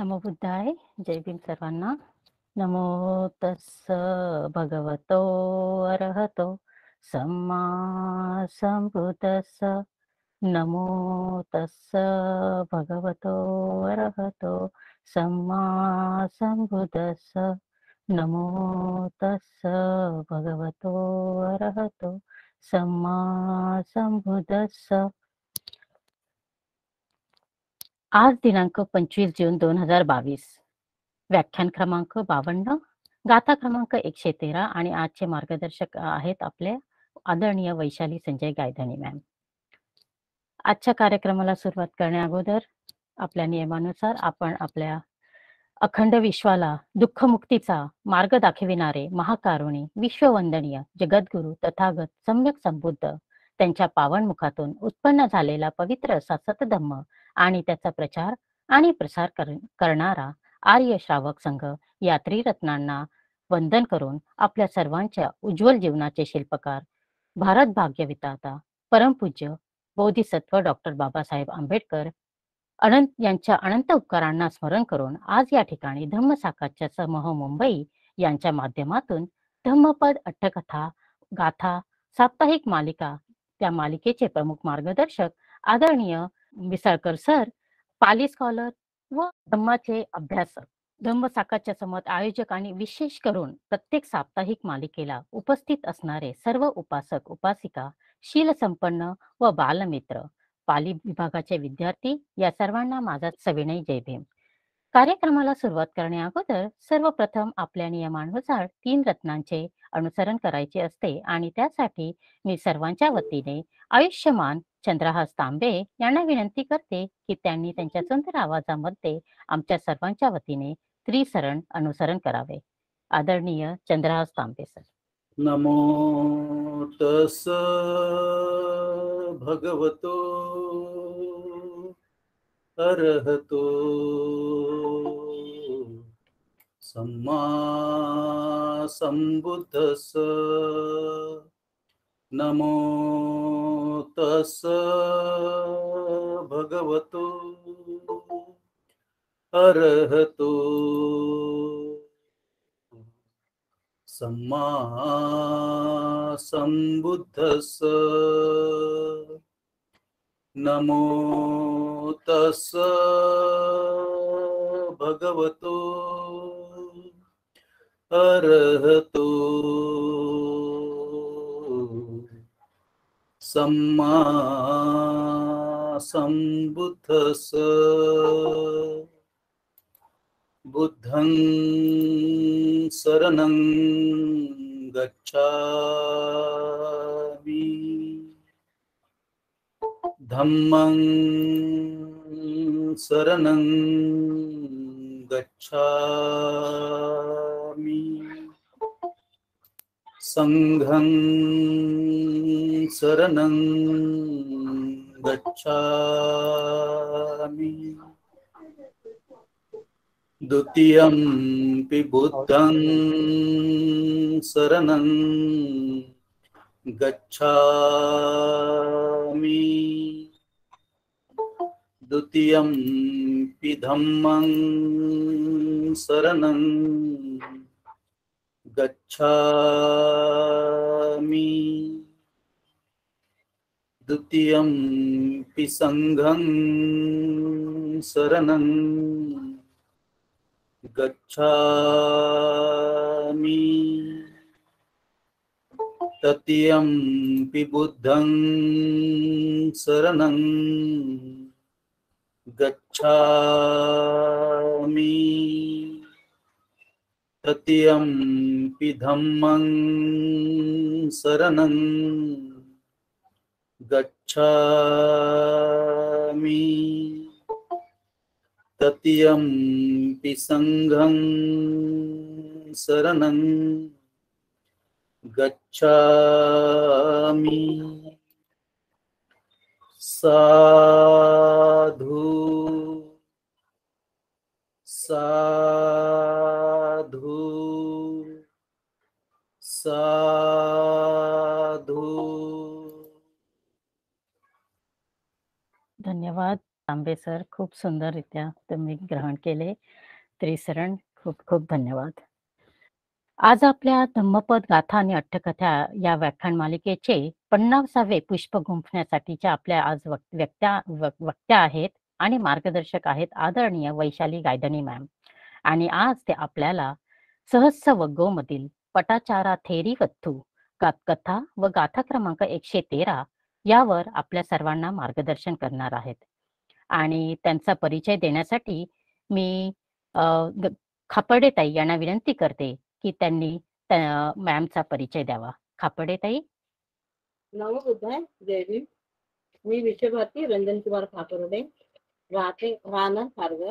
नमो बुद्धाय. जय भीम सर्वांना. नमो तस्स भगवतो अरहतो सम्मा संबुद्धस्स. नमो तस्स भगवतो अरहतो सम्मा संबुद्धस्स. नमो तस्स भगवतो अरहतो सम्मा संबुद्धस्स. आज दिनांक 25 जून 2022. व्याख्यान क्रमांक 52, गाथा क्रमांक 113 आणि आजचे मार्गदर्शक आहेत आपले आदरणीय वैशाली संजय गायधनी मॅम. आजच्या कार्यक्रमाला सुरुवात करण्याअगोदर आपल्या नियमानुसार आपण आपल्या अखंड विश्वाला दुःखमुक्तीचा मार्ग दाखविणारे महाकारुणी विश्ववंदनीय जगद्गुरु तथागत सम्यक संबुद्ध त्यांच्या पावन मुखातून उत्पन्न झालेला पवित्र असा सतधम्म आणि त्याचा प्रचार आणि प्रसार करणारा आर्य श्रावक संघ या त्रिरत्नांना वंदन करून आपल्या सर्वांच्या उज्ज्वल जीवनाचे शिल्पकार भारत भाग्य विधाता परमपूज्य बोधिसत्व डॉक्टर बाबासाहेब आंबेडकर यांच्या अनंत उपकारांना स्मरण करून आज या ठिकाणी धम्मसाकाच्या समूह मुंबई यांच्या माध्यमातून धम्मपद अट्टकथा गाथा साप्ताहिक मालिका त्या मालिकेचे प्रमुख मार्गदर्शक आदरणीय मिसळकर सर, पाली स्कॉलर व धम्माचे अभ्यासक, धम्मसाकाच्या समत आयोजक आणि विशेष करून प्रत्येक साप्ताहिक मालिकेला उपस्थित असणारे सर्व उपासक उपासिका, शीलसंपन्न व बालमित्र, पाली विभागाचे विद्यार्थी या सर्वांना माझा सविनय जय भीम. कार्यक्रमाला सुरुवात करण्याअगोदर सर्वप्रथम आपल्या नियमानुसार 3 रत्नांचे अनुसरण करायचे असते आणि त्यासाठी मी सर्वांच्या वतीने आयुष्यमान चंद्रहास तांबे यांना विनंती करते की त्यांनी त्यांच्या सुंदर आवाजामध्ये आमच्या सर्वांच्या वतीने त्रिसरण अनुसरण करावे. आदरणीय चंद्रहास तांबे सर. नमो तस भगवतो अरहतो सम्मा संबुद्धस्स. नमो तस भगवतो अरहतो सम्मा संबुद्धस्स. नमो तस्स भगवतो अरहतो सम्मा संबुद्धस्स. बुद्धं शरणं गच्छामि, धम्मं शरणं गच्छामि, संघं शरणं गच्छामि, द्वितीयंपि बुद्धं शरणं गच्छामि, द्वितीयंपि धम्मं शरणं गच्छामि, द्वितीयंपि संघं शरणं गच्छामि, तृतीयंपि बुद्धं शरणं गच्छामि, तृतीयंपि धम्मं शरणं गच्छामि, तृतीयंपि संघं शरणं गच्छामि. साधु साधु साधु. धन्यवाद तांबे सर, खूप सुंदररित्या तुम्ही ग्रहण केले. त्रिसरण खूप खूप धन्यवाद. आज आपल्या धम्मपद गाथा आणि अट्टकथा या व्याख्यान मालिकेचे 50वे पुष्प गुंफण्यासाठीच्या आपल्या आज वक्त्या आहेत आणि मार्गदर्शक आहेत आदरणीय वैशाली गायधनी मॅम. आणि आज ते आपल्याला सहस्स वग्गोमधील पटाचारा थेरी वत्थू कथा व गाथा क्रमांक 113 यावर आपल्या सर्वांना मार्गदर्शन करणार आहेत. आणि त्यांचा परिचय देण्यासाठी मी खापर्डे ताई यांना विनंती करते की त्यांनी मॅमचा परिचय द्यावा. खापर्डे ताई. नमो बुद्धाय. जय भीम. मी विश्वभारती रंजन कुमार खापर्डे, राहणार खारघर.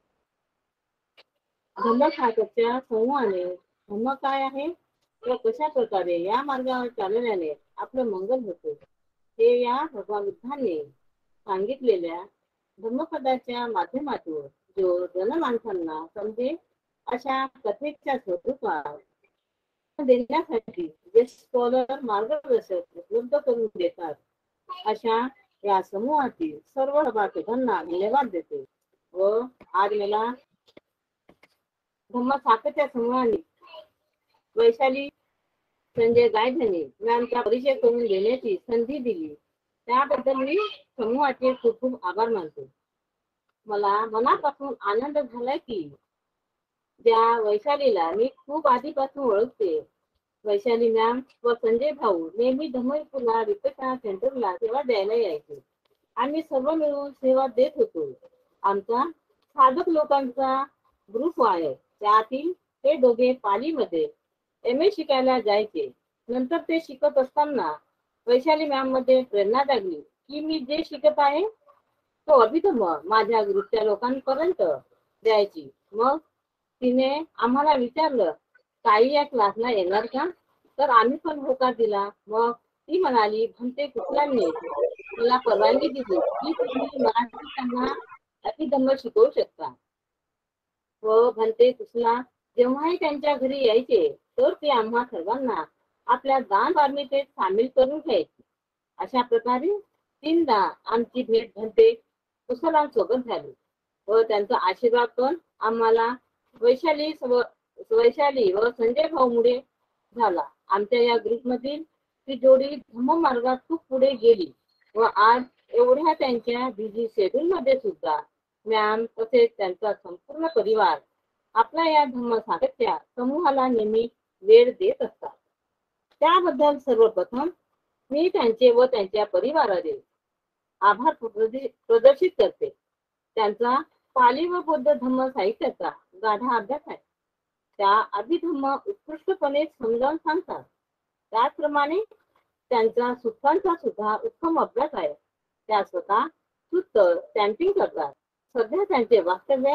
धम्म सागरच्या समूहाने धम्म काय आहे व कशा प्रकारे या मार्गावर चालवल्याने आपलं मंगल होते हे या भगवान बुद्धांनी सांगितलेल्या धम्मपदाच्या माध्यमातून जो जनमानसांना समजेल अशा कथेच्या स्वरूपात देण्यासाठी जे स्कॉलर मार्गदर्शक उपलब्ध करून देतात अशा या समूहातील सर्व सभासदांना धन्यवाद देते. व आज मला धम्म साखरच्या समूहाने वैशाली संजय गायधनी यांचा परिचय करून देण्याची संधी दिली त्याबद्दल मी समूहाचे खूप खूप आभार मानतो. मला मनापासून आनंद झाला की ज्या वैशालीला मी खूप आधीपासून ओळखते, वैशाली मॅम व संजय भाऊ नेहमी धम्मपूरला विपश्यना सेंटरला सेवा द्यायला यायचे. आम्ही सर्व मिळून सेवा देत होतो. आमचा साधक लोकांचा ग्रुप आहे. त्यातील ते दोघे पालीमध्ये MA शिकायला जायचे. नंतर ते शिकत असताना वैशाली मॅम मध्ये प्रेरणा लागली की मी जे शिकत आहे तो अभिधम्म माझ्या ग्रुपच्या लोकांपर्यंत द्यायची. मग तिने आम्हाला विचारलं काही या क्लासला येणार का, तर आम्ही पण होकार दिला. मग ती म्हणाली भंते कुठल्यांनी मला परवानगी दिली की तुम्ही मराठी त्यांना अभिधम्म शिकवू शकता. व भंते कुसला जेव्हाही त्यांच्या घरी यायचे तर ते आम्हा सर्वांना आपल्या दान बारमीतेत सामील करून घ्यायचे. अशा प्रकारे 3दा आमची भेट भंते कुशलांसोबत झाली व त्यांचा आशीर्वाद पण आम्हाला वैशाली व संजय भाऊमुळे झाला. आमच्या या ग्रुपमधील ती जोडी धम्म मार्गात खूप पुढे गेली व आज एवढ्या त्यांच्या बिझी शेड्यूल मध्ये सुद्धा मॅम तसेच त्यांचा संपूर्ण परिवार आपल्या या धम्म साखरच्या समूहाला नेहमी वेळ देत असतात. त्याबद्दल सर्वप्रथम मी त्यांचे व त्यांच्या परिवाराचे आभार प्रदर्शित करते. त्यांचा पाली व बौद्ध धम्म साहित्याचा गाढा अभ्यास आहे. त्या अभिधम्म उत्कृष्टपणे समजावून सांगतात. त्याचप्रमाणे त्यांचा सुखांचा सुद्धा उत्तम अभ्यास आहे. त्या स्वतः सुत्त स्टॅम्पिंग करतात. सध्या त्यांचे वास्तव्य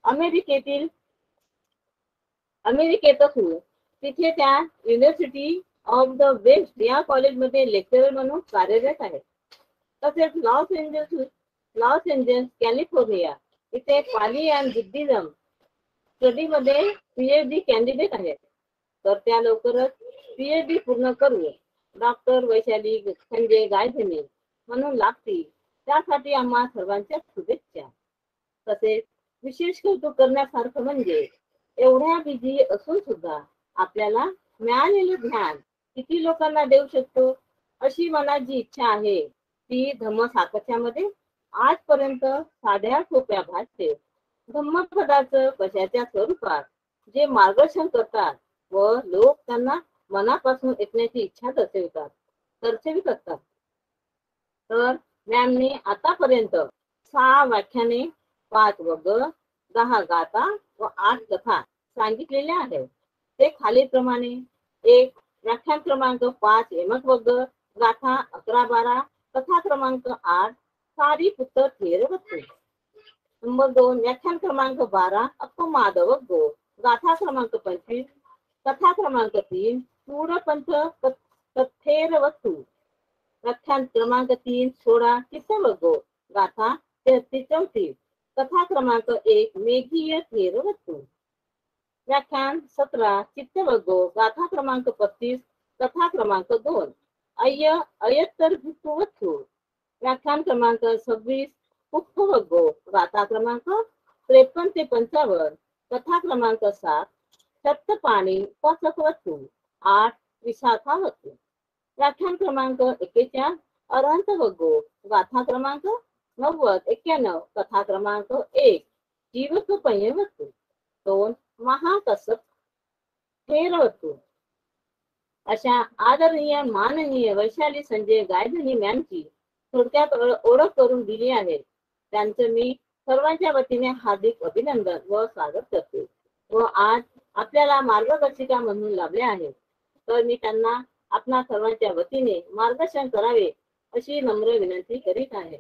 अमेरिकेत असून तिथे त्या युनिव्हर्सिटी ऑफ द वेस्ट या कॉलेजमध्ये लेक्चरर म्हणून कार्यरत आहेत. तसेच लॉस एंजल्स कॅलिफोर्निया इथे पाली अँड बुद्धिझम स्टडीमध्ये PhD कॅन्डिडेट आहेत. तर त्या लवकरच PhD पूर्ण करून डॉक्टर वैशाली संजय गायधनी म्हणून लागतील त्यासाठी आम्हा सर्वांच्या शुभेच्छा. तसेच विशेष कौतुक करण्यासारखं म्हणजे एवढ्या बिझी असून सुद्धा आपल्याला मिळालेलं ज्ञान किती लोकांना देऊ शकतो अशी मनाची इच्छा आहे ती धम्म साखरच्यामध्ये आजपर्यंत साध्या सोप्या भाषेत धम्मपदाचं कशाच्या स्वरूपात जे मार्गदर्शन करतात व लोक त्यांना मनापासून ऐकण्याची इच्छा दर्शवित असतात. तर मॅमने आतापर्यंत 6 व्याख्याने, 5 वर्ग, 10 गाथा व 8 कथा सांगितलेल्या आहेत. ते खालीलप्रमाणे: 1. व्याख्यान क्रमांक 5 यमक वर्ग, गाथा 11-12, कथा क्रमांक 8 सारी पुत्र थेरवत्तू. नंबर 2. व्याख्यान क्रमांक 12 अपमाद वर्ग, गाथा क्रमांक 25, कथा क्रमांक 3 सूरपंथ थेरवत्तू. व्याख्यान क्रमांक 3 16 चित्तवर्ग, गाथा 33-34, कथा क्रमांक 1 मेघीय थेरवत्तू. व्याख्यान 17 चित्तवर्ग, गाथा क्रमांक 35, कथा क्रमांक 2 अय्यत्तर भिक्खुवत्तू. व्याख्यान क्रमांक 26 पुष्पवग्गो गाथा क्रमांक 53 ते 55, कथा क्रमांक 7 सप्तपाणी पचकवस्तू 8 विशाखावस्तू, व्याख्यान क्रमांक 41 अरहंत वग्गो गाथा क्रमांक 90-91, कथा क्रमांक 1 जीवकपय वस्तू 2 महाकसप थेरवस्तू. अशा आदरणीय माननीय वैशाली संजय गायधनी मॅमची थोडक्यात ओळख करून दिली आहे. त्यांचं मी सर्वांच्या वतीने हार्दिक अभिनंदन व स्वागत करते व आज आपल्याला मार्गदर्शिका म्हणून लाभले आहेत, तर मी त्यांना आपणा सर्वांच्या वतीने मार्गदर्शन करावे अशी नम्र विनंती करीत आहे.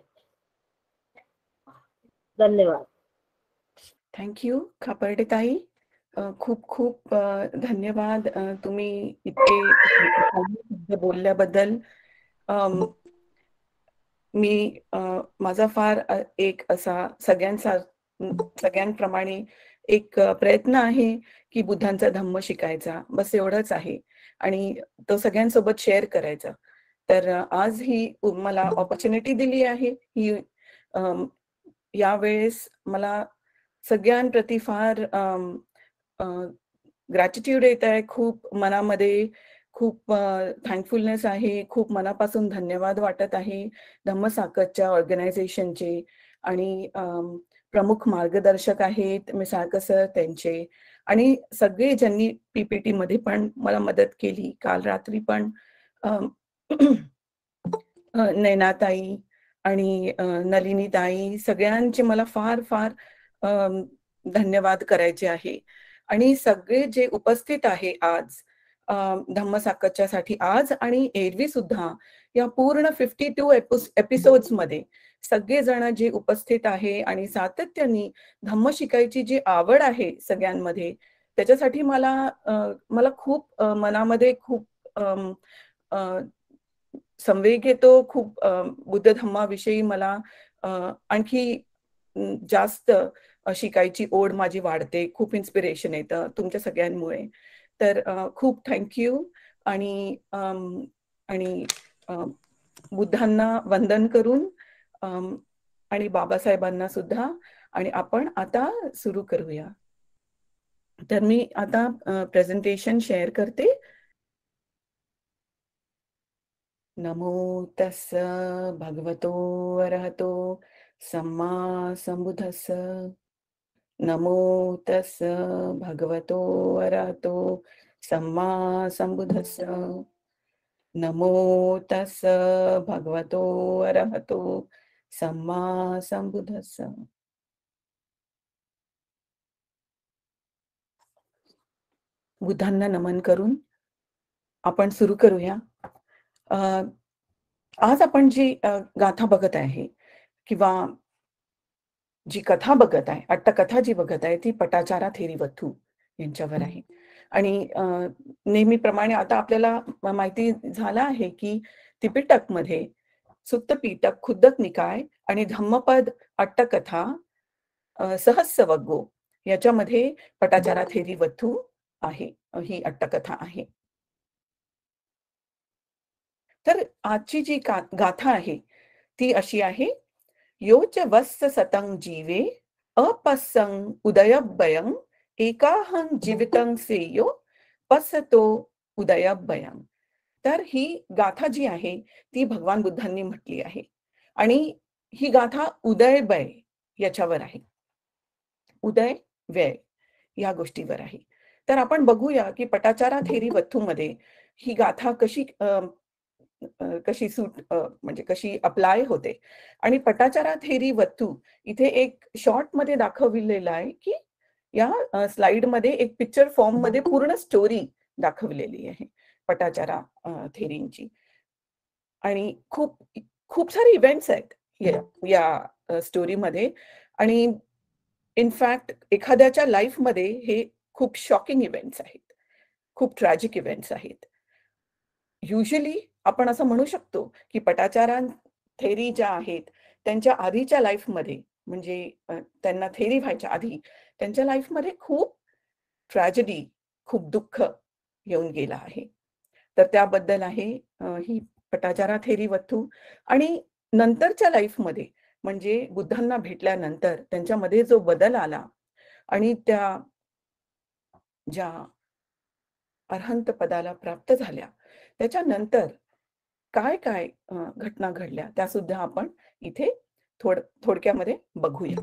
धन्यवाद. थँक्यू खापर्डे ताई. खूप खूप धन्यवाद तुम्ही इतके शब्द बोलल्याबद्दल. मी माझा फार एक असा सगळ्यांप्रमाणे एक प्रयत्न आहे की बुद्धांचा धम्म शिकायचा, बस एवढंच आहे आणि तो सगळ्यांसोबत शेअर करायचा. तर आज ही मला ऑपॉर्च्युनिटी दिली आहे. ही यावेळेस मला सगळ्यांप्रती फार ग्रॅटिट्यूड येत आहे. खूप मनामध्ये खूप थँकफुलनेस आहे. खूप मनापासून धन्यवाद वाटत आहे धम्मसाकतच्या ऑर्गनायझेशनचे आणि प्रमुख मार्गदर्शक आहेत मिसाळकर सर त्यांचे, आणि सगळे ज्यांनी PPT मध्ये पण मला मदत केली. काल रात्री पण नैनाताई आणि नलिनीताई सगळ्यांचे मला फार फार धन्यवाद करायचे आहे. आणि सगळे जे उपस्थित आहे आज धम्मसाकतच्या साठी आज आणि एरवी सुद्धा या पूर्ण 52 एपिसोड्स मध्ये सगळेजण जे उपस्थित आहे आणि सातत्याने धम्म शिकायची जी आवड आहे सगळ्यांमध्ये, त्याच्यासाठी मला खूप मनामध्ये खूप संवेग येतो. खूप बुद्ध धम्माविषयी मला आणखी जास्त शिकायची ओढ माझी वाढते. खूप इन्स्पिरेशन येतं तुमच्या सगळ्यांमुळे. तर खूप थँक्यू आणि बुद्धांना वंदन करून आणि बाबासाहेबांना सुद्धा. आणि आपण आता सुरू करूया. तर मी आता प्रेझेंटेशन शेअर करते. नमो तस्स भगवतो अरहतो सम्मा संबुद्धस्स. नमो तस्स भगवतो अरहतो सम्मा संबुद्धस्स. नमो तस्स भगवतो अरहतो सम्मा संबुद्धस्स. बुद्धांना नमन करून आपण सुरू करूया. आज आपण जी गाथा बघत आहे किंवा जी कथा बघत आहे, अट्टकथा जी बघत आहे, ती पटाचारा थेरीवथू यांच्यावर आहे. आणि नेहमीप्रमाणे आता आपल्याला माहिती झालं आहे की त्रिपिटक मध्ये सुत्त पिटक, खुद्दक निकाय आणि धम्मपद अट्टकथा सहस्रवग्गो याच्यामध्ये पटाचारा थेरीवथू आहे, ही अट्टकथा आहे. तर आजची जी गाथा आहे ती अशी आहे. योच वस्स सतं जीवे अपस्सं उदयभयं एकाहं जीवितं सेयो पसतो उदयभयं. तर ही गाथा जी आहे ती भगवान बुद्धांनी म्हटली आहे आणि ही गाथा उदयभय याच्यावर आहे. उदय व्यय या गोष्टीवर आहे. तर आपण बघूया की पटाचारा थेरीवथू मध्ये ही गाथा कशी म्हणजे कशी अप्लाय होते. आणि पटाचारा थेरीवथू इथे एक शॉर्ट मध्ये दाखवलेला आहे की या स्लाइड मध्ये एक पिक्चर फॉर्म मध्ये पूर्ण स्टोरी दाखवलेली आहे पटाचारा थेरींची. आणि खूप खूप सारे इव्हेंट्स आहेत या स्टोरीमध्ये. आणि इनफॅक्ट एखाद्याच्या लाईफ मध्ये हे खूप शॉकिंग इव्हेंट्स आहेत, खूप ट्रॅजिक इव्हेंट्स आहेत. युजली आपण असं म्हणू शकतो की पटाचारा थेरी ज्या आहेत त्यांच्या आधीच्या लाईफमध्ये, म्हणजे त्यांना थेरी व्हायच्या आधी त्यांच्या लाईफमध्ये खूप ट्रॅजेडी, खूप दुःख येऊन गेला आहे. तर त्याबद्दल आहे ही पटाचारा थेरीवथू. आणि नंतरच्या लाईफमध्ये म्हणजे बुद्धांना भेटल्यानंतर त्यांच्यामध्ये जो बदल आला आणि त्या ज्या अरहंत पदाला प्राप्त झाल्या त्याच्यानंतर काय काय घटना घडल्या त्या सुद्धा आपण इथे थोडक्यामध्ये बघूया.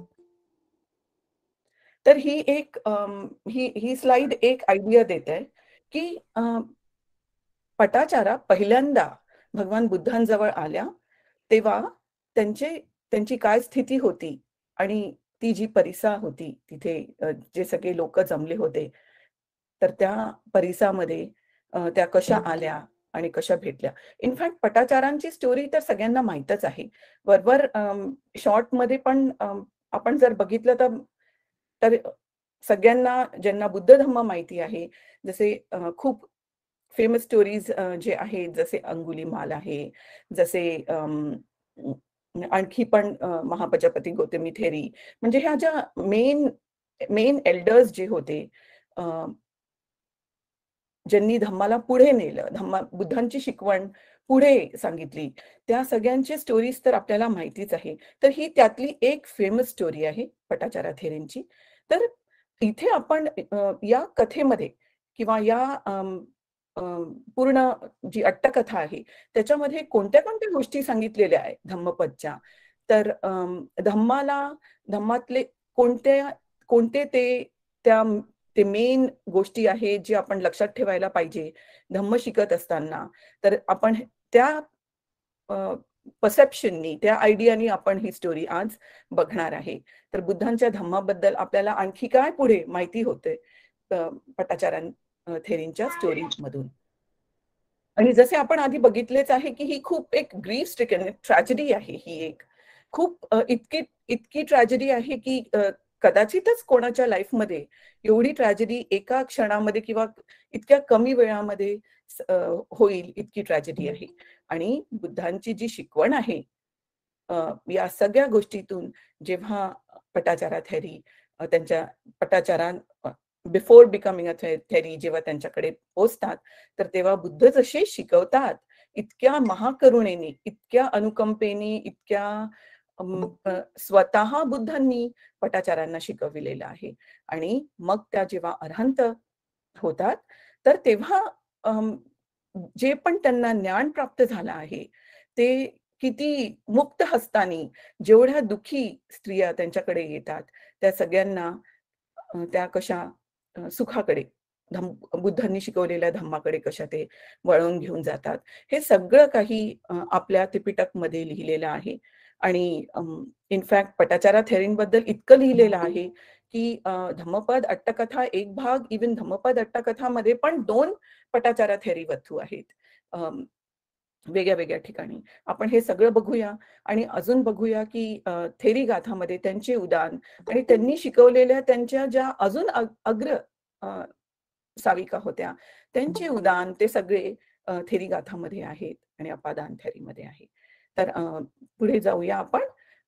तर ही एक ही स्लाइड एक आयडिया देत आहे की पटाचारा पहिल्यांदा भगवान बुद्धांजवळ आल्या तेव्हा त्यांची काय स्थिती होती आणि ती जी परिसा होती तिथे जे सगळे लोक जमले होते तर त्या परिसामध्ये त्या कशा आल्या आणि कशा भेटल्या. इनफॅक्ट पटाचारांची स्टोरी तर सगळ्यांना माहीतच आहे. वरवर शॉर्ट मध्ये पण आपण जर बघितलं तर सगळ्यांना ज्यांना बुद्ध धम्म माहिती आहे जसे खूप फेमस स्टोरीज जे आहेत जसे अंगुलीमाल आहे, जसे आणखी पण महाप्रजापती गौतमी थेरी, म्हणजे ह्या ज्या मेन एल्डर्स जे होते ज्यांनी धम्माला पुढे नेलं, बुद्धांची शिकवण पुढे सांगितली, त्या सगळ्यांची स्टोरीज तर आपल्याला माहितीच आहे. तर ही त्यातली एक फेमस स्टोरी आहे पटाचारा थेरींची. तर इथे आपण या कथेमध्ये किंवा या पूर्ण जी अट्टकथा आहे त्याच्यामध्ये कोणत्या कोणत्या गोष्टी सांगितलेल्या आहेत धम्मपदच्या, तर धम्मातले कोणते ते मेन गोष्टी आहेत जे आपण लक्षात ठेवायला पाहिजे धम्म शिकत असताना. तर आपण त्या परसेप्शननी, त्या आयडियानी आपण ही स्टोरी आज बघणार आहे. तर बुद्धांच्या धम्माबद्दल आपल्याला आणखी काय पुढे माहिती होते पटाचारा थेरींच्या स्टोरी मधून. आणि जसे आपण आधी बघितलेच आहे की ही खूप एक ग्रीफ स्ट्रिकन ट्रॅजेडी आहे. ही एक खूप इतकी ट्रॅजेडी आहे की कदाचितच कोणाच्या लाईफमध्ये एवढी ट्रॅजेडी एका क्षणामध्ये किंवा इतक्या कमी वेळामध्ये होईल इतकी ट्रॅजेडी आहे. आणि बुद्धांची जी शिकवण आहे या सगळ्या गोष्टीतून जेव्हा पटाचारा थेरी त्यांच्या Patachara before becoming a Theri जेव्हा त्यांच्याकडे पोहोचतात तर तेव्हा बुद्ध जसे शिकवतात इतक्या महाकरुणेने, इतक्या अनुकंपेने, इतक्या स्वतः बुद्धांनी पटाचारांना शिकविलेलं आहे. आणि मग त्या जेव्हा अरहंत होतात तर तेव्हा जे पण त्यांना ज्ञान प्राप्त झालं आहे ते किती मुक्त हस्तानी, जेवढ्या दुःखी स्त्रिया त्यांच्याकडे येतात त्या सगळ्यांना त्या कशा सुखाकडे, बुद्धांनी शिकवलेल्या धम्माकडे कशा ते वळवून घेऊन जातात, हे सगळं काही आपल्या त्रिपिटकमध्ये लिहिलेलं आहे. आणि इनफॅक्ट पटाचारा थेरींबद्दल इतकं लिहिलेलं आहे की धम्मपद अट्टकथा एक भाग, इवन धम्मपद अट्टकथामध्ये पण 2 पटाचारा थेरी वथू आहेत वेगळ्या वेगळ्या ठिकाणी. आपण हे सगळं बघूया आणि अजून बघूया की थेरी गाथामध्ये त्यांचे उदान आणि त्यांनी शिकवलेल्या त्यांच्या ज्या अजून अग्र साविका होत्या त्यांचे उदान ते सगळे थेरी गाथामध्ये आहेत आणि अपादान थेरीमध्ये आहे. तर पुढे जाऊया आपण.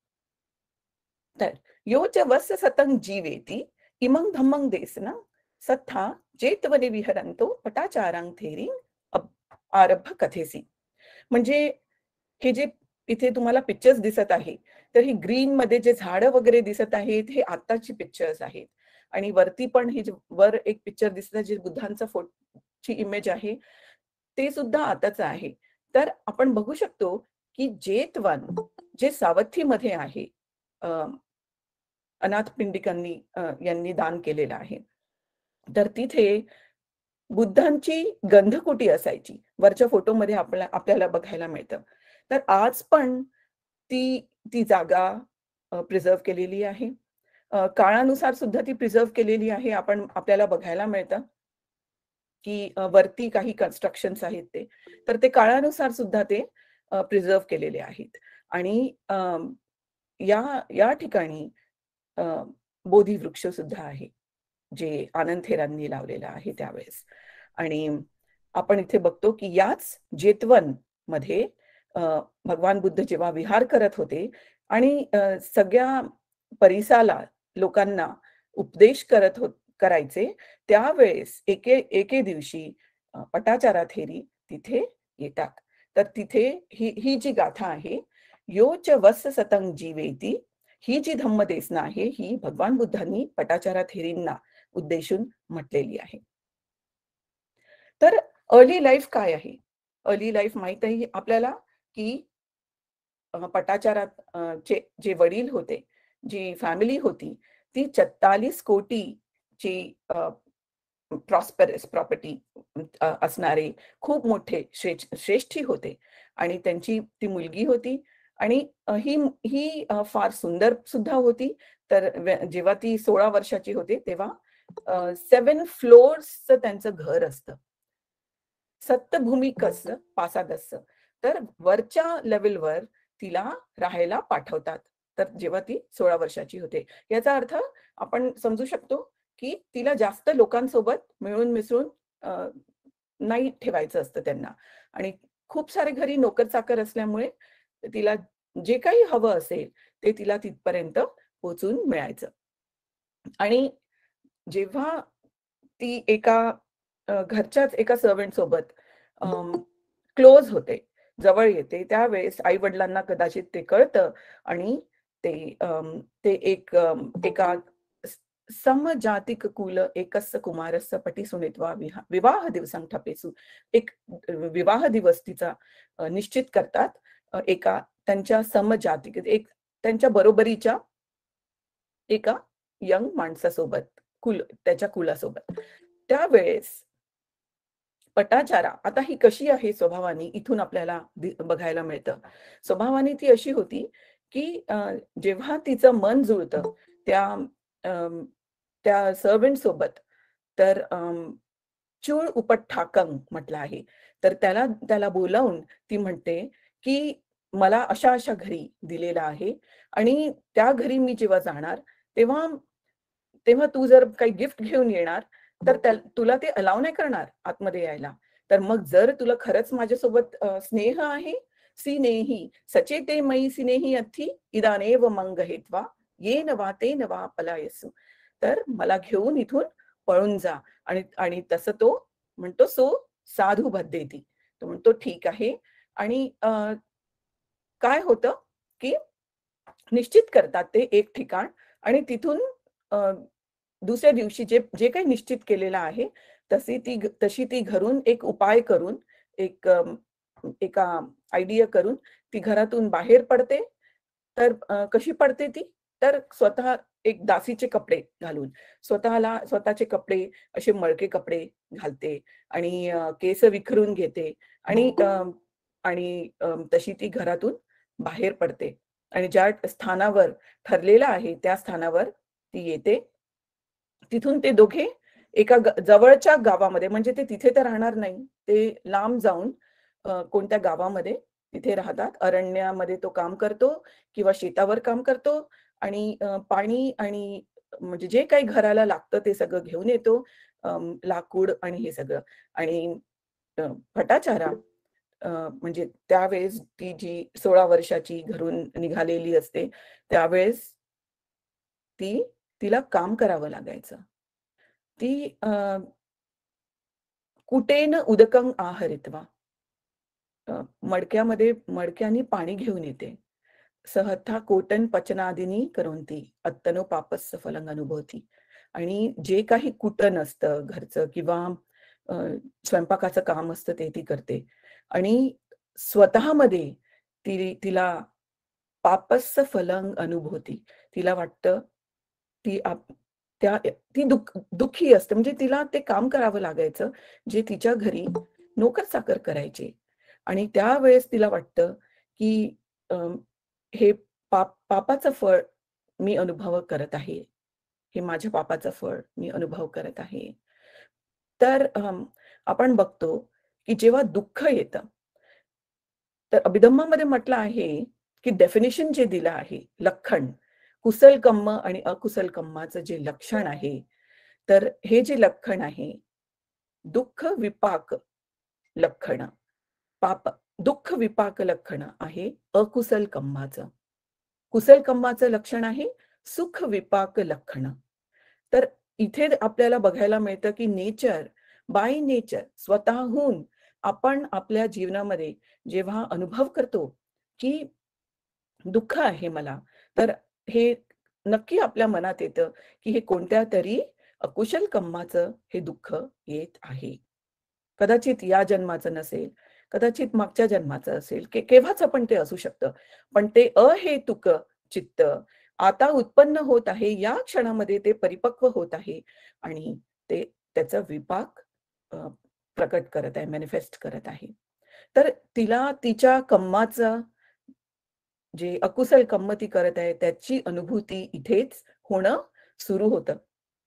तर यो च वस सतं जीवेती इमं धम्मं देसना सत्था चेतवने विहरंतो पटाचारां थेरी आरंभ कथेसी. म्हणजे हे जे इथे तुम्हाला पिक्चर्स दिसत आहे तर ही ग्रीन मध्ये जे झाडं वगैरे दिसत आहेत हे आताची पिक्चर्स आहेत. आणि वरती पण हे वर एक पिक्चर दिसत जे बुद्धांचा फोटोची इमेज आहे ते सुद्धा आताच आहे. तर आपण बघू शकतो की जेतवन जे सावथीमध्ये आहे अनाथ पिंडिकांनी यांनी दान केलेलं आहे. तर तिथे बुद्धांची गंधकुटी असायची, वरच्या फोटोमध्ये आपल्याला बघायला मिळतं. तर आज पण ती जागा प्रिझर्व केलेली आहे. काळानुसार सुद्धा ती प्रिझर्व केलेली आहे. आपल्याला बघायला मिळतं की वरती काही कन्स्ट्रक्शन्स आहेत ते, तर ते काळानुसार सुद्धा ते प्रिझर्व केलेले आहेत. आणि या ठिकाणी बोधी वृक्ष सुद्धा आहे जे आनंद थेरांनी लावलेला आहे त्यावेळेस. आणि आपण इथे बघतो की याच जेतवन मध्ये भगवान बुद्ध जेव्हा विहार करत होते आणि सगळ्या परिसाला लोकांना उपदेश करायचे त्यावेळेस एके दिवशी पटाचारा थेरी तिथे येतात. तर तिथे ही जी गाथा आहे यो च वस सतंग जीवेती, ही जी धम्मदेसना आहे ही भगवान बुद्धांनी पटाचारा थेरींना उद्देशून म्हटलेली आहे. तर अर्ली लाईफ काय आहे? अर्ली लाईफ माहित आहे आपल्याला की पटाचारात चे जे वडील होते, जी फॅमिली होती, ती 44 कोटीची प्रॉस्पेरस प्रॉपर्टी असणारे खूप मोठे श्रेष्ठी होते आणि त्यांची ती मुलगी होती आणि ही ही फार सुंदर सुद्धा होती. तर जेव्हा ती 16 वर्षाची होते तेव्हा 7 फ्लोअर्सचं त्यांचं घर असतं. सप्तभूमिक असतं, पासादसचं. तर वरच्या लेव्हलवर तिला राहायला पाठवतात. तर जेव्हा ती 16 वर्षाची होते. याचा अर्थ आपण समजू शकतो की तिला जास्त लोकांसोबत मिळून मिसळून नाही ठेवायचं असतं त्यांना आणि खूप सारे घरी नोकर-चाकर असल्यामुळे तिला जे काही हवं असेल ते तिला तिथपर्यंत पोहोचून मिळायचं. आणि जेव्हा ती एका घरच्याच एका सर्व्हंट सोबत क्लोज होते, जवळ येते, त्यावेळेस आई-वडिलांना कदाचित ते कळतं आणि ते एका समजातिक कुल एकस्य कुमारस्य पटिसुनित्वा विवाह दिवसं ठपेसु, एक विवाह दिवस तिचा निश्चित करतात एका त्यांच्या समजातिक एक त्यांच्या बरोबरीच्या एका यंग माणसासोबत, त्याच्या कुलासोबत. त्यावेळेस पटाचारा आता ही कशी आहे स्वभावाने इथून आपल्याला बघायला मिळतं. स्वभावाने ती अशी होती की जेव्हा तिचं मन जुळतं त्या सर्व्हंट सोबत, तर चूळ उपट ठाकंग म्हटलं आहे. तर त्याला बोलावून ती म्हणते की मला अशा अशा घरी दिलेला आहे आणि त्या घरी मी जेव्हा जाणार तेव्हा तू जर काही गिफ्ट घेऊन येणार तर तुला ते अलाव नाही करणार आतमध्ये यायला. तर मग जर तुला खरंच माझ्यासोबत स्नेह आहे, सिनेही सचेते मयी सिनेही अथी इदानेव मंग हेत्वा येन वा तेन वा पलायसु. तर मला घेऊन इथून पळून जा. आणि तसं तो म्हणतो सो साधू भद्देती. तो म्हणतो ठीक आहे. आणि काय होतं की निश्चित करतात ते एक ठिकाण आणि तिथून दुसऱ्या दिवशी जे काही निश्चित केलेलं आहे तशी ती घरून एक उपाय करून एका आयडिया करून ती घरातून बाहेर पडते. तर कशी पडते ती? तर स्वतः एक दासीचे कपडे घालून स्वतःचे कपडे असे मळके कपडे घालते आणि केस विखरून घेते आणि तशी ती घरातून बाहेर पडते आणि ज्या स्थानावर ठरलेलं आहे त्या स्थानावर ती येते. तिथून ते दोघे एका जवळच्या गावामध्ये, म्हणजे ते तिथे तर राहणार नाही, ते लांब जाऊन कोणत्या गावामध्ये तिथे राहतात. अरण्यामध्ये तो काम करतो किंवा शेतावर काम करतो आणि पाणी आणि म्हणजे जे काही घराला लागतं ते सगळं घेऊन येतो, लाकूड आणि हे सगळं. आणि पटाचारा म्हणजे त्यावेळेस ती जी 16 वर्षाची घरून निघालेली असते त्यावेळेस तिला काम करावं लागायचं. ती कुटेन उदकं आहरित्वा, मडक्याने पाणी घेऊन येते. सहथा कोटन पचनादिनी करोंती अत्तनो पापस्य फलं अनुभवती. आणि जे काही कुटन असतं घरचं किंवा स्वयंपाकाचं काम असतं ते ती करते आणि स्वतःमध्ये तिला पापस्य फलं अनुभवती. तिला वाटतं ती दुःखी असते, म्हणजे तिला ते काम करावं लागायचं जे तिच्या घरी नोकर चाकर करायचे. आणि त्यावेळेस तिला वाटतं की हे पापाचं फळ मी अनुभव करत आहे, हे माझ्या पापाचं फळ मी अनुभव करत आहे. तर आपण बघतो की जेव्हा दुःख येतं तर अभिधम्मामध्ये म्हटलं आहे की डेफिनेशन जे दिलं आहे, लक्षण कुशल कर्म आणि अकुशल कर्माचं जे लक्षण आहे, तर हे जे लक्षण आहे दुःख विपाक लक्षण, दुःख विपाक लक्षण आहे अकुशल कर्माचं. कुशल कर्माचं लक्षण आहे सुख विपाक लक्षण. तर इथे आपल्याला बघायला मिळतं की बाय नेचर स्वतःहून आपण आपल्या जीवनामध्ये जेव्हा अनुभव करतो की दुःख आहे मला, तर हे नक्की आपल्या मनात येतं, की हे कोणत्या तरी अकुशल कर्माचं हे दुःख येत आहे. कदाचित या जन्माचं नसेल, कदाचित मागच्या जन्माचं असेल, केव्हाचं पण ते असू शकतं. पण ते अहेतुक चित्त आता उत्पन्न होत आहे, या क्षणामध्ये ते परिपक्व होत आहे आणि ते त्याचा विपाक अ, प्रकट करत आहे, मॅनिफेस्ट करत आहे. तर तिला तिच्या कर्माचं जे अकुशल कर्म ती करत आहे, त्याची अनुभूती इथेच होणं सुरू होतं.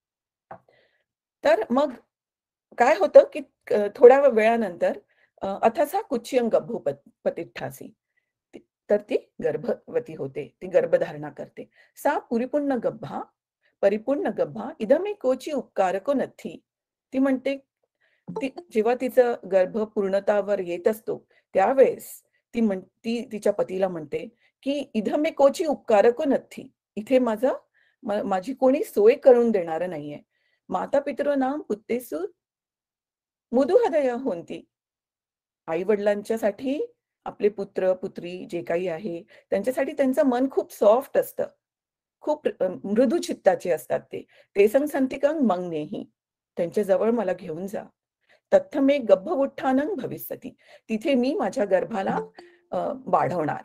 तर मग काय होतं, की थोड्या वेळानंतर अथसा कुच्यं गभूपतिष्ठासि. तर ती गर्भवती होते. ती गर्भधारणा करते. सा परिपूर्ण गभ्भा इदमेकोची उपकारको नथी. ती म्हणते, ती जेव्हा तिचं गर्भ पूर्णतावर येत असतो, त्यावेळेस ती तिच्या पतीला म्हणते, की इदमेकोची उपकारको नथी. इथे माझी कोणी सोय करून देणारं नाहीये. माता पितॄणां पुत्रेषु मुदुहदया होती. आई वडिलांच्यासाठी आपले पुत्र पुत्री जे काही आहे, त्यांच्यासाठी त्यांचं मन खूप सॉफ्ट असतं. खूप मृदू चित्ताचे असतात ते. ते संसंतिकं मग नेही. त्यांच्या जवळ मला घेऊन जा. तत्थमे गभ्भवुत्थानं भविष्यति. तिथे मी माझ्या गर्भाला वाढवणार.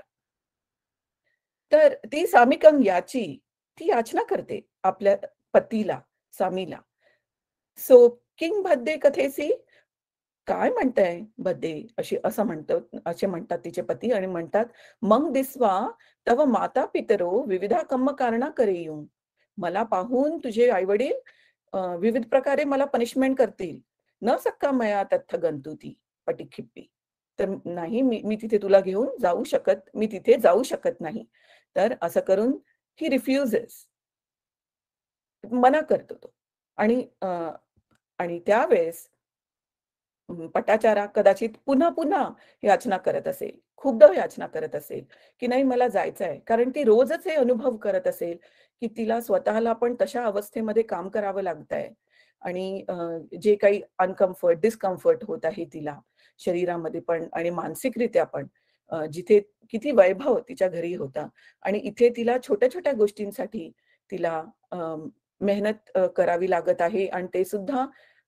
तर ती सामिकं याची ती याचना करते आपल्या पतीला, स्वामीला. सो किंग भद्दे कथेसी, काय म्हणताय भद्दे, असे म्हणतात तिचे पती आणि म्हणतात, मग दिसवा तव माता पितरो विविधा कर्म कारणा करेयुं. मला पाहून तुझे आईवडील विविध प्रकारे मला पनिशमेंट करतील. न सक्का मया तत्थ गंतुती पटिखिप्पी. तर नाही, मी तिथे तुला घेऊन जाऊ शकत, मी तिथे जाऊ शकत नाही. तर असं करून ही रिफ्युजेस, मना करतो तो. आणि त्यावेळेस पटाचारा कदाचित पुन्हा पुन्हा याचना करत असेल, खूपदा याचना करत असेल, की नाही मला जायचंय. कारण ती रोजच हे अनुभव करत असेल, की तिला स्वतःला पण तशा अवस्थेमध्ये काम करावं लागतंय आणि जे काही डिस्कम्फर्ट होत आहे तिला शरीरामध्ये पण आणि मानसिकरित्या पण. जिथे किती वैभव तिच्या घरी होता आणि इथे तिला छोट्या-छोट्या गोष्टींसाठी तिला मेहनत करावी लागत आहे आणि ते सुद्धा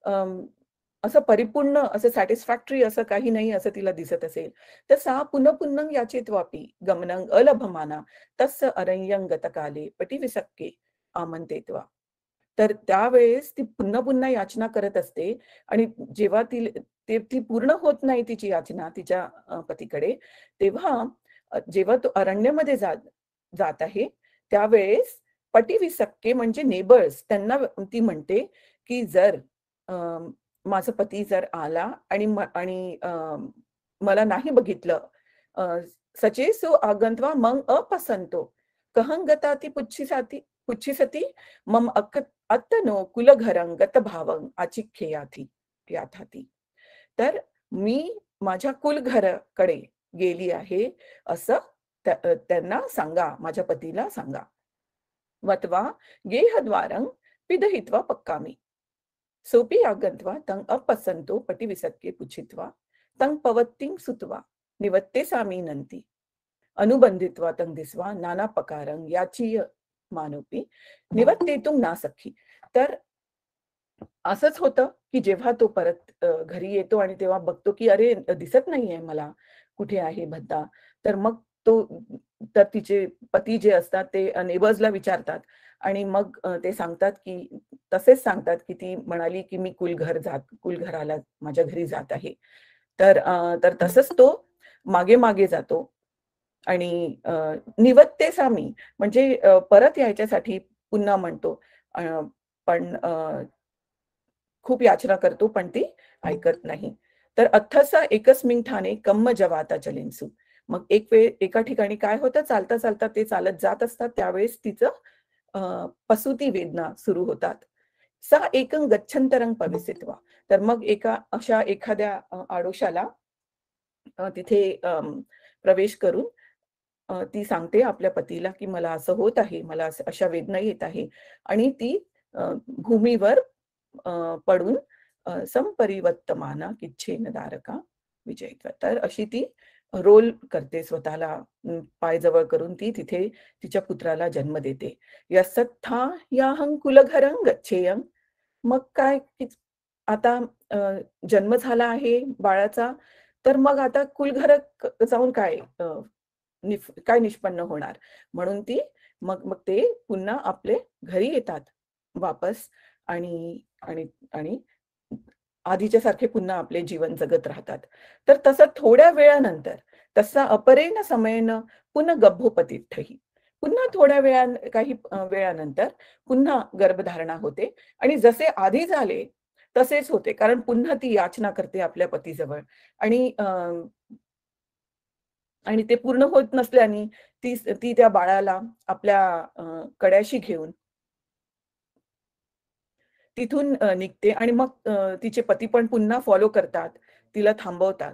असं परिपूर्ण, असं सॅटिस्फॅक्टरी असं काही नाही असं तिला दिसत असेल. तर सा पुनः याचित्वापि गमनं अलभमाना तस्य अरण्यं गतकाले पटिविसक्के आमंत्रित्वा. तर त्यावेळेस ती पुन्हा याचना करत असते आणि जेव्हा ती पूर्ण होत नाही तिची याचना तिच्या पतीकडे, तेव्हा जेव्हा तो अरण्यामध्ये जात आहे, त्यावेळेस पटिविसक्के म्हणजे नेबर्स त्यांना ती म्हणते, की जर माझा पती जर आला आणि मला नाही बघितलं, सचेसो आगंत्वा मग अपसंतो कहं गताति पुच्छिसति मम अत्तनो कुलघरं गतभावं आचिख्येयाथी याथाती. तर मी माझ्या कुलघराकडे गेली आहे असं त्यांना सांगा, माझ्या पतीला सांगा. वत्वा गेहद्वारं पिदहित्वा पक्कामी. सोपी आगंत्वा तं अपसंतो पटिविसक्के पुच्छित्वा तं पवत्तिं सुत्वा निवत्ते सामी नंती अनुबंधित्वा तं दिस्वा नाना पकारं याचीय मानोपी निवत्तेतुं ना सखी. तर असंच होतं, की जेव्हा तो परत घरी येतो आणि तेव्हा बघतो, की अरे दिसत नाहीये मला, कुठे आहे भद्दा. तर मग तर तिचे पती जे असतात ते नेबर्सला विचारतात आणि मग ते सांगतात, की तसेच सांगतात, की ती म्हणाली, की मी कुलघराला माझ्या घरी जात आहे. तर तसंच तो मागे जातो आणि निवत्ते सामी म्हणजे परत यायच्यासाठी पुन्हा म्हणतो. पण खूप याचना करतो, पण ती ऐकत नाही. तर अथ्थसा एकस्मिन् ठाणे कम्म जवाता चलेन्सु. मग एक वेळ एका ठिकाणी काय होतं, चालता ते चालत जात असतात, त्यावेळेस तिचं प्रसूती वेदना सुरू होतात. सा एकं गच्छन्तरं प्रविशित्वा. तर मग अशा एखाद्या आडोशाला तिथे प्रवेश करून ती सांगते आपल्या पतीला, की मला असं होत आहे, मला अशा वेदना येत आहे आणि ती भूमीवर पडून संपरिवर्तमाना किच्छेन दारका विजयित्वा. तर अशी ती रोल करते स्वतःला, पायजवळ करून ती तिथे तिच्या पुत्राला जन्म देते. यसत्था याहं कुलघरं गच्छेयं. मग काय आता जन्म झाला आहे बाळाचा, तर मग आता कुलघर जाऊन काय काय निष्पन्न होणार, म्हणून ती मग मग ते पुन्हा आपले घरी येतात वापस आणि आणि आणि आधीच्या सारखे पुन्हा आपले जीवन जगत राहतात. तर तसं थोड्या वेळानंतर तसा अपरेण समयेन पुन्हा गभ्भोपतिष्ठहि. पुन्हा थोड्या काही वेळानंतर पुन्हा गर्भधारणा होते आणि जसे आधी झाले तसेच होते, कारण पुन्हा ती याचना करते आपल्या पतीजवळ आणि आणि ते पूर्ण होत नसल्याने ती ती त्या बाळाला आपल्या कड्याशी घेऊन तिथून निघते आणि मग तिचे पती पण पुन्हा फॉलो करतात, तिला थांबवतात.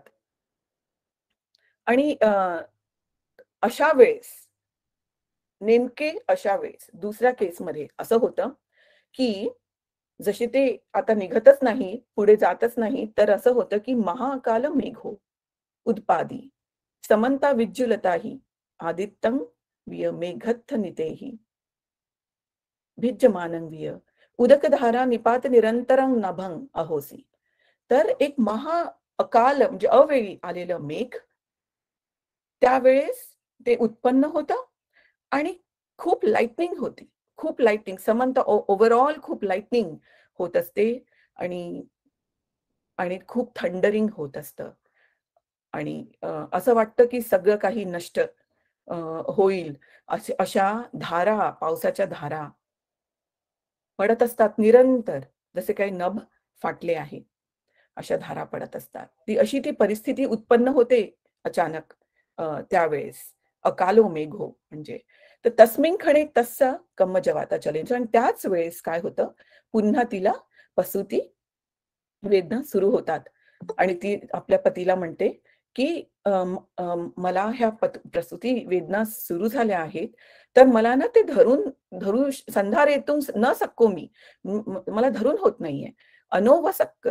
आणि अशा वेळेस, नेमके अशा वेळेस दुसऱ्या केसमध्ये असं होतं, की जसे ते आता निघतच नाही, पुढे जातच नाही, तर असं होतं की महाकाल मेघो उत्पादी समंता विज्जुलताहि आदित्यं विय मेघत्थ नितेहि भिज्यमानं विय उदकधारा निपात निरंतरं नभं अहोसी. तर एक महा अकाल म्हणजे अवेळी आलेलं मेघ त्यावेळेस ते उत्पन्न होतं आणि खूप लाइटनिंग होती, खूप लाइटनिंग समंत ओव्हरऑल खूप लाइटनिंग होत असते आणि आणि खूप थंडरिंग होत असतं आणि असं वाटतं की सगळं काही नष्ट होईल. अशा धारा, पावसाच्या धारा पडत असतात निरंतर, जसे काही नभ फाटले आहे अशा धारा पडत असतात. ती परिस्थिती उत्पन्न होते अचानक त्यावेळेस अकालो मेघो म्हणजे. तर तस्मिन खणे तस्सा कम्म जवाता चलेंज. आणि त्याच वेळेस काय होतं, पुन्हा तिला प्रसूती वेदना सुरू होतात आणि ती आपल्या पतीला म्हणते की मला ह्या प्रसूती वेदना सुरू झाल्या आहेत, तर मला ना ते धरू संधार येतून न सक्को मी, मला धरून होत नाहीये. अनोवसक्क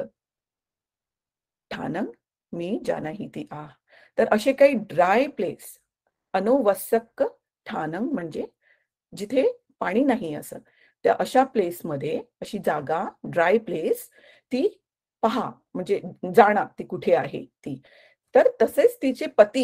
ठाणं मी जानाहिती आ. तर असे काही ड्राय प्लेस, अनोवसक्क ठाणं म्हणजे जिथे पाणी नाही असं, त्या अशा प्लेसमध्ये, अशी जागा ड्राय प्लेस ती पहा, म्हणजे जाणा ती कुठे आहे ती. तर तसेच तिचे पती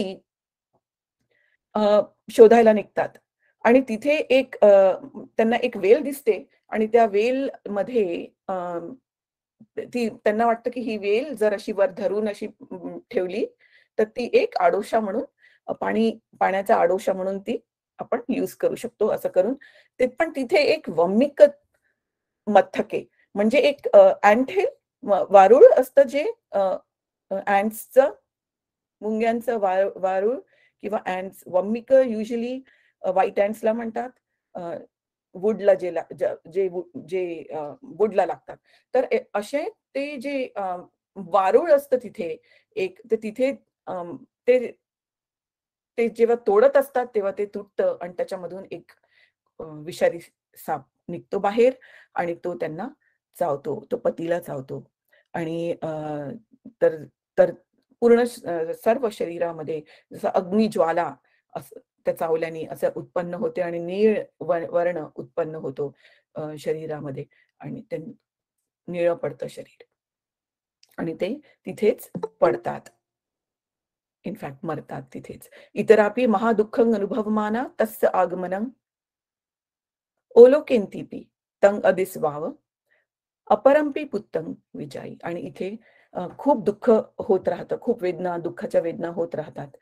शोधायला निघतात आणि तिथे त्यांना एक वेल दिसते आणि त्या वेल मध्ये त्यांना वाटतं की ही वेल जर अशी वर धरून अशी ठेवली तर ती एक आडोशा म्हणून पाण्याचा आडोशा म्हणून ती आपण यूज करू शकतो. असं करून ते पण तिथे एक वम्मिक मथके म्हणजे एक अँटहिल वारुळ असतं, जे ॲन्ट्सचं, मुंग्यांचं वारुळ किंवा ॲन्ट्स. वम्मिक युजली व्हाईट ॲन्ट्सला म्हणतात, वुडला जे वुडला लागतात. तर असे ते जे वारुळ असतं तिथे एक, तर तिथे ते ते जेव्हा तोडत असतात तेव्हा ते तुटतं आणि त्याच्यामधून एक विषारी साप निघतो बाहेर आणि तो त्यांना चावतो, तो पतीला चावतो आणि तर तर पूर्ण सर्व शरीरामध्ये जसं अग्निज्वाला असं त्या चावल्याने असं उत्पन्न होते आणि नीळ वर्ण उत्पन्न होतो शरीरामध्ये आणि ते निळं पडतं शरीर आणि ते तिथेच पडतात, इनफॅक्ट मरतात तिथेच. इतरापि महादुःखं अनुभवमाना तस्य आगमनं ओलोकेंतीपि तं अदिस्वाव अपरंपी पुत्तं विजाई. आणि इथे खूप दुःख होत राहतं, खूप वेदना, दुःखाच्या वेदना होत राहतात.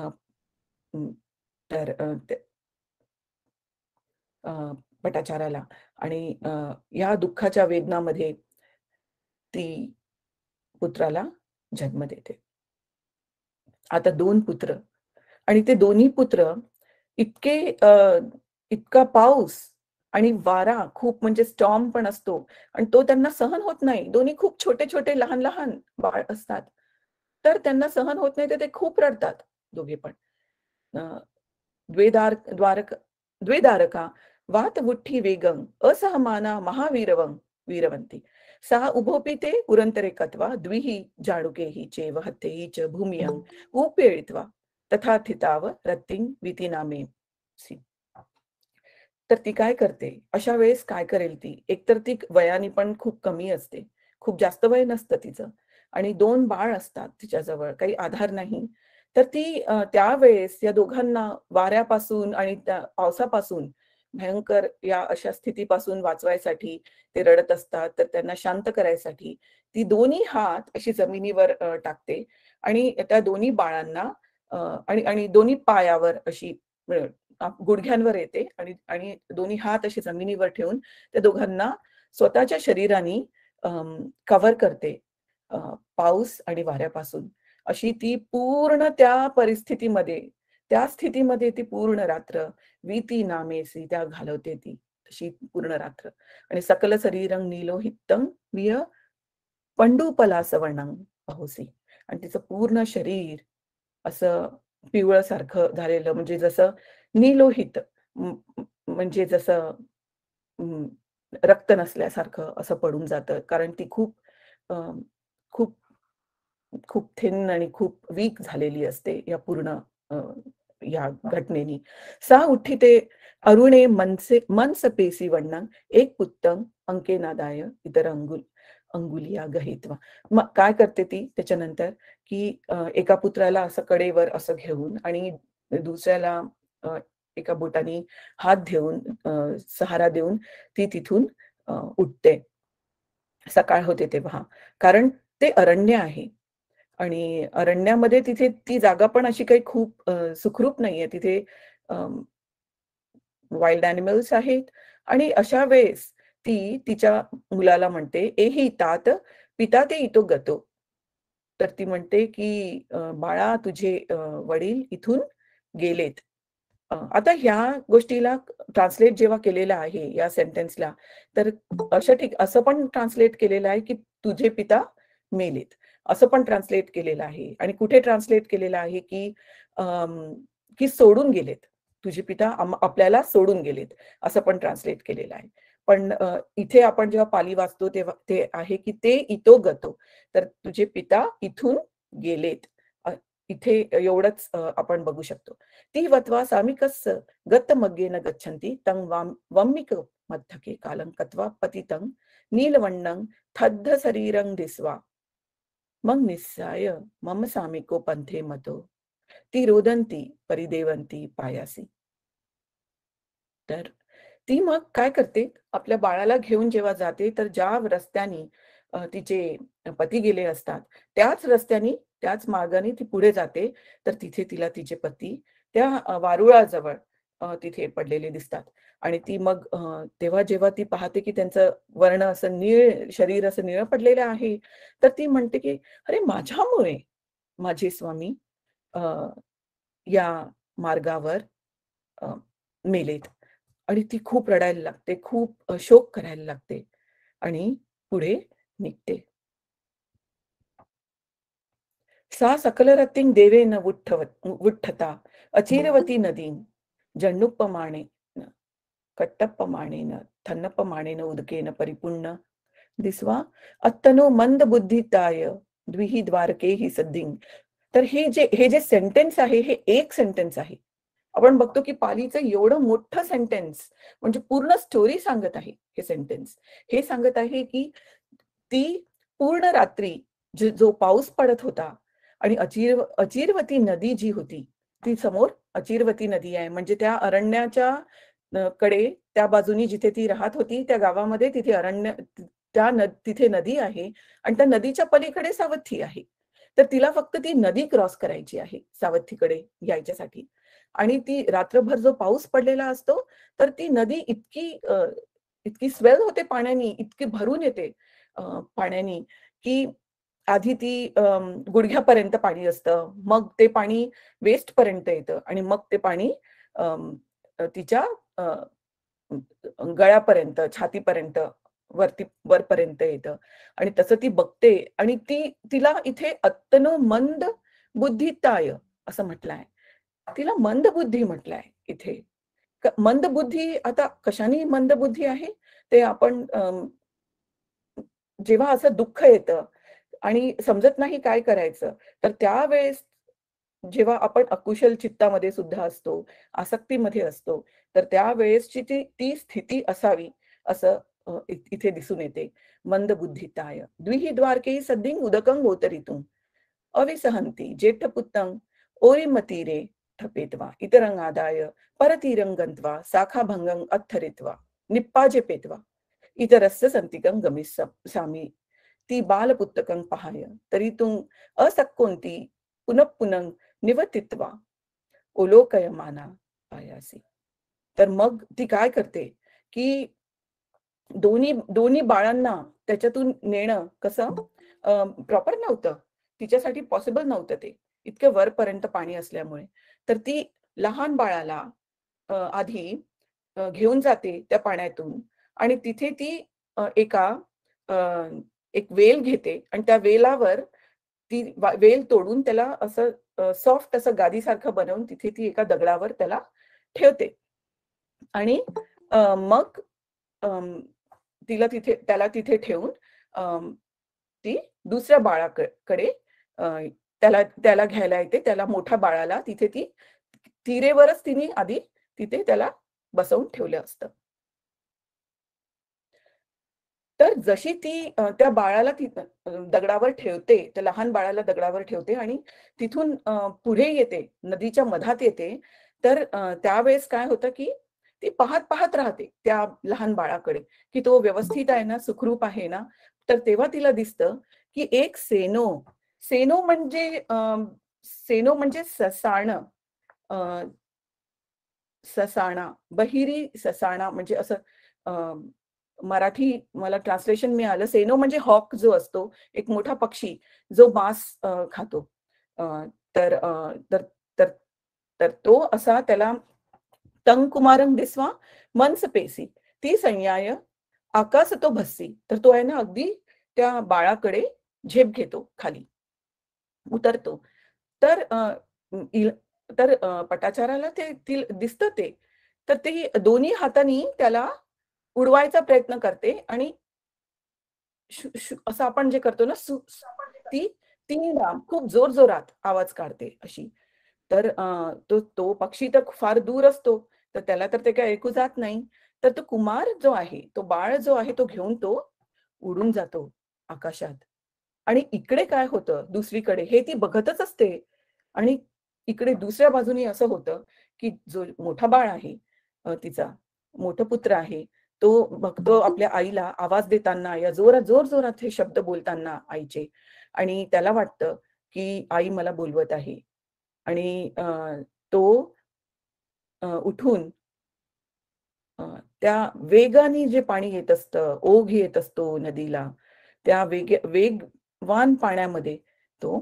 तर पटाचाराला आणि या दुःखाच्या वेदनामध्ये ती पुत्राला जन्म देते. आता 2 पुत्र आणि ते दोन्ही पुत्र इतका पाऊस आणि वारा खूप, म्हणजे स्टॉर्म पण असतो आणि तो त्यांना सहन होत नाही. दोन्ही खूप छोटे-छोटे, लहान-लहान बाळ असतात. तर त्यांना सहन होत नाही, तर ते खूप रडतात दोघे पण. द्वेदारका वातवुठ्ठी वेगं असहमाना महावीरवं वीरवंती सा उभोपि ते पुरंतरे कत्वा द्विहि जाडुकेहि चेव हत्येहि च भूमियं उपेळित्वा तथा थिताव रत्तिंग विती नामे सी. तर ती काय करते अशा वेळेस, काय करेल ती, एकतर ती वयाने पण खूप कमी असते, खूप जास्त वय नसतं तिचं, आणि 2 बाळ असतात तिच्याजवळ, काही आधार नाही. तर ती त्यावेळेस या दोघांना वाऱ्यापासून आणि त्या पावसापासून, भयंकर या अशा स्थितीपासून वाचवायसाठी ते रडत असतात. तर त्यांना शांत करायसाठी ती दोन्ही हात अशी जमिनीवर टाकते आणि त्या दोन्ही बाळांना आणि आणि दोन्ही पायावर अशी गुडघ्यांवर येते आणि आणि दोन्ही हात असे जमिनीवर ठेवून त्या दोघांना स्वतःच्या शरीराने कव्हर करते पाऊस आणि वाऱ्यापासून. अशी ती पूर्ण त्या परिस्थितीमध्ये, त्या स्थितीमध्ये ती पूर्ण रात्र वीती नामेसी त्या घालवते ती, तशी पूर्ण रात्र. आणि सकल शरीरं नीलोहितं विय पंडूपलासवर्णं अहोसी. आणि तिचं पूर्ण शरीर असं पिवळसारखं झालेलं, म्हणजे जसं नीलोहित, म्हणजे जसं रक्त नसल्यासारखं असं पडून जातं. कारण ती खूप खूप खूप थिन आणि खूप वीक झालेली असते या पूर्ण या घटनेनी. सा उठ्ठिते अरुणे मनस पेसी वण्णं एक पुत्तं अंकेनादाय इतर अंगुलिया गहित्वा. मग काय करते ती त्याच्यानंतर, की एका पुत्राला असं कडेवर असं घेऊन आणि दुसऱ्याला एका बोटाने हात घेऊन सहारा देऊन ती तिथून उठते. सकाळ होते तेव्हा. कारण ते अरण्य आहे आणि अरण्यामध्ये तिथे ती जागा पण अशी काही खूप सुखरूप नाहीये. तिथे वाईल्ड ॲनिमल्स आहेत आणि अशा वेळेस ती तिच्या मुलाला म्हणते, "एही तात पिता ते इतो गतो." तर ती म्हणते, की "बाळा, तुझे वडील इथून गेलेत." आता ह्या गोष्टीला ट्रान्सलेट जेव्हा केलेलं आहे या सेंटेन्सला, तर असं पण ट्रान्सलेट केलेलं आहे, की "तुझे पिता मेलेत." असं पण ट्रान्सलेट केलेलं आहे. आणि कुठे ट्रान्सलेट केलेलं आहे, की की सोडून गेलेत. तुझे पिता आपल्याला सोडून गेलेत, असं पण ट्रान्सलेट केलेलं आहे. पण इथे आपण जेव्हा पाली वाचतो तेव्हा ते आहे, की "ते इतो गतो." तर तुझे पिता इथून गेलेत. इथे एवढंच आपण बघू शकतो. ती वत्वा सामिकस्य गतमग्गेन गच्छन्ति तं वम्मिक मद्धके कालं कत्वा पतितं नीलवण्णं थद्ध शरीरं दिस्वा मग निस्साय मम सामिको पंथे मतो ती रोदंती परिदेवंती पायासी. तर ती मग काय करते, आपल्या बाळाला घेऊन जेव्हा जाते, तर ज्या रस्त्याने तिचे पती गेले असतात, त्याच रस्त्याने, त्याच मार्गाने ती पुढे जाते. तर तिथे तिला तिचे पती त्या वारुळाजवळ तिथे पडलेले दिसतात. आणि ती मग तेव्हा जेव्हा ती पाहते, की त्यांचं वर्ण असं शरीर असं निळं पडलेलं आहे, तर ती म्हणते, की "अरे, माझ्यामुळे माझे स्वामी अ, या मार्गावर मेलेत." आणि ती खूप रडायला लागते, खूप शोक करायला लागते आणि पुढे निघते. सा सकलरत्तिं देवेन वुठ्ठता अचिरवती नदीं जण्णुप्पमाणेन कट्टप्पमाणेन थन्नप्पमाणेन उदकेन परिपूर्ण दिसवा अत्तनो मंदबुद्धिताय द्विहि द्वारकेहि सद्दिं. तर हे जे सेंटेन्स आहे, हे एक सेंटेन्स आहे. आपण बघतो, की पालीचं एवढं मोठं सेंटेन्स, म्हणजे पूर्ण स्टोरी सांगत आहे हे सेंटेन्स. हे सांगत आहे, की ती पूर्ण रात्री जो पाऊस पडत होता आणि अचिरवती नदी जी होती, ती समोर अचिरवती नदी आहे. म्हणजे त्या अरण्याच्या कडे त्या बाजूनी जिथे ती राहत होती, त्या गावामध्ये तिथे तिथे नदी आहे आणि त्या नदीच्या पलीकडे सावथी आहे. तर तिला फक्त ती नदी क्रॉस करायची आहे सावथीकडे यायच्यासाठी. आणि ती रात्रभर जो पाऊस पडलेला असतो, तर ती नदी इतकी स्वेल होते पाण्यानी, इतकी भरून येते पाण्यानी, की आधी ती गुडघ्यापर्यंत पाणी असतं. मग ते पाणी वेस्ट पर्यंत येतं आणि मग ते पाणी तिच्या गळ्यापर्यंत, छातीपर्यंत, वरपर्यंत येतं. आणि तसं ती बघते आणि तिला इथे अत्तनो मंद बुद्धिताय असं म्हटलंय. तिला मंदबुद्धी म्हटलंय इथे. मंदबुद्धी आता कशाने मंदबुद्धी आहे? ते आपण जेव्हा असं दुःख येतं आणि समजत नाही काय करायचं, तर त्यावेळेस जेव्हा आपण अकुशल चित्तामध्ये सुद्धा असतो, आसक्तीमध्ये असतो, तर त्यावेळेसची ती स्थिती असावी असं इथे दिसून येते. मंदबुद्धिताय द्विहि सद्दिं उदकं गोचरितुं अविसहन्ति जेठपुत्तं ओरिमतीरे ठपेत्वा इतरं आदाय परतीरं गन्त्वा शाखाभङ्गं अत्थरित्वा निप्पाजपेत्वा इतरस्य संतिकं गमिष्यामि ती बालपुस्तकं पहाय तरी तू असक्कोंती पुनः निवतित्वा ओलोकयमाना पायासी. तर मग ती काय करते की दोन्ही दोन्ही बाळांना त्याच्यातून नेणं कसं प्रॉपर नव्हतं, तिच्यासाठी पॉसिबल नव्हतं ते इतक्या वरपर्यंत पाणी असल्यामुळे. तर ती लहान बाळाला आधी घेऊन जाते त्या पाण्यातून आणि तिथे ती एक वेल घेते आणि त्या वेलावर ती वेल तोडून त्याला असं सॉफ्ट असं गादीसारखं बनवून तिथे ती एका दगडावर त्याला ठेवते आणि मग त्याला तिथे ठेवून ती दुसऱ्या बाळाकडे त्याला घ्यायला येते. त्याला मोठ्या बाळाला तिथे ती तिरेवरच तिने आधी तिथे त्याला बसवून ठेवलं असतं. तर जशी ती त्या बाळाला दगडावर ठेवते, त्या लहान बाळाला दगडावर ठेवते आणि तिथून पुढे येते, नदीच्या मधात येते, तर त्यावेळेस काय होतं की ती पाहत राहते त्या लहान बाळाकडे की तो व्यवस्थित आहे ना, सुखरूप आहे ना. तर तेव्हा तिला दिसतं की एक सेनो म्हणजे ससाणा, बहिरी ससाणा म्हणजे असं मराठी मला ट्रान्सलेशन मिळालं. सेनो म्हणजे हॉक जो असतो, एक मोठा पक्षी जो मांस खातो. तर तर तर तो असा त्याला तंग कुमारं दिसवा मनस पेसी ती संयाय आकाश तो भस्सी. तर तो आहे ना अगदी त्या बाळाकडे झेप घेतो, खाली उतरतो. तर पटाचाराला ते दिसतं ते. तर ती दोन्ही हातांनी त्याला उडवायचा प्रयत्न करते आणि असं आपण जे करतो ना ती 3दा खूप जोरजोरात आवाज काढते अशी. तर तो पक्षी तर फार दूर असतो, तर त्याला तर ते काही ऐकू जात नाही. तर तो कुमार जो आहे, तो बाळ जो आहे, तो घेऊन तो उडून जातो आकाशात. आणि इकडे काय होतं दुसरीकडे हे ती बघतच असते आणि इकडे दुसऱ्या बाजूने असं होतं की जो मोठा बाळ आहे, तिचा मोठा पुत्र आहे, तो बघतो आपल्या आईला आवाज देताना या जोरात हे शब्द बोलताना आईचे आणि त्याला वाटतं की आई मला बोलवत आहे आणि तो उठून त्या वेगाने जे पाणी येत असतं, ओघ येत असतो नदीला, त्या वेगवान पाण्यामध्ये तो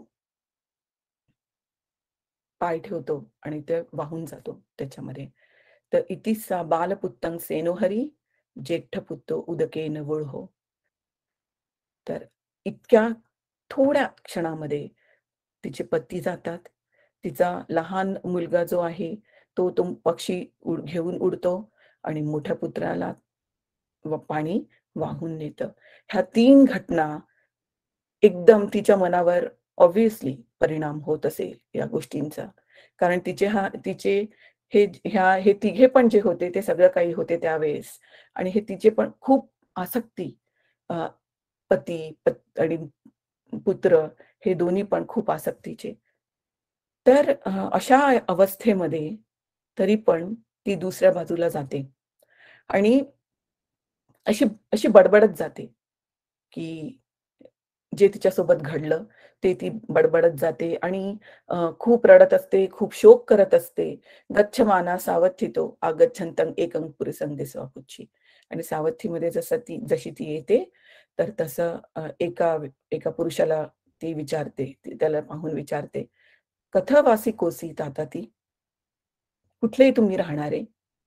पाय ठेवतो आणि ते वाहून जातो त्याच्यामध्ये. तर इतिसा बालपुत्तं सेनोहरी जेठ्ठपुत्तो उदकेन वोळहो. तर इतक्या थोड्या क्षणामध्ये तिचे पती जातात. तिचा लहान मुलगा जो आहे तो पक्षी घेऊन उडतो आणि मोठ्या पुत्राला पाणी वाहून नेतं. ह्या 3 घटना एकदम तिच्या मनावर ऑब्व्हियसली परिणाम होत असेल या गोष्टींचा. कारण तिचे हे तिघे पण जे होते ते सगळं काही होते त्यावेळेस आणि हे तिचे पण खूप आसक्ती पती आणि पुत्र हे दोन्ही पण खूप आसक्तीचे. तर अशा अवस्थेमध्ये तरी पण ती दुसऱ्या बाजूला जाते आणि अशी अशी बडबडत जाते की जे तिच्यासोबत घडलं ते ती बडबडत जाते आणि खूप रडत असते, खूप शोक करत असते. गच्छमाना सावथितो आगच्छन्तं एकं पुरुषं दिसवा पुच्छी. आणि सावथीमध्ये जशी ती येते तर तसं एका पुरुषाला ती विचारते, त्याला पाहून विचारते, कथवासी कोसी ताता ती, कुठले तुम्ही राहणारे?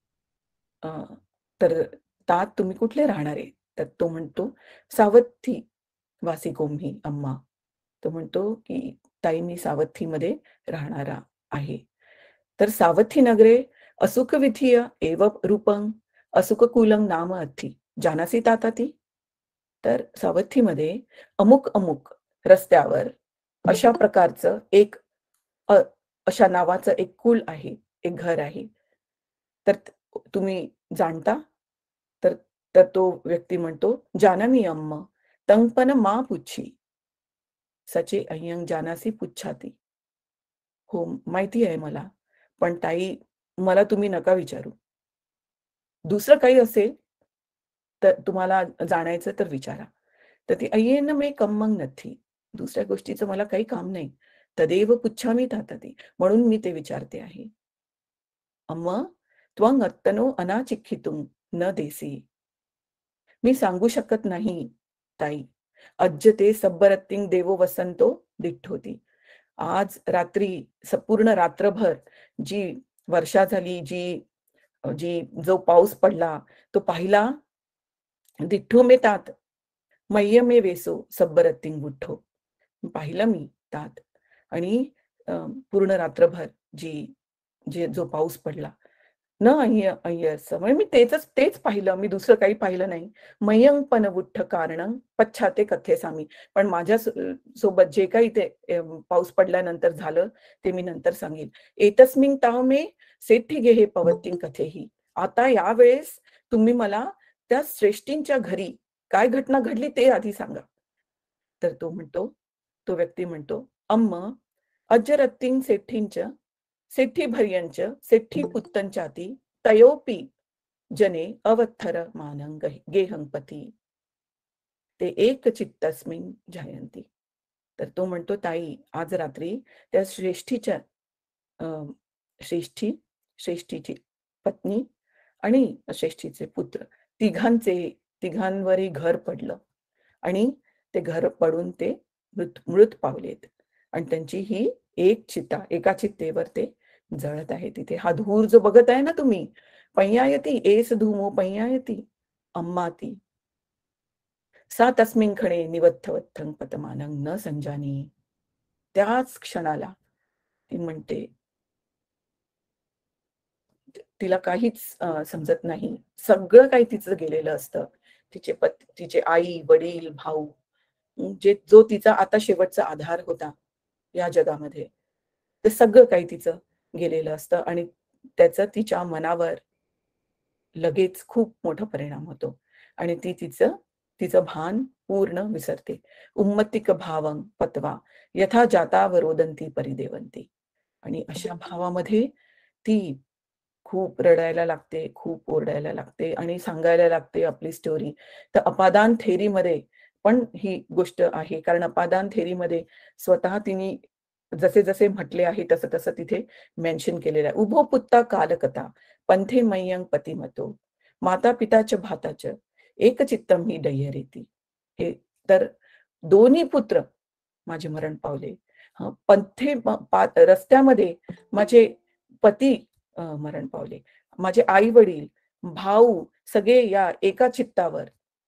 तर तात तुम्ही कुठले राहणारे? तर तो म्हणतो, सावथी वासी कोम्ही अम्मा. तो म्हणतो की ताई मी सावथीमध्ये राहणारा आहे. तर सावथी नगरे असुख विधिय एव रूपं असुख कुलं नाम अथी जानासी ताता ती. तर सावथीमध्ये अमुक रस्त्यावर अशा प्रकारचं एक अशा नावाचं एक कुल आहे, एक घर आहे. तर तुम्ही जाणता? तर तर तो व्यक्ती म्हणतो, "जानामी अम्म, तंगपन मा पुच्छी, सचे अय्यंग जानासी पुच्छाती." हो, माहिती आहे मला. पण ताई, मला तुम्ही नका विचारू. दुसरं काही असेल, तर तुम्हाला जाणायचं तर विचारा. तर ती "अय्येन मे कम्मंग नथी." दुसऱ्या गोष्टीचं मला काही काम नाही. तदेव पुच्छामी तातती. म्हणून मी ते विचारते आहे. "अम्म, त्वं अत्तनो अनाचिक्खितुं न देसी." मी सांगू शकत नाही, ताई. "अद्य ते सब्बरत्तिंग देवो वसंतो दिठ्ठोती." आज रात्री पूर्ण रात्रभर जी वर्षा झाली, जी जो पाऊस पडला, तो पाहिला. दिठ्ठो मे तात, मय्य मे वेसो सब्बरत्तिंग बुठ्ठो. पाहिलं मी तात. आणि पूर्ण रात्रभर जो पाऊस पडला. न अय्य अय्यर्स, म्हणजे मी तेच पाहिलं. मी दुसरं काही पाहिलं नाही. मय्यं पण बुठ्ठ कारणं पश्चाते कथेसामी. पण माझ्या सोबत जे काही ते पाऊस पडल्यानंतर झालं, ते मी नंतर सांगेन. एतस्मिन् ताव मे सेठ्ठी गेहे पवत्तिं कथेही. आता यावेळेस तुम्ही मला त्या श्रेष्ठींच्या घरी काय घटना घडली ते आधी सांगा. तर तो व्यक्ती म्हणतो, "अम्म, अजरत्तिं सेठ्ठींच, सेठ्ठी भर्यंच, सेठ्ठी पुत्तंचाती, तयोपि जने अवत्थर मानं गेहंपती, ते एक चित्तस्मिन् जायंती." तर तो म्हणतो, "ताई, आज रात्री त्या श्रेष्ठीच्या अं, श्रेष्ठी, श्रेष्ठीची पत्नी आणि श्रेष्ठीचे पुत्र तिघांवरही घर पडलं आणि ते घर पडून ते मृत पावलेत. आणि त्यांची ही एका चितेवर ते जळत आहे तिथे. हा धूर जो बघत आहे ना तुम्ही, पय्यायती एस धूमो पय्यायती अम्माती, सा तस्मिन् खणे निवत्थवत्थं पतमानं न संजानी." त्याच क्षणाला ती म्हणते, तिला काहीच समजत नाही. सगळं काही तिचं गेलेलं असतं. तिचे आई, वडील, भाऊ, जो तिचा आता शेवटचा आधार होता या जगामध्ये. ते सगळं काही तिचं गेलेलं असतं आणि त्याचा तिच्या मनावर लगेच खूप मोठा परिणाम होतो आणि ती तिचं भान पूर्ण विसरते. उम्मत्तिक भावं पत्वा यथा जाताव रोदंती परिदेवंती. आणि अशा भावामध्ये ती खूप रडायला लागते, खूप ओरडायला लागते आणि सांगायला लागते आपली स्टोरी. तर अपादान थेरीमध्ये पण ही गोष्ट आहे. कारण अपादान थेरीमध्ये स्वतः तिने जसे म्हटले आहे तसं तिथे मेन्शन केलेलं आहे. "उभो पुत्ता कालकथा, पंथे मय्यं पतिमतो, माता पिताच भाताच, एकचित्तम ही डय्यरेती." हे तर दोन्ही पुत्र माझे मरण पावले. रस्त्यामध्ये माझे पती मरण पावले. माझे आई-वडील, भाऊ सगळे या एका चित्तावर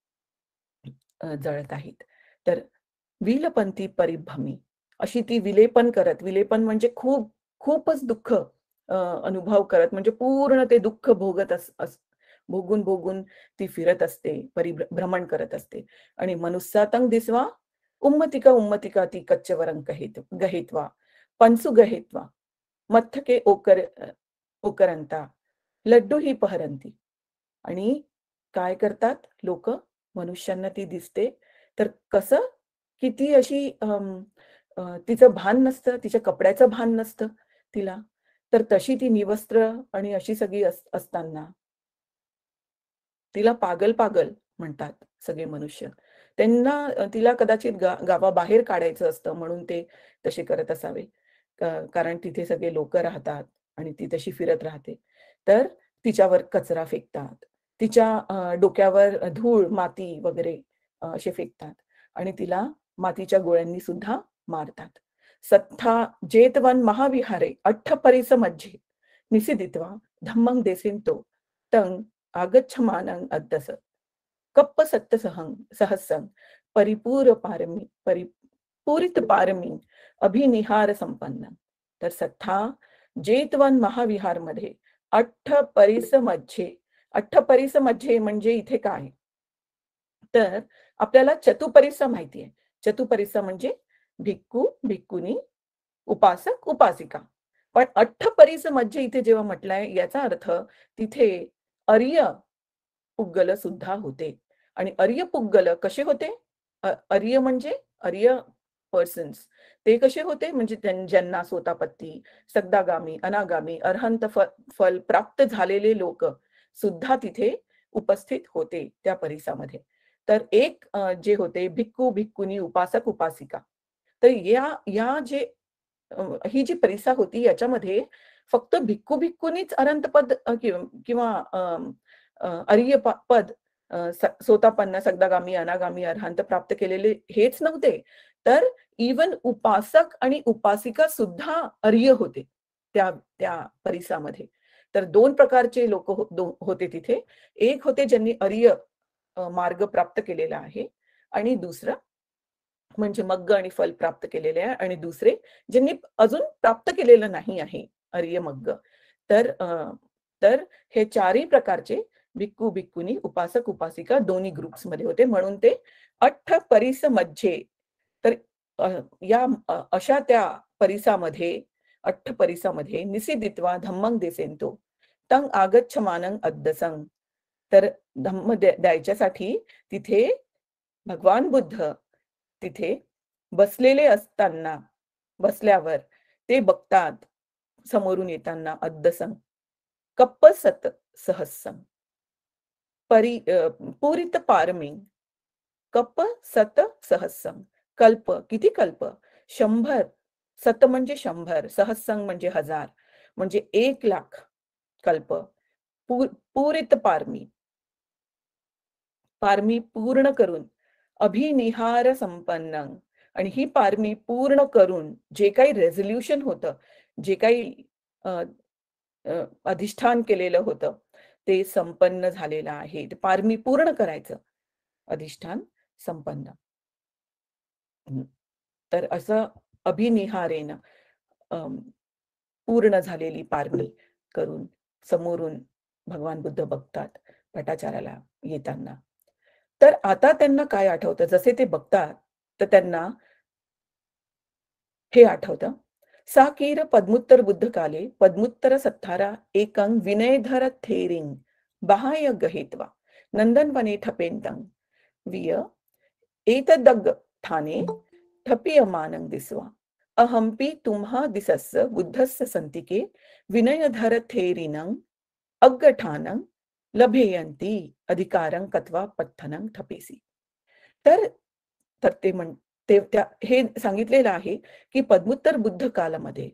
जळत आहेत. तर विलपंती परिभ्रमी, अशी ती विलेपन म्हणजे खूपच दुःख अनुभव करत, म्हणजे पूर्ण ते दुःख भोगत भोगून ती फिरत असते, भ्रमण करत असते. आणि मनुस्सातं दिसवा उम्मतिका ती कच्चवरं गहित्वा पंसु गहित्वा मथ्थके ओकरंता लड्डू ही पहरंती. आणि काय करतात लोक, मनुष्यांना ती दिसते तर कसं, की ती अशी तिचं भान नसतं, तिच्या कपड्याचं भान नसतं तिला. तर तशी ती निवस्त्र आणि अशी सगळी असताना तिला पागल म्हणतात सगळे मनुष्य. तिला कदाचित गावाबाहेर काढायचं असतं म्हणून ते तसे करत असावे. कारण तिथे सगळे लोक राहतात आणि ती तशी फिरत राहते. तर तिच्यावर कचरा फेकतात, तिच्या डोक्यावर धूळ, माती वगैरे असे फेकतात आणि तिला मातीच्या गोळ्यांनी सुद्धा मारतात. "सत्था जेतवन महाविहारे अठ्ठपरिस मध्ये निषिदित्वा धम्मं देसिंतो तं आगच्छमानं अद्दस कप्प सहस्सं परिपूरित पारमी अभिनिहार संपन्न." तर सत्ता जेतवन महाविहार मध्ये अठ्ठपरिस मध्ये म्हणजे इथे काय, तर आपल्याला चतुपरिस माहिती आहे. चतुपरिस म्हणजे भिक्खू, भिक्खुनी, उपासक, उपासिका. पण अठ्ठपरीस मध्य इथे जेव्हा म्हटलंय याचा अर्थ तिथे अर्य पुग्गल सुद्धा होते. आणि अर्य पुग्गल कसे होते? अर्य म्हणजे अर्य पर्सन्स, ते कसे होते? म्हणजे ज्यांना सोतापत्ती, सगदागामी, अनागामी, अरहंत फल प्राप्त झालेले लोक सुद्धा तिथे उपस्थित होते त्या परिसामध्ये. तर एक जे होते भिक्खू भिक्खुनी, उपासक उपासिका. तर या जे ही जी परिसा होती याच्यामध्ये फक्त भिक्खू भिक्खुनीच अनंत पद किंवा अर्य पद सोतापन्न, सगदागामी, अनागामी, अरहंत प्राप्त केलेले हेच नव्हते, तर इवन उपासक आणि उपासिका सुद्धा अर्य होते त्या त्या परिसामध्ये. तर दोन प्रकारचे लोक होते तिथे. एक होते ज्यांनी अर्य मार्ग प्राप्त केलेला आहे, आणि दुसरं म्हणजे मग्ग आणि फल प्राप्त केलेले आहे, आणि दुसरे ज्यांनी अजून प्राप्त केलेलं नाही आहे अर्य मग्ग. तर हे चारही प्रकारचे भिक्खू भिक्खुनी, उपासक उपासिका दोन्ही ग्रुप्स मध्ये होते, म्हणून ते अठ्ठ परिस मध्ये. तर या अशा त्या परिसामध्ये, अठ्ठ परिसामध्ये निसिदित्वा धम्मं देसेंतो तंग आगच्छमानं अद्दसंग. तर धम्म द्यायच्यासाठी तिथे भगवान बुद्ध तिथे बसलेले असताना, बसल्यावर ते बघतात समोरून येताना अद्दसंग कप्प सत सहस्संग पूरित पारमी कप्प सत सहस्संग. कल्प, किती कल्प? 100. सत म्हणजे 100, सहस्संग म्हणजे 1000, म्हणजे 1,00,000 कल्प. पूरित पारमी, पारमी पूर्ण करून, अभिनिहार संपन्न, आणि ही पारमी पूर्ण करून जे काही रेझोल्युशन होतं, जे काही अधिष्ठान केलेलं होतं ते संपन्न झालेलं आहे. पारमी पूर्ण करायचं, अधिष्ठान संपन्न. तर असं अभिनिहारेन पूर्ण झालेली पारमी करून समोरून भगवान बुद्ध बघतात भट्टाचार्याला येताना. तर आता त्यांना काय आठवतं? जसे ते बघतात तर त्यांना हे आठवतं, साकीर पद्मुत्तर बुद्ध काले पद्मुत्तर सत्तारा एकं विनयधर थेरिंग बाह्य गहेत्वा नंदनवने ठपेंतं विय एतदग्ग ठाणे ठपियमानं दिसवा अहंपि तुम्हा दिसस्य बुद्धस्य संतिके विनयधर थेरिनं अग्गठानं लभेयंती अधिकारं कत्वा पत्थनं ठपेसी. तर ते हे सांगितलेलं आहे की पद्मुत्तर बुद्ध कालामध्ये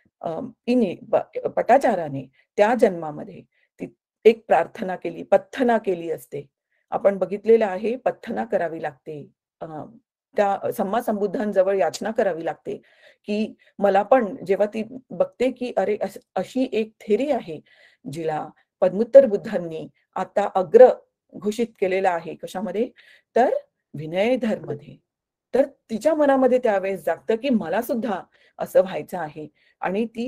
पटाचाराने त्या जन्मामध्ये एक प्रार्थना केली, पथ्थना केली असते. आपण बघितलेलं आहे, पथ्थना करावी लागते. त्या सम्मा संबुद्धांजवळ याचना करावी लागते की मला पण, जेव्हा ती बघते की अरे अशी एक थेरी आहे जिला पद्मुत्तर बुद्धांनी आता अग्र घोषित केलेला आहे. कशामध्ये? तर विनयधर मध्ये. तर तिच्या मनामध्ये त्यावेळेस जागतं की मला सुद्धा असं व्हायचं आहे. आणि ती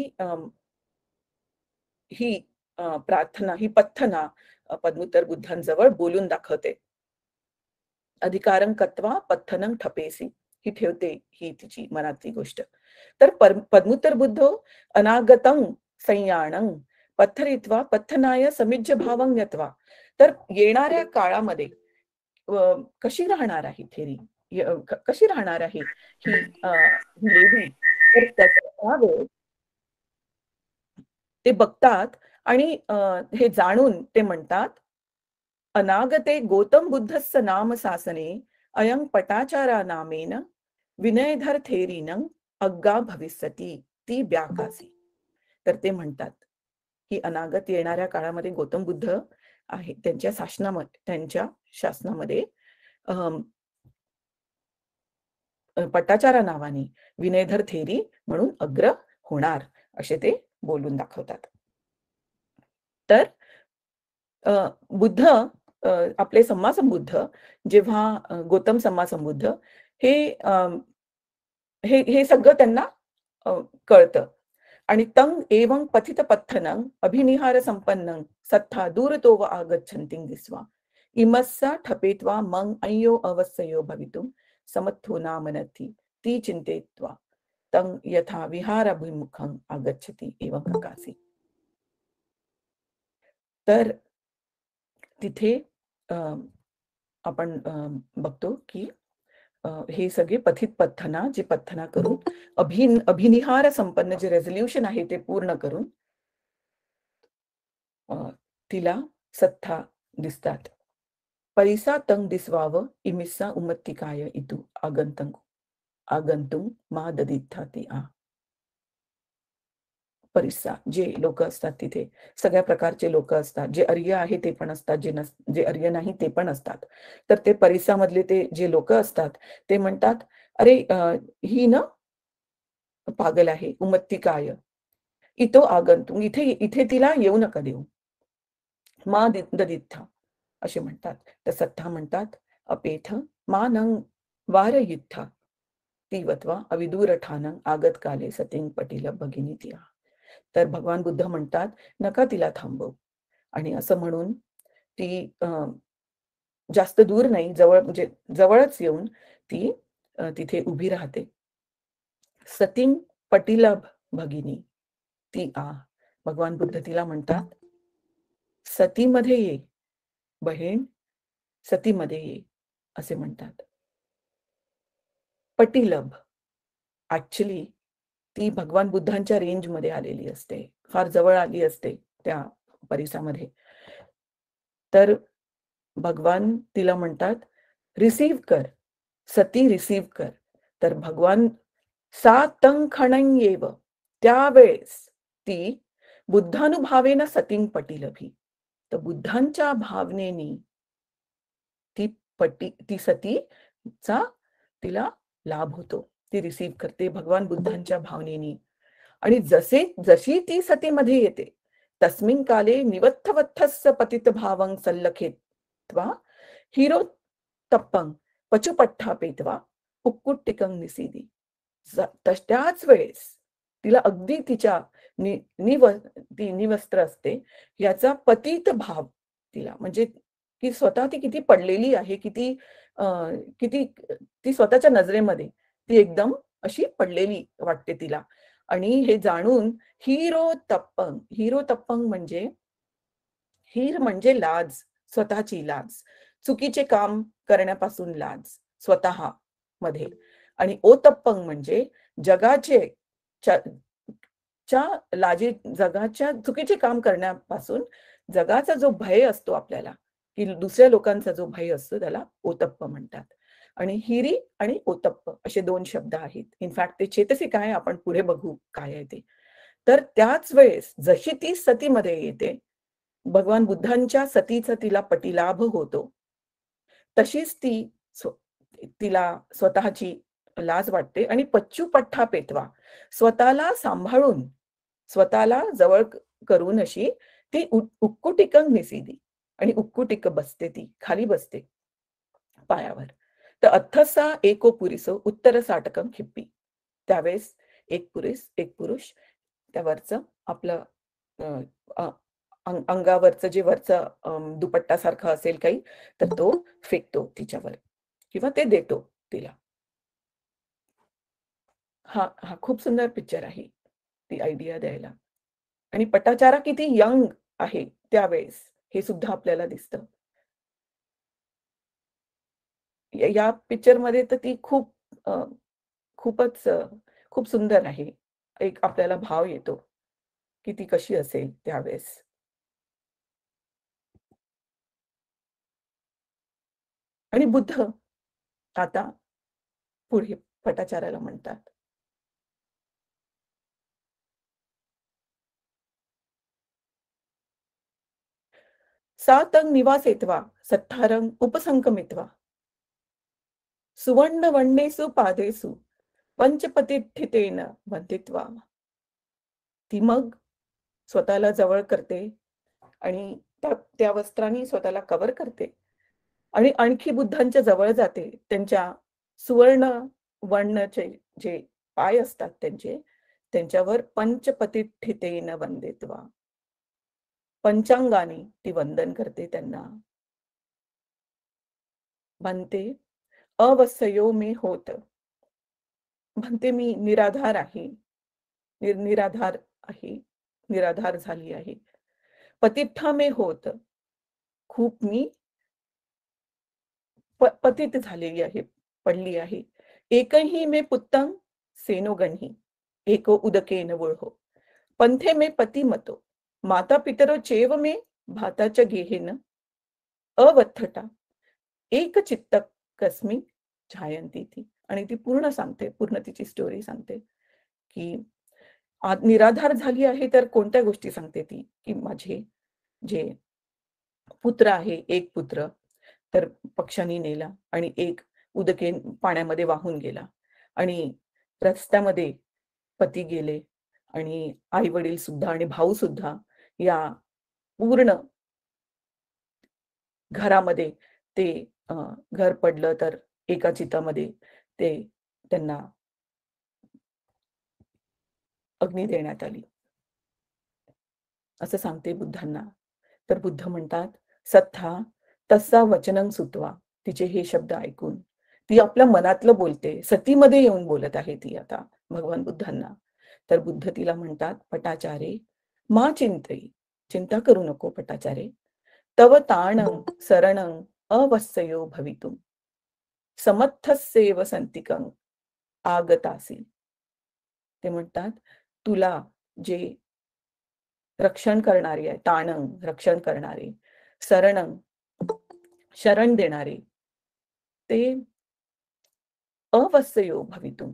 ही प्रार्थना, ही पथ्थना पद्मुत्तर बुद्धांजवळ बोलून दाखवते. अधिकारं कत्वा पथ्थनं ठपेसी, ही ठेवते ही तिची मनातली गोष्ट. तर पद्मुत्तर बुद्ध अनागतं संयाणं पत्थरित्वा पथ्थनाय समिज्ज भावं यत्वा. तर येणाऱ्या काळामध्ये कशी राहणार आहे थेरी, कशी राहणार आहे ही लेडी, तर त्यावेळेस ते बघतात आणि हे जाणून ते म्हणतात, अनागते गौतम बुद्धस्य नाम शासने अयं पटाचारा नामेन विनयधर थेरीनं अग्गा भविष्यती ती व्याकासी. तर ते म्हणतात की अनागत येणाऱ्या काळामध्ये गौतम बुद्ध आहे, त्यांच्या शासनामध्ये पटाचारा नावाने विनयधर थेरी म्हणून अग्र होणार, असे ते बोलून दाखवतात. तर बुद्ध, आपले सम्मा संबुद्ध, जेव्हा गौतम सम्मा संबुद्ध हे सगळं त्यांना कळतं. आणि तंग एवं पथित पथ्थनं अभिनिहार संपन्नं सत्था दूरतो व आगच्छन्तीं दिस्वा इमस्सा ठपेत्वा मं अय्यो अवस्सयो भवितुं समर्थो नामनथी ती चिंतेत्वा. तं यथा विहाराभिमुखं आगच्छति एवं प्रकाशी. तर तिथे आपण बघतो की हे सगळे पथित पथ्थना, जे पथ्थना करून अभिनिहार संपन्न जे रेझोल्युशन आहे ते पूर्ण करून तिला सत्था दिसतात. परिसा तं दिसवावं इमिस्सा उमत्तिकाय इतू आगंतुं मा ददिथा ती आ. परिसा, जे लोक असतात तिथे सगळ्या प्रकारचे लोक असतात, जे अर्य आहे ते पण असतात, जे अर्य नाही ते पण असतात. तर ते परिसामधले ते जे लोक असतात ते म्हणतात, अरे ही ना पागल आहे, उमत्तिकाय इतो आगंतुं, इथे तिला येऊ नका देऊ. मा ददिथा असे म्हणतात. तर सत्ता म्हणतात, अपेथ मा नंग वारयुत्था तीवत्वा अविदूर ठानं आगत काले सतिंग पटील भगिनी तिया. तर भगवान बुद्ध म्हणतात, नका तिला थांबव. आणि असं म्हणून ती जास्त दूर नाही, म्हणजे जवळच येऊन ती तिथे उभी राहते. सतिंग पटील भगिनी ती आ. भगवान बुद्ध तिला म्हणतात, सतीमध्ये ये बहीण, सतीमध्ये ये असे म्हणतात. पटीलभ, ऍक्च्युली ती भगवान बुद्धांच्या रेंजमध्ये आलेली असते, फार जवळ आली असते त्या परिसामध्ये. तर भगवान तिला म्हणतात, रिसीव्ह कर, सती रिसीव्ह कर. तर भगवान सा तं खणं येव, त्यावेळेस ती बुद्धानुभावेन सतीं पटीलभी. तर बुद्धांच्या भावनेनी ती सतीचा तिला लाभ होतो, ती रिसीव्ह करते भगवान बुद्धांच्या भावनेनी. आणि जशी ती सतीमध्ये येते तस्मिन काले निवत्थवत्थस्य पतित भावं सल्लखेत्वा हिरो तप्पं पचुपट्टापेत्वा उक्कुट्टिकं निसीदी. त्याच वेळेस तिला अगदी तिच्या ती निवस्त्र असते याचा पतित भाव तिला, म्हणजे की स्वतः ती किती पडलेली आहे, किती ती स्वतःच्या नजरेमध्ये ती एकदम अशी पडलेली वाटते तिला. आणि हे जाणून हिरो तप्पंग म्हणजे, हीर म्हणजे लाज, स्वतःची लाज, चुकीचे काम करण्यापासून लाज स्वतः मध्ये. आणि ओतप्पंग म्हणजे जगाच्या चुकीचे काम करण्यापासून जगाचा जो भय असतो आपल्याला, की दुसऱ्या लोकांचा जो भय असतो त्याला ओतप्प म्हणतात. आणि हिरी आणि ओतप्प असे दोन शब्द आहेत. इनफॅक्ट ते चेतसिक आहे, आपण पुढे बघू काय आहे ते. तर त्याच वेळेस जशी ती सतीमध्ये येते, भगवान बुद्धांच्या सतीचा तिला पटीलाभ होतो, तशीच तिला स्वतःची लाज वाटते आणि पच्चूपठ्ठा पेटवा, स्वतःला सांभाळून स्वतःला जवळ करून अशी ती उक्कुटिकं निसीदी, आणि उक्कुटिक बसते, ती खाली बसते पायावर. तर अथसा एको पुरिसो उत्तर साटकं खिप्पी. त्यावेळेस एक पुरुष त्यावरचं आपलं अंगावरचं जे वरचं दुपट्टा सारखं असेल काही, तर तो फेकतो तिच्यावर किंवा ते देतो तिला. हा खूप सुंदर पिक्चर आहे, ती आयडिया द्यायला. आणि पटाचारा किती यंग आहे त्यावेळेस हे सुद्धा आपल्याला दिसतं. या पिक्चर मध्ये तर ती खूप सुंदर आहे. एक आपल्याला भाव येतो की ती कशी असेल त्यावेळेस. आणि बुद्ध आता पुढे पटाचाराला म्हणतात, सातं निवासेत्वा सत्तारं उपसंकमित्वा सुवर्ण वन्नेसु पादेसु पंचपतिष्ठितेन वंदित्वा. ती मग स्वतःला जवळ करते आणि त्या वस्त्रांनी स्वतःला कव्हर करते आणि आणखी बुद्धांच्या जवळ जाते. त्यांच्या सुवर्ण वर्णचे जे पाय असतात त्यांच्यावर पंचपतिष्ठितेन वंदित्वा, पंचांगाने ती वंदन करते त्यांना. म्हणते, अवसयो मे होत म्हणते मी निराधार आहे, निराधार आहे, निराधार झाली आहे. पतिठा मे होत, खूप मी पतित झालेली आहे, पडली आहे. एकही मे पुत्तंग सेनोगणी, एको उदकेन वळहो. पंथे मे पतिमतो, माता पितरो चेव मे भाताच्या गेहेन अवत्थटा एक चित्त कस्मी छायंती ती. आणि ती पूर्ण सांगते, पूर्ण तिची स्टोरी सांगते की निराधार झाली आहे. तर कोणत्या गोष्टी सांगते ती, की माझे जे पुत्र आहे, एक पुत्र तर पक्ष्यांनी नेला आणि एक उदके पाण्यामध्ये वाहून गेला आणि रस्त्यामध्ये पती गेले आणि आई वडील सुद्धा आणि भाऊ सुद्धा या पूर्ण घरामध्ये ते घर पडलं. तर एका चितामध्ये ते त्यांना अग्नी देण्यात आली असं सांगते बुद्धांना. तर बुद्ध म्हणतात, सत्था तसा वचनं सुतवा. तिचे हे शब्द ऐकून ती आपल्या मनातलं बोलते, सतीमध्ये येऊन बोलत आहे ती आता भगवान बुद्धांना. तर बुद्ध तिला म्हणतात, पटाचारे मा चिंतई, चिंता करू नको पटाचारे, तव ताणं सरणं अवस्सयो भवितुम समर्थस्येव संतिकं आगतासी. ते म्हणतात, तुला जे रक्षण करणारे आहे, ताणं रक्षण करणारे, सरणं शरण देणारे, ते अवस्सयो भवितुम,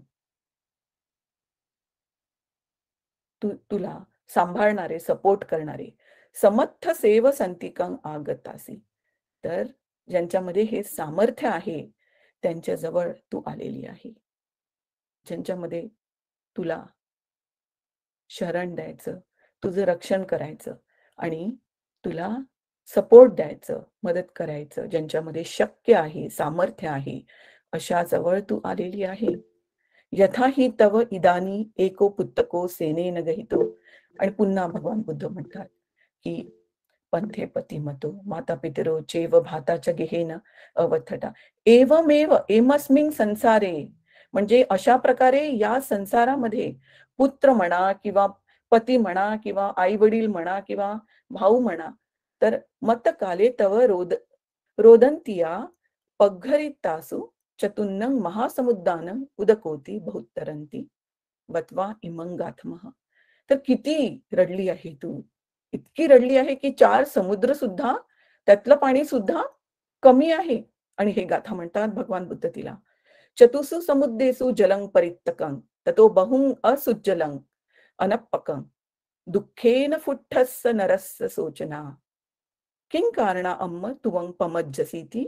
तुला सांभाळणारे, सपोर्ट करणारे, समर्थ सेव संतिकं आगतासी. तर ज्यांच्यामध्ये हे सामर्थ्य आहे त्यांच्याजवळ तू आलेली आहे, ज्यांच्यामध्ये तुला शरण द्यायचं, तुझं रक्षण करायचं आणि तुला सपोर्ट द्यायचं, मदत करायचं, ज्यांच्यामध्ये शक्य आहे, सामर्थ्य आहे, अशा जवळ तू आलेली आहे. यथा हि तव इदानी एको पुत्तको सेनेन गहितो. आणि पुन्हा भगवान बुद्ध म्हणतात की पंथे पतिमतो माता पितरो चेव भाताच्या गेहेन अवथटा एवमेव एमस्मिन संसारे. म्हणजे अशा प्रकारे या संसारामध्ये पुत्र म्हणा किंवा पती म्हणा किंवा आई वडील म्हणा किंवा भाऊ म्हणा, तर मतकाले तव रोदंतिया पग्घरितासु चतुन्नं महासमुद्दानं उदकोती बहुतरंती वत्वा इमं गाथमः. तर किती रडली आहे तू, इतकी रडली आहे की 4 समुद्र सुद्धा, त्यातलं पाणी सुद्धा कमी आहे. आणि हे गाथा म्हणतात भगवान बुद्ध तिला, चतुसु समुद्रेषु जलं परित्तकं ततो बहुं असुज्जलं अनप्पकं दुःखेन फुट्टस्स नरस्स सोचना किं कारणा अम्म तुवं पमज्जसीती.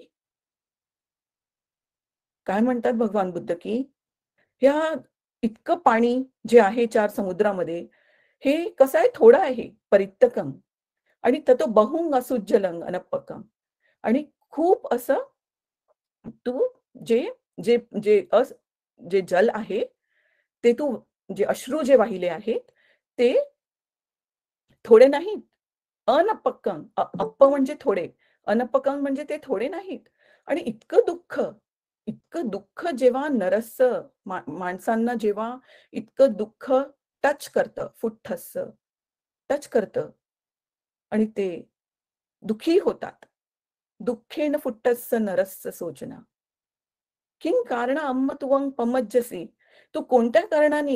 काय म्हणतात भगवान बुद्ध की ह्या इतकं पाणी जे आहे 4 समुद्रामध्ये, हे कसं आहे, थोडं आहे, परित्तकं, आणि ततो बहुंग असुज्जलं अनप्पकं, आणि खूप असं तू जे जे जे जे जल आहे ते तू, जे अश्रू जे वाहिले आहेत ते थोडे नाहीत. अनप्पकं, अप्प म्हणजे थोडे, अनप्पकं म्हणजे ते थोडे नाहीत. आणि इतकं दुःख जेव्हा नरस्स माणसांना जेव्हा इतकं दुःख टच करतं, फुट्ठस्स टच करतं आणि ते दुःखी होतात. दुःखेन फुट्टस्स नरस्स सोचना किं कारण अम्म तुवं पमज्जसी. तू कोणत्या कारणाने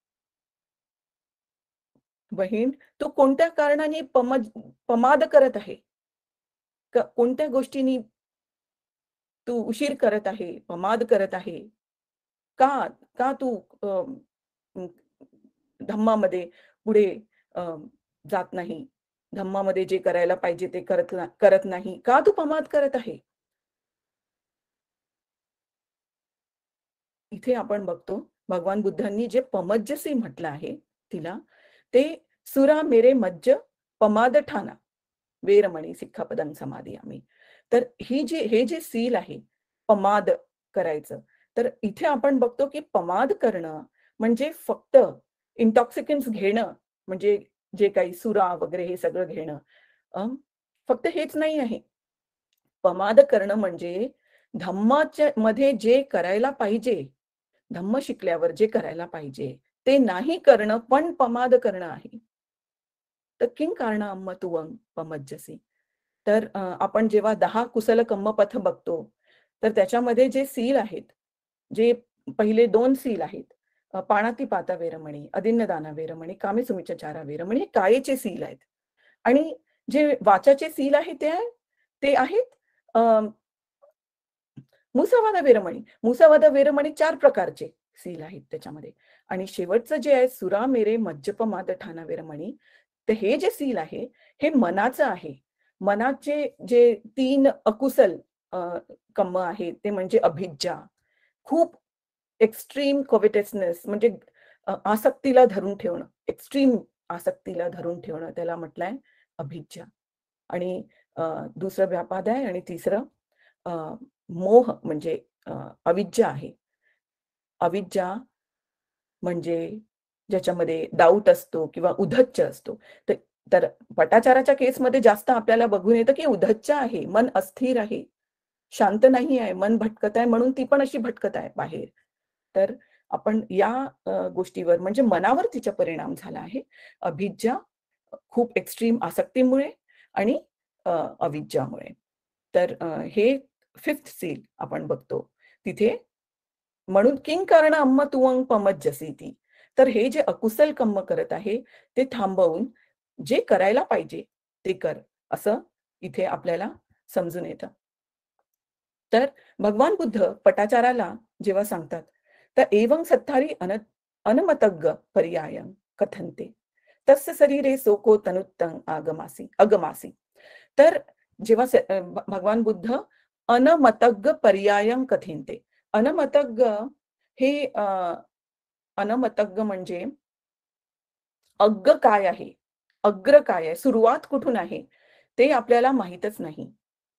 बहीण, तू कोणत्या कारणाने पमाद करत आहे, कोणत्या गोष्टीनी तू उशीर करत आहे, पमाद करत आहे, का का तू धम्मामध्ये पुढे जात नाही, धम्मामध्ये जे करायला पाहिजे ते करत नाही, का तू पमाद करत आहे. इथे आपण बघतो भगवान बुद्धांनी जे पमज्जसी म्हटलं आहे तिला, ते सुरा मेरे मज्ज पमाद ठाना वेरमणी सिक्खापदं समाधी आम्ही. तर हे जे सील आहे पमाद करायचं, तर इथे आपण बघतो की पमाद करणं म्हणजे फक्त इंटॉक्सिकन्स घेणं, म्हणजे जे काही सुरा वगैरे हे सगळं घेणं, फक्त हेच नाही आहे. पमाद करणं म्हणजे धम्माच्या मध्ये जे करायला पाहिजे धम्म शिकल्यावर जे करायला पाहिजे ते नाही करणं पण पमाद करणं आहे. तर किंग कारणं तुवंग पमज्जसी. तर आपण जेव्हा 10 कुशल कर्मपथ बघतो तर त्याच्यामध्ये जे सील आहेत, जे पहिले 2 सील आहेत, पाणातिपाता वेरमणी, अदिन्नदाना वेरमणी, कामेसुमिच्चाचारा वेरमणी, हे कायेचे सील आहेत. आणि जे वाचाचे सील आहे ते आहेत मुसावाद वेरमणी. मुसावाद वेरमणी 4 प्रकारचे सील आहेत त्याच्यामध्ये. आणि शेवटचं जे आहे सुरा मेरे मज्जपमाद ठाणा वेरमणी, तर हे जे सील आहे हे मनाचं आहे. मनाचे जे 3 अकुशल कर्म आहेत ते म्हणजे अभिज्जा, खूप एक्स्ट्रीम कोव्हिटेसनेस, म्हणजे आसक्तीला धरून ठेवणं, एक्स्ट्रीम आसक्तीला धरून ठेवणं, त्याला म्हटलंय अभिज्जा. आणि दुसरं व्यापाद आहे आणि तिसरं मोह म्हणजे अविद्या आहे. अविद्या म्हणजे ज्याच्यामध्ये डाऊट असतो किंवा उद्धच्च असतो. तर पटाचाराच्या केसमध्ये जास्त आपल्याला बघून येतं की उद्धच्च आहे, मन अस्थिर आहे, शांत नाही आहे, मन भटकत आहे, म्हणून ती पण अशी भटकत आहे बाहेर. तर आपण या गोष्टीवर म्हणजे मनावर तिचा परिणाम झाला आहे. अभिज्जा खूप एक्स्ट्रीम आसक्तीमुळे आणि अविद्यामुळे. तर हे 5th सील आपण बघतो तिथे. म्हणून किंग कर्ण अम्म तुवंग पमज्जसी ती. तर हे जे अकुशल कर्म करत आहे ते थांबवून जे करायला पाहिजे ते कर, असं इथे आपल्याला समजून येतं. तर भगवान बुद्ध पटाचाराला जेव्हा सांगतात तर एवं सत्तारी अनमतग्ग पर्यायं कथनते तस्य शरीरे सोको तनुत्तं अगमासी. तर जेव्हा भगवान बुद्ध अनमतग्ग पर्यायं कथनते. अनमतग्ग हे अनमतग्ग म्हणजे अग्ग काय आहे, अग्र काय आहे, सुरुवात कुठून आहे ते आपल्याला माहीतच नाही.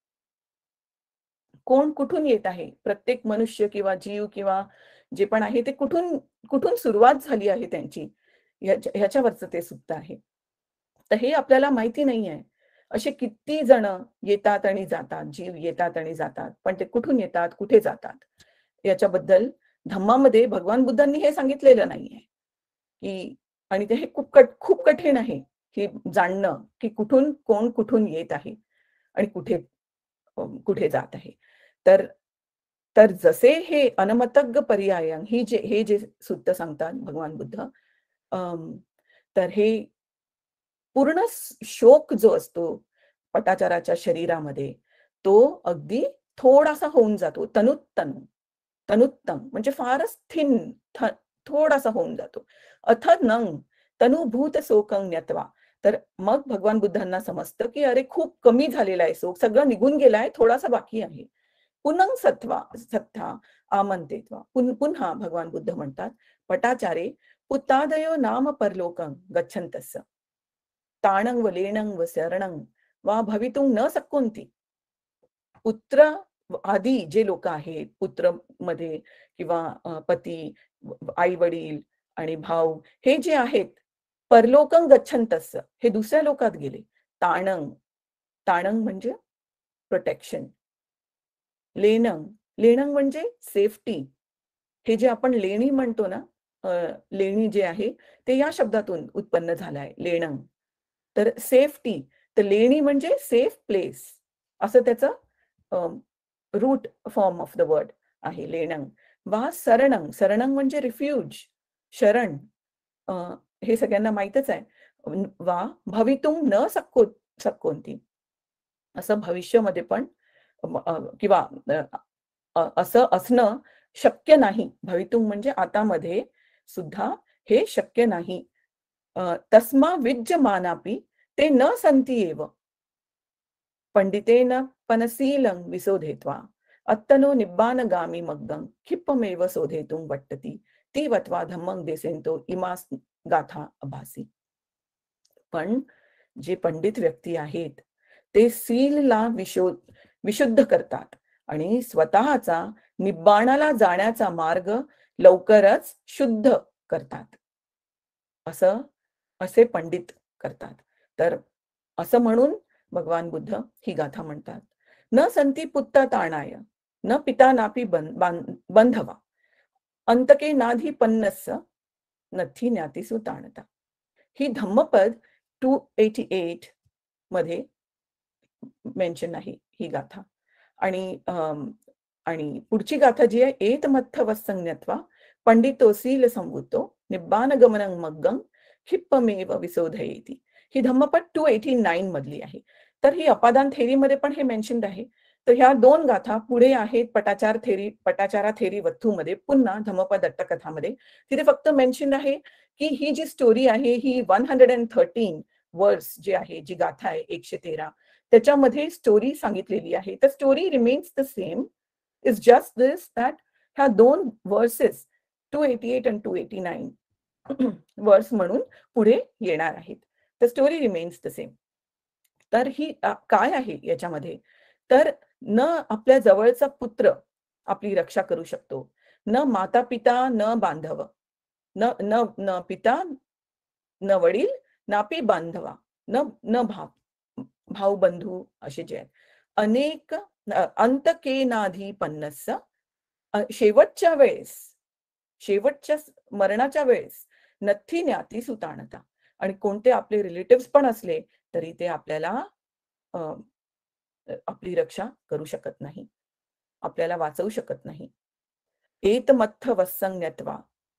कोण कुठून येत आहे, प्रत्येक मनुष्य किंवा जीव किंवा जे पण आहे ते कुठून सुरुवात झाली आहे त्यांची, ह्याच्यावरचं ते सुद्धा आहे. तर हे आपल्याला माहिती नाही आहे. असे किती जण येतात आणि जातात, जीव येतात आणि जातात, पण ते कुठून येतात, कुठे जातात, याच्याबद्दल धम्मामध्ये भगवान बुद्धांनी हे सांगितलेलं नाहीये की. आणि ते हे खूप कठीण आहे की जाणणं की कोण कुठून येत आहे आणि कुठे जात आहे. तर जसे हे अनमतग्ग पर्यायं हे जे सूत्र सांगतात भगवान बुद्ध, तर हे पूर्ण शोक जो असतो पटाचाराच्या शरीरामध्ये तो अगदी थोडासा होऊन जातो. तनुत्तम म्हणजे फारच थोडासा होऊन जातो. अथ नंग तनुभूत शोकं न्यत्वा. तर मग भगवान बुद्धांना समजतं की अरे खूप कमी झालेला आहे शोक, सगळं निघून गेलाय, थोडासा बाकी आहे. पुनंग सत्था आमंत्रित्वा. पुन्हा भगवान बुद्ध म्हणतात पटाचारे पुत्तादयो नाम परलोकं गच्छन्तस्य ताणंग व लेणंग व शरणंग वा भवितुं न शक्नोति. पुत्र आदी जे लोक आहेत, पुत्र मध्ये किंवा पती, आई वडील आणि भाऊ, हे जे आहेत परलोकं गच्छन्तस्य, हे दुसऱ्या लोकात गेले. ताणंग म्हणजे प्रोटेक्शन. लेणंग म्हणजे सेफ्टी. हे जे आपण लेणी म्हणतो ना, लेणी जे आहे ते या शब्दातून उत्पन्न झालं आहे, लेणंग. तर सेफ्टी, तर लेणी म्हणजे सेफ प्लेस, असं त्याचं root form of the word आहे लेणंग. वा शरणंग म्हणजे रिफ्यूज, शरण. हे सगळ्यांना माहितच आहे. वा भवितुं न शक्नोति, असं भविष्यामध्ये पण किंवा असं असणं शक्य नाही. भवितुं म्हणजे आतामध्ये सुद्धा हे शक्य नाही. तस्मा विद्यमानापि ते न सन्ति एव पंडितेन पनशीलं विशोधेत्वा अत्तनो निब्बानगामी मग्गं क्षिप्पमेव शोधेतुं वट्टति तीवत्वा धम्मं देसेंतो इमास गाथा अभासी. पण जे पंडित व्यक्ती आहेत ते सीलला विशुद्ध करतात आणि स्वतःचा निब्बाणाला जाण्याचा मार्ग लवकरच शुद्ध करतात, असे पंडित करतात. तर असं म्हणून भगवान बुद्ध ही गाथा म्हणतात. न संती पुत्ता ताणाय न पिता नापी बंधवा. अंतके नाधी पन्नस्स नथी ज्ञातीसु ताणता. ही धम्मपद 288 मध्ये मेन्शन आहे ही गाथा. आणि पुढची गाथा जी आहे, एतमत्थ वस्संज्ञत्वा पंडितोसील संवुतो निब्बान गमनं मग्गं क्षिप्पमेव विशोधयेति. ही धम्मपद 289 मधली आहे. तर ही अपादान थेरीमध्ये पण हे मेन्शन्ड आहे. तर ह्या दोन गाथा पुढे आहेत पटाचारा थेरी वथूमध्ये, पुन्हा धम्मपद अट्टकथामध्ये. तिथे फक्त मेन्शन आहे की ही जी स्टोरी आहे ही 113 वर्ड्स जे आहे, जी गाथा आहे 113, त्याच्यामध्ये स्टोरी सांगितलेली आहे. तर story remains the same. Is just this that ह्या दोन वर्सेस 288 आणि 289 वर्स म्हणून पुढे येणार आहेत. तर स्टोरी रिमेन्स द सेम. तर ही काय आहे याच्यामध्ये, तर न आपल्या जवळचा पुत्र आपली रक्षा करू शकतो, न माता पिता, न बांधव, न पिता, न वडील, नापी बांधवा, न भाऊ बंधू असे जे आहेत. अनेक अंतकेनाधी पन्नस्स, शेवटच्या मरणाच्या वेळेस नथी ज्ञाती सुताणता. आणि कोणते आपले रिलेटिव्स पण असले तरी ते आपल्याला आपली रक्षा करू शकत नाही, आपल्याला वाचवू शकत नाही. एतमत्थ वस्संज्ञत्वा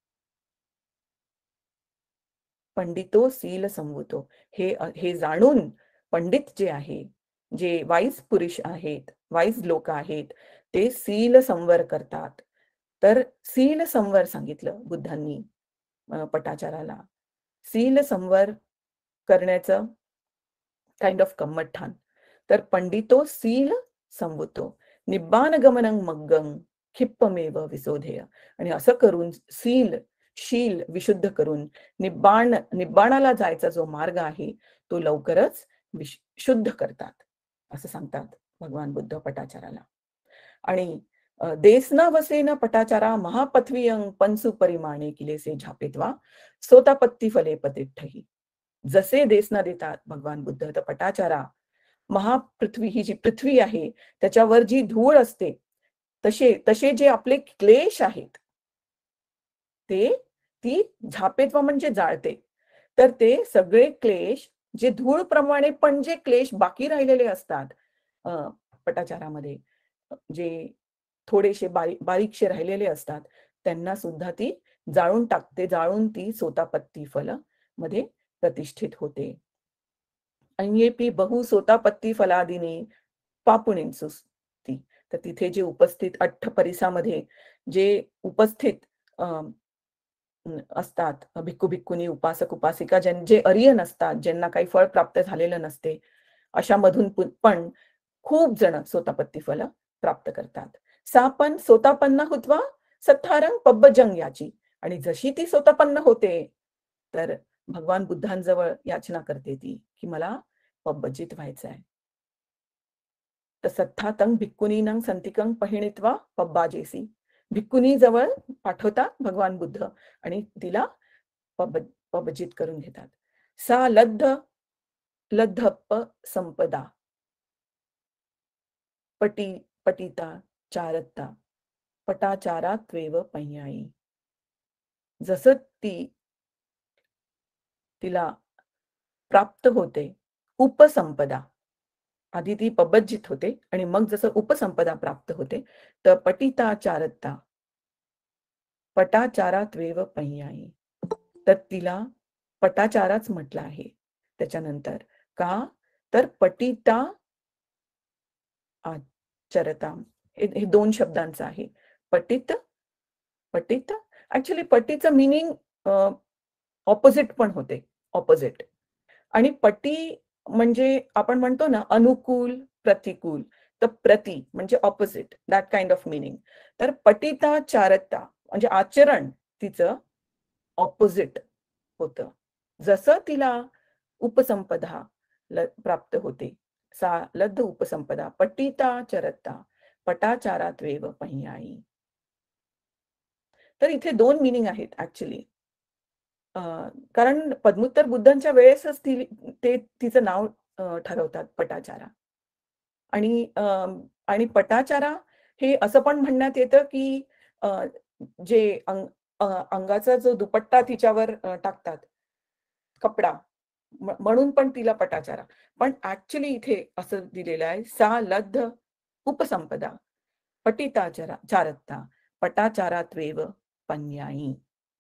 पंडितो सील संवुतो. हे जाणून पंडित जे आहे, जे वाईज पुरुष आहेत, वाईज लोक आहेत, ते सील संवर करतात. तर सील संवर सांगितलं बुद्धांनी पटाचाराला. सील संवर करण्याचं काइंड ऑफ कम्मठान. तर पंडितो सील संवुतो निब्बान गमनं मग्गं क्षिप्पमेव विशोधेय. आणि असं करून शील विशुद्ध करून निब्बाणाला जायचा जो मार्ग आहे तो लवकरच शुद्ध करतात, असं सांगतात भगवान बुद्ध पटाचाराला. आणि देसना वसेन पटाचारा महापथवीयं पंसु परिमाणे किलेसे झापेत्वा सोतापत्ती फले पतिठ्ठही. जसे देसना देतात भगवान बुद्ध, तर पटाचारा महापृथ्वी, ही जी पृथ्वी आहे त्याच्यावर जी धूळ असते, तसे जे आपले क्लेश आहेत ती झापेत्वा म्हणजे जाळते. तर ते सगळे क्लेश जे धूळप्रमाणे पण जे क्लेश बाकी राहिलेले असतात पटाचारामध्ये, जे थोडेसे बारीकशे राहिलेले असतात, त्यांना सुद्धा ती जाळून टाकते. जाळून ती सोतापत्ती फल मध्ये प्रतिष्ठित होते. अन्येपि बहु सोतापत्ती फलादिनी पापुणींसुस्ती. तर तिथे जे उपस्थित अठ्ठ परिसामध्ये जे उपस्थित असतात भिक्खू भिक्खुनी, उपासक उपासिका, जे अरियन असतात, ज्यांना काही फळ प्राप्त झालेलं नसते, अशामधून पण खूप जण सोतापत्ती फल प्राप्त करतात. सा पण सोतापन्न हुत्वा सत्थारंग पब्बजंग याची. आणि जशी ती सोतापन्न होते तर भगवान बुद्धांजवळ याचना करते ती की मला पब्बजित व्हायचं आहे. तर सत्थातंग भिक्कुनीनं संतिकं पहिणित्वा पब्बाजेसी. भिक्कुनी जवळ पाठवतात भगवान बुद्ध आणि तिला पब्बजित करून घेतात. सा लद्धप्प संपदा पटिता चारत्ता पटाचारात्वेव पह्यायी. जसं तिला प्राप्त होते उपसंपदा, आधी ती पब्बजित होते आणि मग जसं उपसंपदा प्राप्त होते, तर पटिता चारत्ता पटाचारात्वेव पह्यायी. तर तिला पटाचाराच म्हटलं आहे त्याच्यानंतर. का तर पटिता आचरता हे दोन शब्दांचं आहे. पटित ऍक्च्युली पटीचं मिनिंग ऑपोजिट पण होते, ऑपोजिट. आणि पटी म्हणजे आपण म्हणतो ना अनुकूल प्रतिकूल, तर प्रति म्हणजे opposite, that kind of meaning. तर पटिता चारत्ता म्हणजे आचरण तिचं ऑपोजिट होतं. जसं तिला उपसंपदा प्राप्त होते, सा लद्ध उपसंपदा पटिता चरत्ता पटाचारात्वेव पह्यायी. तर इथे दोन मिनिंग आहेत ऍक्च्युली. कारण पद्मोत्तर बुद्धांच्या वेळेसच ते तिचं नाव ठरवतात पटाचारा. आणि पटाचारा हे असं पण म्हणण्यात येतं की जे अंगाचा जो दुपट्टा तिच्यावर टाकतात, कपडा, म्हणून पण तिला पटाचारा. पण ऍक्च्युली इथे असं दिलेलं आहे, सा लब्ध उपसंपदा पटिताचारा चारत्ता पटाचारात्वेव पन्यायी.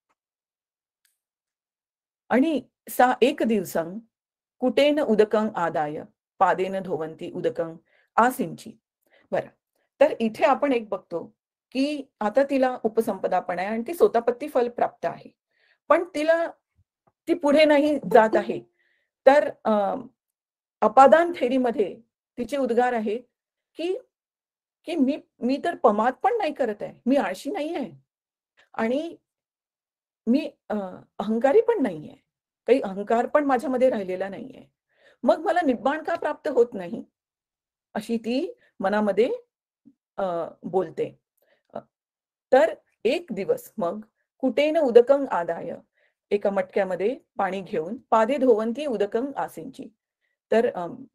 आणि सा एक दिवसं कुटेन उदकं आदाय पादेन धोवंती उदकं आसिंची. बरं, तर इथे आपण एक बघतो की आता तिला उपसंपदा पण आहे आणि ती सोतापत्ती फल प्राप्त आहे, पण ती पुढे नाही जात आहे. तर अपादान थेरीमध्ये तिचे उद्गार आहेत की की मी तर पमाद पण नाही करत आहे, मी आळशी नाही आहे आणि मी अहंकारी पण नाहीये, काही अहंकार पण माझ्यामध्ये राहिलेला नाहीये, मग मला निब्बाण का प्राप्त होत नाही, अशी ती मनामध्ये बोलते. तर एक दिवस मग कुटेन उदकं आदाय, एका मटक्यामध्ये पाणी घेऊन पादे धोवंती उदकं आसिंची. तर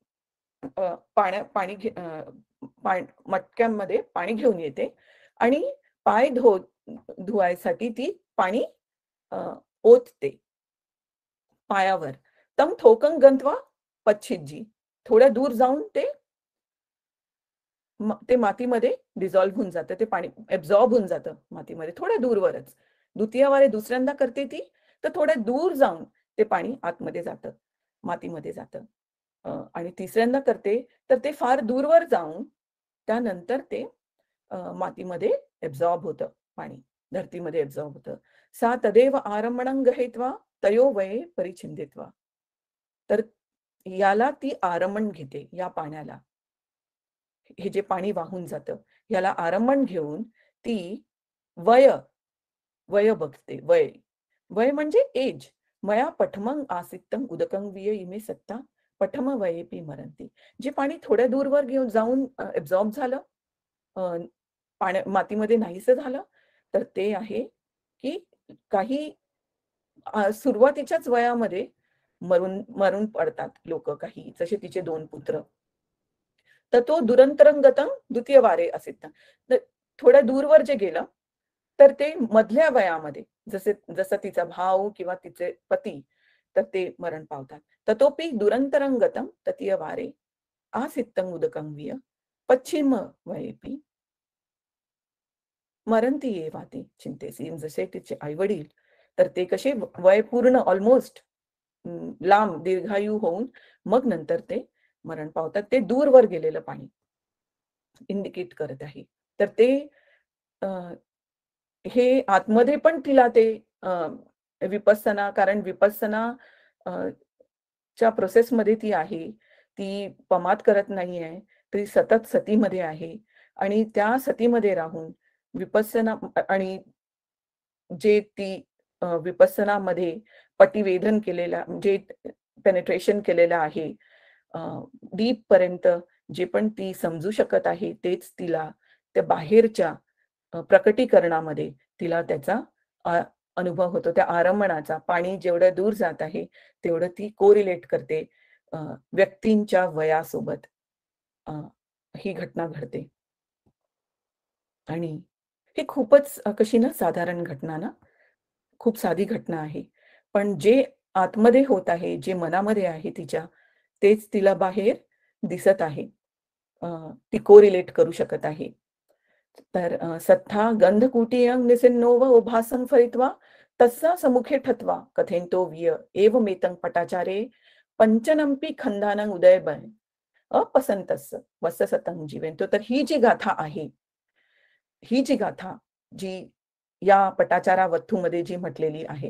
मटक्यांमध्ये पाणी घेऊन येते आणि पाय धुवायसाठी ती पाणी ओतते पायावर. तम थोकं गंतवा पच्छिज्जी, थोड्या दूर जाऊन ते मातीमध्ये डिझॉल्व्ह होऊन जातं, ते पाणी एब्झॉर्ब होऊन जातं मातीमध्ये, थोड्या दूरवरच. द्वितीयवारे दुसऱ्यांदा करते ती, तर थोड्या दूर जाऊन ते पाणी आतमध्ये जातं, मातीमध्ये जातं. आणि तिसऱ्यांदा करते तर ते फार दूरवर जाऊन त्यानंतर ते मातीमध्ये एब्झॉर्ब होतं, पाणी धरतीमध्ये एब्झॉर्ब होतं. सा तदेव आरमणं गृहीत्वा तयो वये परिछिन्दित्वा. तर याला ती आरमण घेते, या पाण्याला, हे जे पाणी वाहून जातं याला आरमण घेऊन ती वय बघते. वय म्हणजे एज. मया पठमं आसिक्तं उदकं विय इमे सत्ता पठम वयेपी मरंती. जे पाणी थोड्या दूरवर घेऊन जाऊन एब्झॉर्ब झालं, मातीमध्ये नाहीसं झालं, तर ते आहे की काही सुरुवातीच्याच वयामध्ये मरून पडतात लोक, काही जसे तिचे 2 पुत्र. तर तो दुरंतरंगतं द्वितीय वारे असित. थोड्या दूरवर जे गेलं तर ते मधल्या वयामध्ये, जसं तिचा भाऊ किंवा तिचे पती, तर ते मरण पावतात. ततोपि दुरंतरंगतं तृतीय वारे आसित्तं उदकं विय पश्चिम वयेपी मरंती एवाती चिंतेसी. जसे तिचे आई वडील, तर ते कसे वय पूर्ण ऑलमोस्ट लांब दीर्घायू होऊन मग नंतर ते मरण पावतात. ते दूरवर गेलेलं पाणी इंडिकेट करत आहे. तर ते हे आतमध्ये पण तिला ते विपස්සना, कारण विपස්සना च्या प्रोसेसमध्ये ती आहे, ती पमाद करत नाही आहे, ती सतत सतीमध्ये आहे आणि त्या सतीमध्ये राहून विपස්සना आणि जे ती विपස්සनामध्ये पटिवेधन केलेला, जे पेनिट्रेशन केलेलं आहे डीप पर्यंत, जे पण ती समजू शकत आहे तेच तिला त्या बाहेरच्या प्रकटीकरणामध्ये तिला त्याचा अनुभव होतो. त्या आरमणाचा, पाणी जेवढं दूर जात आहे तेवढं ती कोरिलेट करते व्यक्तींच्या वयासोबत. ही घटना घडते आणि ही खूपच कशी ना साधारण घटना ना, खूप साधी घटना आहे, पण जे आतमध्ये होत आहे, जे मनामध्ये आहे तिच्या, तेच तिला बाहेर दिसत आहे, ती कोरिलेट करू शकत आहे. तर सत्था गंधकुटीयं निसिन्नो व उभासं फलित्वा तस्सा समुखे ठत्वा कथेन्तो विय एवमेतं पटाचारे पंचनंपी खंदानं उदयबय अपसंतस्य वससतं जीवेन्तो. तर ही जी गाथा आहे, ही जी गाथा जी या पटाचारा वथूमध्ये जी म्हटलेली आहे,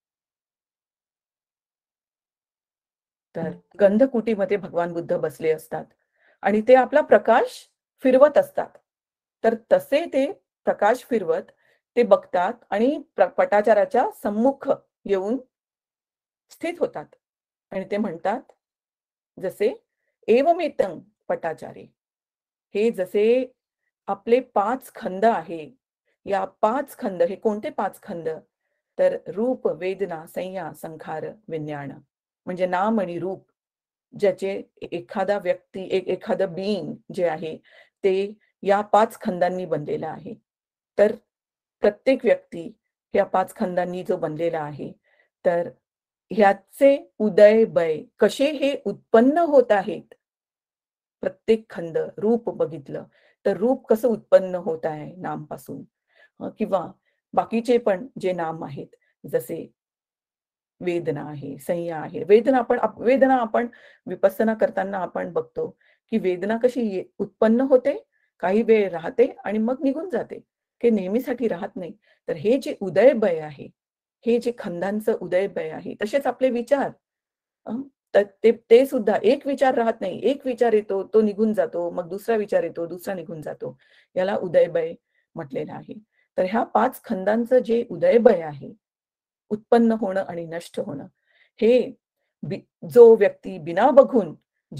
तर गंधकुटीमध्ये भगवान बुद्ध बसले असतात आणि ते आपला प्रकाश फिरवत असतात. तर तसे ते प्रकाश फिरवत ते बघतात आणि पटाचाराच्या सम्मुख येऊन स्थित होतात आणि ते म्हणतात, जसे एवमेतं पटाचारे, हे जसे आपले 5 खंड आहे, या 5 खंड, हे कोणते 5 खंड, तर रूप, वेदना, संज्ञा, संखार, विज्ञान, म्हणजे नाम आणि रूप, ज्याचे एखादा व्यक्ती, एखादं बीइंग जे आहे ते या 5 खंडांनी बनलेलं आहे. तर प्रत्येक व्यक्ती ह्या 5 खंडांनी जो बनलेला आहे, तर ह्याचे उदय बय कसे हे उत्पन्न होत आहेत. प्रत्येक खंड रूप बघितलं तर रूप कसं उत्पन्न होत आहे नामपासून, किंवा बाकीचे पण जे नाम आहेत, जसे वेदना आहे, संज्ञा आहे. वेदना आपण विपස්සना करताना आपण बघतो की वेदना कशी उत्पन्न होते, काही वेळ राहते आणि मग निघून जाते, हे नेहमीसाठी राहत नाही. तर हे जे उदयबय आहे, हे जे खंडांचं उदयबय आहे, तसेच आपले विचार, तर ते सुद्धा एक विचार राहत नाही. एक विचार येतो, तो निघून जातो, मग दुसरा विचार येतो, दुसरा निघून जातो. याला उदयबय म्हटलेलं आहे. तर ह्या 5 खंडांचं जे उदयबय आहे, उत्पन्न होणं आणि नष्ट होणं, हे जो व्यक्ती बिना बघून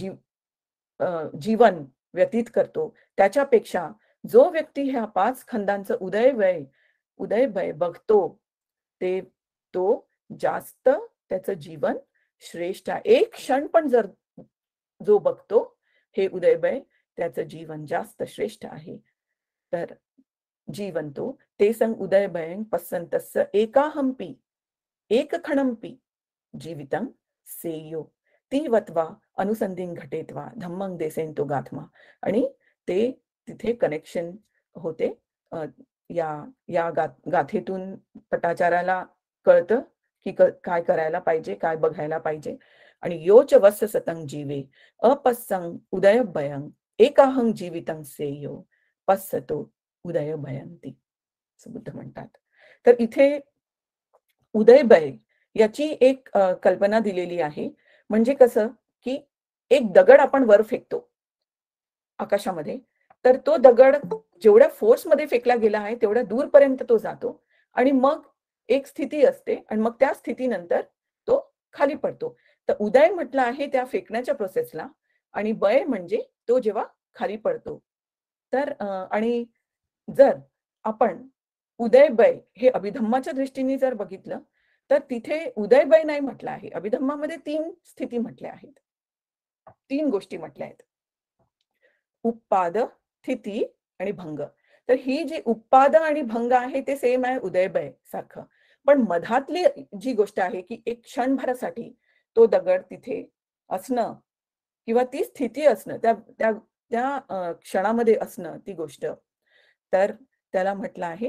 जीवन व्यतीत करतो, त्याच्यापेक्षा जो व्यक्ती ह्या 5 खंडांचं उदयबय बघतो, तो जास्त त्याचं जीवन श्रेष्ठ आहे. एक क्षण पण जर जो बघतो हे उदयबय, त्याचं जीवन जास्त श्रेष्ठ आहे. तर जीवंतो ते संग उदयबयं पस्सन्तस्य एकाहंपि एक खणंपि जीवितं सेयो ती वत्वा अनुसंधिन घटेत्वा धम्मं देसेंतो गाथमा. आणि ते तिथे कनेक्शन होते. या गाथेतून पटाचाराला कळतं की काय करायला पाहिजे, काय बघायला पाहिजे. आणि योच वस्य सतं जीवे अपस्सं उदयबयं एकाहं जीवितं सेयो पस्सतो उदयबयंती, असं बुद्ध म्हणतात. तर इथे उदयबय याची एक कल्पना दिलेली आहे. म्हणजे कसं की एक दगड आपण वर फेकतो आकाशामध्ये, तर तो दगड जेवढ्या फोर्स मध्ये फेकला गेला आहे तेवढ्या दूरपर्यंत तो जातो आणि मग एक स्थिती असते आणि मग त्या स्थितीनंतर तो खाली पडतो. तर उदय म्हटलं आहे त्या फेकण्याच्या प्रोसेसला, आणि बय म्हणजे तो जेव्हा खाली पडतो. तर आणि जर आपण उदयबय हे अभिधम्माच्या दृष्टीने जर बघितलं, तर तिथे उदयबय नाही म्हटलं आहे. अभिधम्मामध्ये 3 स्थिती म्हटल्या आहेत, 3 गोष्टी म्हटल्या आहेत: उत्पाद, स्थिती आणि भंग. तर ही जी उत्पाद आणि भंग आहे ते सेम आहे उदयबय सारखं. पण मधातली जी गोष्ट आहे की एक क्षणभरासाठी तो दगड तिथे असणं किंवा ती स्थिती असणं, त्या क्षणामध्ये असणं ती गोष्ट, तर त्याला म्हटलं आहे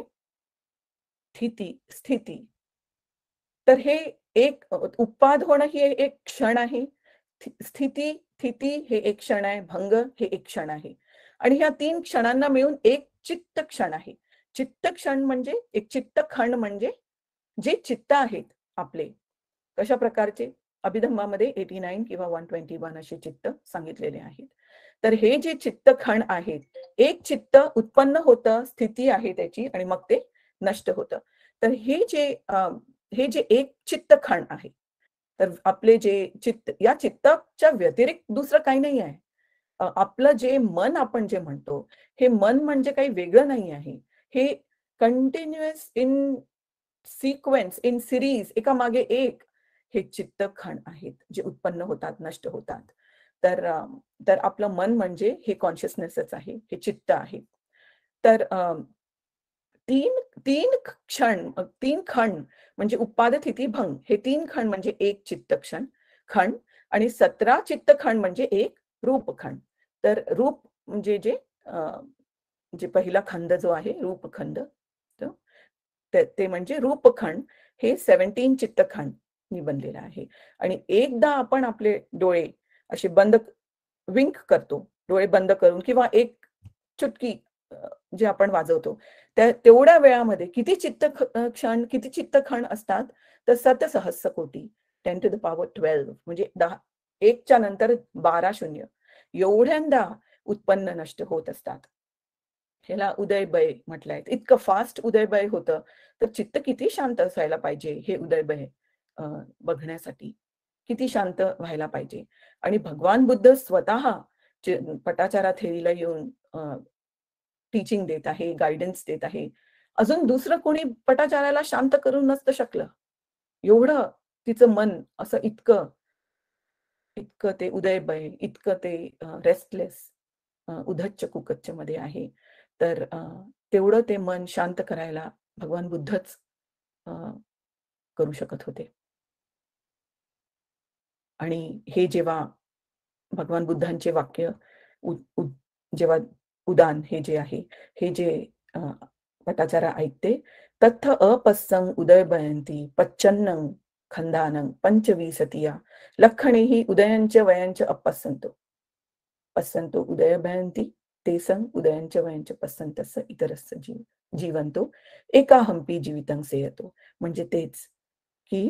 स्थिती. तर हे एक उत्पाद होणं ही एक क्षण आहे, स्थिती हे एक क्षण आहे, भंग हे एक क्षण आहे. आणि ह्या 3 क्षणांना मिळून एक चित्त क्षण आहे. चित्त क्षण म्हणजे एक चित्त खंड, म्हणजे जे चित्त आहेत आपले कशा प्रकारचे, अभिधम्मामध्ये 89 किंवा 121 असे चित्त सांगितलेले आहेत. तर हे जे चित्त खंड आहेत, एक चित्त उत्पन्न होतं, स्थिती आहे त्याची, आणि मग ते नष्ट होतं. तर हे जे एक चित्त खंड आहे, तर आपले जे चित्त, या चित्ताच्या व्यतिरिक्त दुसरं काही नाही आहे. आपलं जे मन आपण जे म्हणतो, हे मन म्हणजे काही वेगळं नाही आहे. हे continuous in sequence, in series, एका मागे एक हे चित्त खंड आहेत जे उत्पन्न होतात, नष्ट होतात. तर आपलं मन म्हणजे हे कॉन्शियसनेसच आहे, हे चित्त आहे. तर 3 खंड म्हणजे उत्पाद, स्थिती, भंग, हे 3 खंड म्हणजे एक चित्त खंड, आणि 17 चित्त खंड म्हणजे एक रूपखंड. तर रूप म्हणजे जे पहिला खंड जो आहे रूपखंड, ते म्हणजे रूपखंड हे 17 चित्तखंड नि बनलेलं आहे. आणि एकदा आपण आपले डोळे असे विंक करतो, डोळे बंद करून, किंवा एक चुटकी जे आपण वाजवतो, तेवढ्या वेळामध्ये किती चित्तखंड असतात, तर 7,000,000 कोटी, 10 to the power 12, म्हणजे 1 च्या नंतर 12 शून्य एवढ्यांदा उत्पन्न नष्ट होत असतात. ह्याला उदयबय म्हटलंय. इतकं फास्ट उदयबय होतं, तर चित्त किती शांत असायला पाहिजे हे उदयबय बघण्यासाठी, किती शांत व्हायला पाहिजे. आणि भगवान बुद्ध स्वतः पटाचारा थेरीला येऊन टीचिंग देत आहे, गायडन्स देत आहे. अजून दुसरं कोणी पटाचाराला शांत करून नसतं शकलं. एवढं तिचं मन असं इतकं ते उदयबय, इतकं ते रेस्टलेस, उधच्च कुकच्च मध्ये आहे. तर तेवढं ते मन शांत करायला भगवान बुद्धच करू शकत होते. आणि हे जेव्हा भगवान बुद्धांचे वाक्य जेव्हा उदान हे जे आहे, हे जे पटाचारा ऐकते, तत्थ अपस्सं उदयभयंती पच्चन्नं खंदानं पंचवीसतिया लक्षणेहि उदयंच वयंच अपस्संतो पस्संतो उदयभयंती ते सं उदयंच वयंच पस्संतस्स इतरस्स जीवंतो एकाहंपी जीवितं सेयतो. म्हणजे तेच की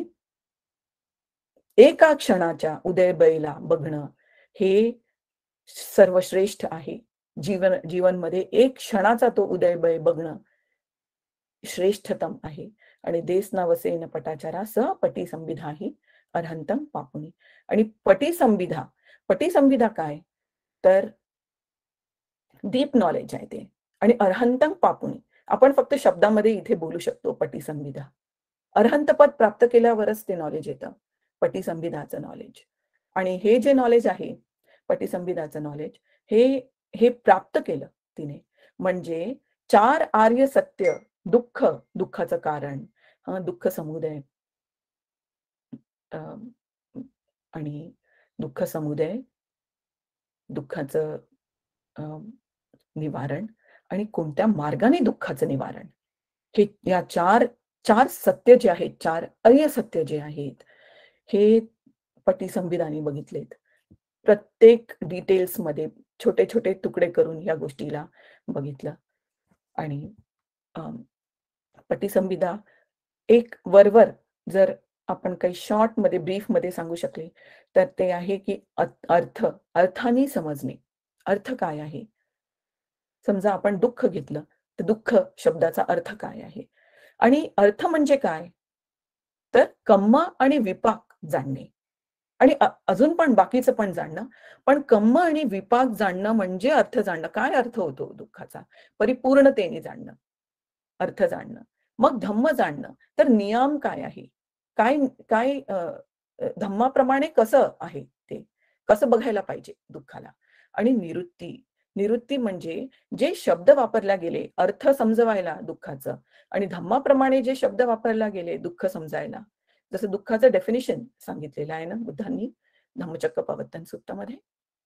एका क्षणाच्या उदयबयला बघणं हे सर्वश्रेष्ठ आहे. जीवनमध्ये एक क्षणाचा तो उदयबय बघणं श्रेष्ठतम आहे. आणि देस नवसेन पटाचारा स पटी संविधा ही अर्हंतम पापुनी. आणि पटी संविधा काय, तर डीप नॉलेज आहे ते. आणि अर्हंतम पापुनी आपण फक्त शब्दामध्ये इथे बोलू शकतो पटी संविधा. अर्हंत पद प्राप्त केल्यावरच ते नॉलेज येतं, पटी संविधाचं नॉलेज. आणि हे जे नॉलेज आहे, पटी संविधाचं नॉलेज, हे प्राप्त केलं तिने. म्हणजे 4 आर्य सत्य, दुःखाचं कारण, दुःख समुदय, आणि दुःख समुदय, दुःखाचं निवारण आणि कोणत्या मार्गाने दुःखाचं निवारण, हे या चार सत्य जे आहेत, 4 आर्य सत्य जे आहेत, हे पटी संविधानी बघितलेत. प्रत्येक डिटेल्स मध्ये छोटे छोटे तुकडे करून या गोष्टीला बघितलं. आणि पटी संविधा एक वरवर जर आपण काही शॉर्ट मध्ये ब्रीफ मध्ये सांगू शकले तर ते आहे की अर्थाने समजणे. अर्थ काय आहे, समजा आपण दुःख घेतलं तर दुःख शब्दाचा अर्थ काय आहे, आणि अर्थ म्हणजे काय, तर कम्म आणि विपाक जाणणे. आणि अजून पण बाकीचं पण जाणणं, पण कम्म आणि विपाक जाणणं म्हणजे अर्थ जाणणं. काय अर्थ होतो दुःखाचा, परिपूर्णतेने जाणणं, अर्थ जाणणं. मग धम्म जाणणं, तर नियम काय आहे, काय काय धम्माप्रमाणे कसं आहे, ते कसं बघायला पाहिजे दुःखाला. आणि निवृत्ती म्हणजे जे शब्द वापरला गेले अर्थ समजवायला दुःखाचं, आणि धम्माप्रमाणे जे शब्द वापरला गेले दुःख समजायला, जसं दुःखाचं डेफिनेशन सांगितलेलं आहे ना बुद्धांनी धम्मचक्र प्रवर्तन सूत्रामध्ये,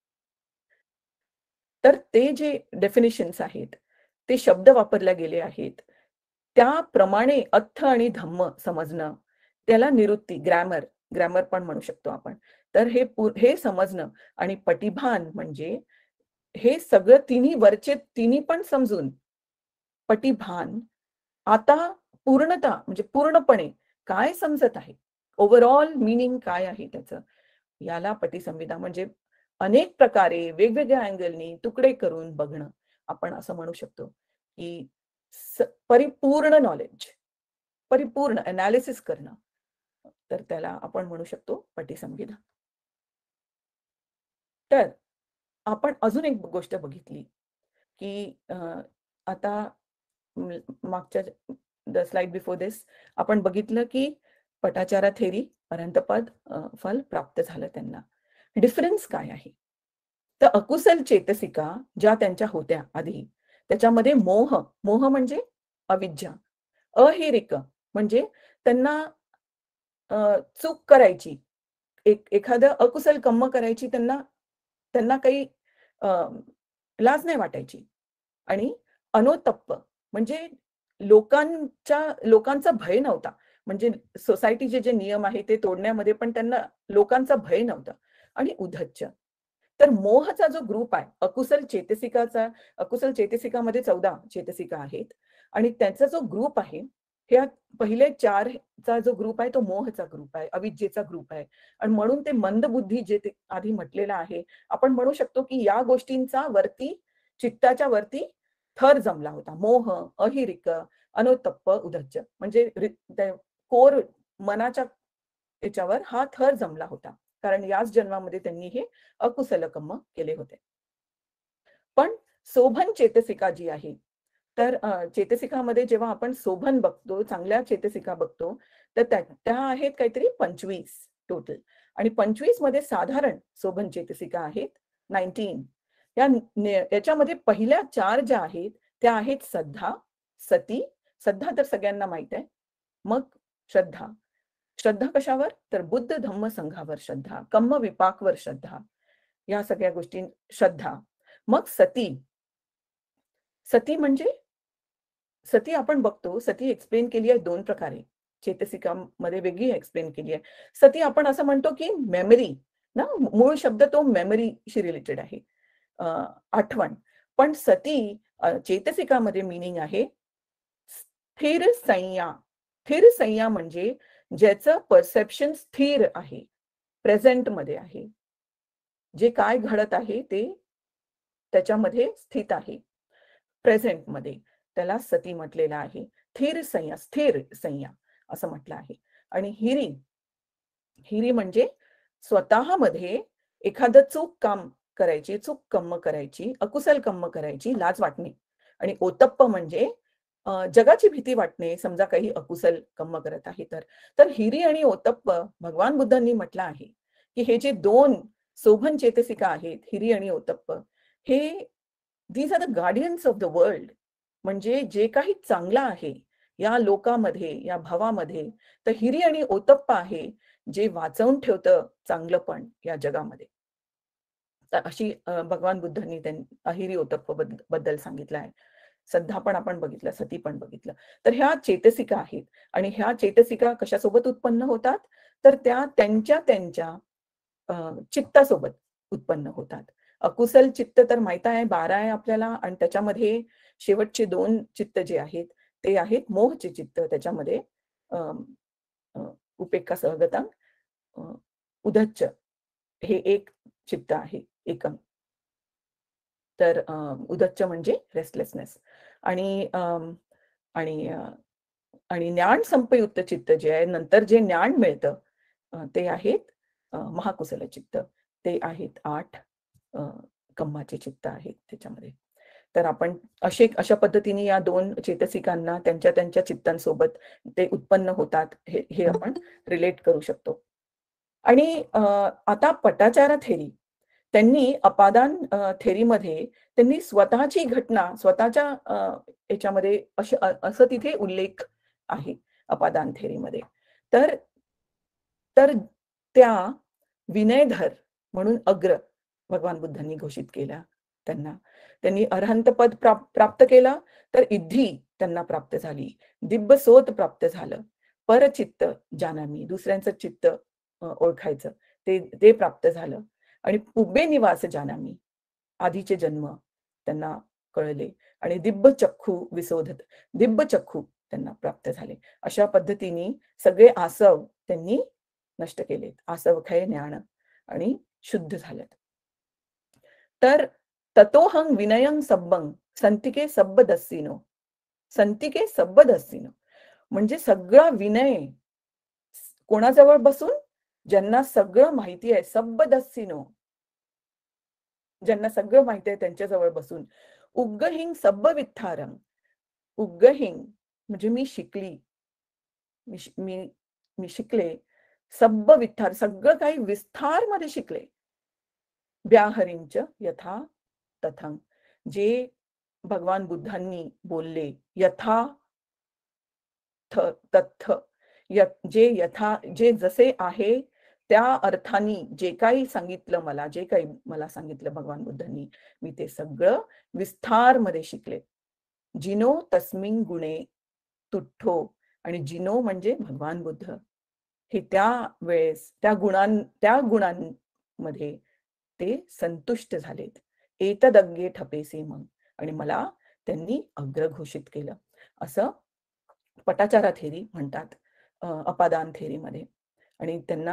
तर ते जे डेफिनेशन्स आहेत, ते शब्द वापरले गेले आहेत, त्याप्रमाणे अर्थ आणि धम्म समजणं, त्याला निवृत्ती, ग्रॅमर पण म्हणू शकतो आपण. तर हे समजणं. आणि पटिभान म्हणजे हे सगळं वरचे तिन्ही पण समजून पटिभान आता पूर्णता म्हणजे पूर्णपणे काय समजत आहे, ओव्हरऑल मीनिंग काय आहे त्याचं, याला पटिसंविधा म्हणजे अनेक प्रकारे वेगवेगळ्या अँगलनी तुकडे करून बघणं. आपण असं म्हणू शकतो की परिपूर्ण नॉलेज, परिपूर्ण अनालिसिस करणं, तर त्याला आपण म्हणू शकतो पटिसंविधा. तर आपण अजून एक गोष्ट बघितली की आता मागच्या स्लाइड बिफोर दिस आपण बघितलं की पटाचारा थेरी अनंतपद फल प्राप्त झालं त्यांना. डिफरन्स काय आहे, तर अकुशल चेतसिका ज्या त्यांच्या होत्या आधी, त्याच्यामध्ये मोह म्हणजे अविद्या, अहिरिक म्हणजे त्यांना चूक करायची, एखादं अकुशल कर्म करायची त्यांना काही लाज नाही वाटायची. आणि अनोत्तप्प म्हणजे लोकांचा भय नव्हता, म्हणजे सोसायटीचे जे नियम आहे ते तोडण्यामध्ये पण त्यांना लोकांचा भय नव्हता. आणि उद्धच्च, तर मोहचा जो ग्रुप आहे, अकुशल चेतसिकामध्ये 14 चेतसिका आहेत, आणि त्यांचा जो ग्रुप आहे, ह्या पहिले 4चा जो ग्रुप आहे तो मोहचा ग्रुप आहे, अविद्येचा ग्रुप आहे. आणि म्हणून ते मंदबुद्धी जे ते आधी म्हटलेलं आहे, आपण म्हणू शकतो की या गोष्टींचा वरती, चित्ताच्या वरती थर जमला होता. मोह, अहिरिक, अनोत्तप्प, उद्धच्च म्हणजे कोर मनाच्या याच्यावर हा थर जमला होता, कारण याच जन्मामध्ये त्यांनी हे अकुशल कर्म केले होते. पण शोभन चेतसिका जी आहे, तर चेतसिकामध्ये जेव्हा आपण शोभन बघतो, चांगल्या चेतसिका बघतो, तर त्या आहेत काहीतरी 25 टोटल. आणि 25 मध्ये साधारण शोभन चेतसिका आहेत 19. याच्यामध्ये पहिल्या 4 ज्या आहेत त्या आहेत श्रद्धा, सती, श्रद्धा तर सगळ्यांना माहित आहे. मग श्रद्धा, श्रद्धा कशावर? तर बुद्ध धम्म संघावर श्रद्धा, कम्म विपाकवर श्रद्धा, या सगळ्या गोष्टी श्रद्धा. मग सती, सती म्हणजे सती आपण बघतो, सती एक्सप्लेन केली आहे 2 प्रकारे. चेतसिकामध्ये वेगळी एक्सप्लेन केली आहे. सती आपण असं म्हणतो की मेमरी ना, मूळ शब्द तो मेमरीशी रिलेटेड आहे, आठवण. पण सती चेतसिकामध्ये मीनिंग आहे स्थिर संज्ञा. स्थिर संज्ञा म्हणजे ज्याचं परसेप्शन स्थिर आहे, प्रेझेंट मध्ये आहे, जे काय घडत आहे ते त्याच्यामध्ये स्थित आहे, प्रेझेंट मध्ये, त्याला सती म्हटलेलं आहे. स्थिर संज्ञा, स्थिर संज्ञा असं म्हटलं आहे. आणि हिरी, हिरी म्हणजे स्वतःमध्ये एखादं चूक काम करायची, चूक कर्म करायची, अकुशल कर्म करायची लाज वाटणे. आणि ओतप्प म्हणजे जगाची भीती वाटणे, समजा काही अकुशल कर्म करत आहे तर हिरी आणि ओतप्प भगवान बुद्धांनी म्हटलं आहे की हे जे 2 शोभन चेतसिका आहेत, हिरी आणि ओतप्प, हे these are the guardians of the world. म्हणजे जे काही चांगलं आहे या लोकामध्ये, या भावामध्ये, तर हिरी आणि ओतप्प आहे जे वाचवून ठेवतं चांगलं पण या जगामध्ये. तर अशी भगवान बुद्धांनी हिरी ओतप्प बद्दल सांगितलं आहे. श्रद्धा पण आपण बघितलं, सती पण बघितलं. तर ह्या चेतसिका आहेत आणि ह्या चेतसिका कशासोबत उत्पन्न होतात? तर त्या त्यांच्या चित्तासोबत उत्पन्न होतात. अकुशल चित्त तर माहित आहे 12 आहे आपल्याला, आणि त्याच्यामध्ये शेवटचे 2 चित्त जे आहेत ते आहेत मोहचे चित्त. त्याच्यामध्ये उपेक्षा सहगता, उद्धच्च हे एक चित्त आहे, एकम. तर उद्धच्च म्हणजे रेस्टलेसनेस. आणि आणि ज्ञान संपयुक्त चित्त जे आहे, नंतर जे ज्ञान मिळतं ते आहेत महाकुशल चित्त. ते आहेत 8 कम्माचे चित्त आहेत त्याच्यामध्ये. तर आपण अशा पद्धतीने या 2 चेतसिकांना त्यांच्या चित्तांसोबत ते उत्पन्न होतात हे आपण रिलेट करू शकतो. आणि आता पटाचारा थेरी, त्यांनी अपादान थेरीमध्ये त्यांनी स्वतःची घटना, स्वतःच्या याच्यामध्ये असं तिथे उल्लेख आहे अपादान थेरीमध्ये. तर त्या विनयधर म्हणून अग्र भगवान बुद्धांनी घोषित केला त्यांना. त्यांनी अरहंत पद प्राप्त केला, तर इद्धी त्यांना प्राप्त झाली, दिव्य सोत प्राप्त झालं, परचित्त जानामी, दुसऱ्यांचं चित्त ओळखायचं ते प्राप्त झालं, आणि पुबे निवास जानामी, आधीचे जन्म त्यांना कळले, आणि दिव्य चक्षु विशोधत, दिव्य चक्षु त्यांना प्राप्त झाले. अशा पद्धतीने सगळे आसव त्यांनी नष्ट केलेत, आसव खय ज्ञान, आणि शुद्ध झालेत. तर ततोहं विनयं सब्बं संतिके सब्ब दस्सिनो, संतिके सब्ब दस्सिनो म्हणजे सगळा विनय कोणाजवळ बसून? ज्यांना सगळं माहिती आहे, सब्ब दस्सिनो, ज्यांना सगळं माहिती आहे त्यांच्याजवळ बसून. उग्गहिंग सब्ब वित्थारं, उग्गहिंग म्हणजे मी शिकली, मी शिकले, सब्ब वित्थार सगळं काही विस्तार मध्ये शिकले. व्याहरिंच यथा तथं, जे भगवान बुद्धांनी बोलले यथा तथ्य, जे जसे आहे त्या अर्थाने जे काही सांगितलं मला, जे काही मला सांगितलं भगवान बुद्धांनी, मी ते सगळं विस्तार मध्ये शिकले. जिनो तस्मिन गुणे तुठ्ठो, आणि जिनो म्हणजे भगवान बुद्ध, हे त्या वेळेस त्या गुणांमध्ये ते संतुष्ट झालेत. एतदग्गे ठपेसे मग, आणि मला त्यांनी अग्र घोषित केलं, असं पटाचारा थेरी म्हणतात अपादान थेरीमध्ये. आणि त्यांना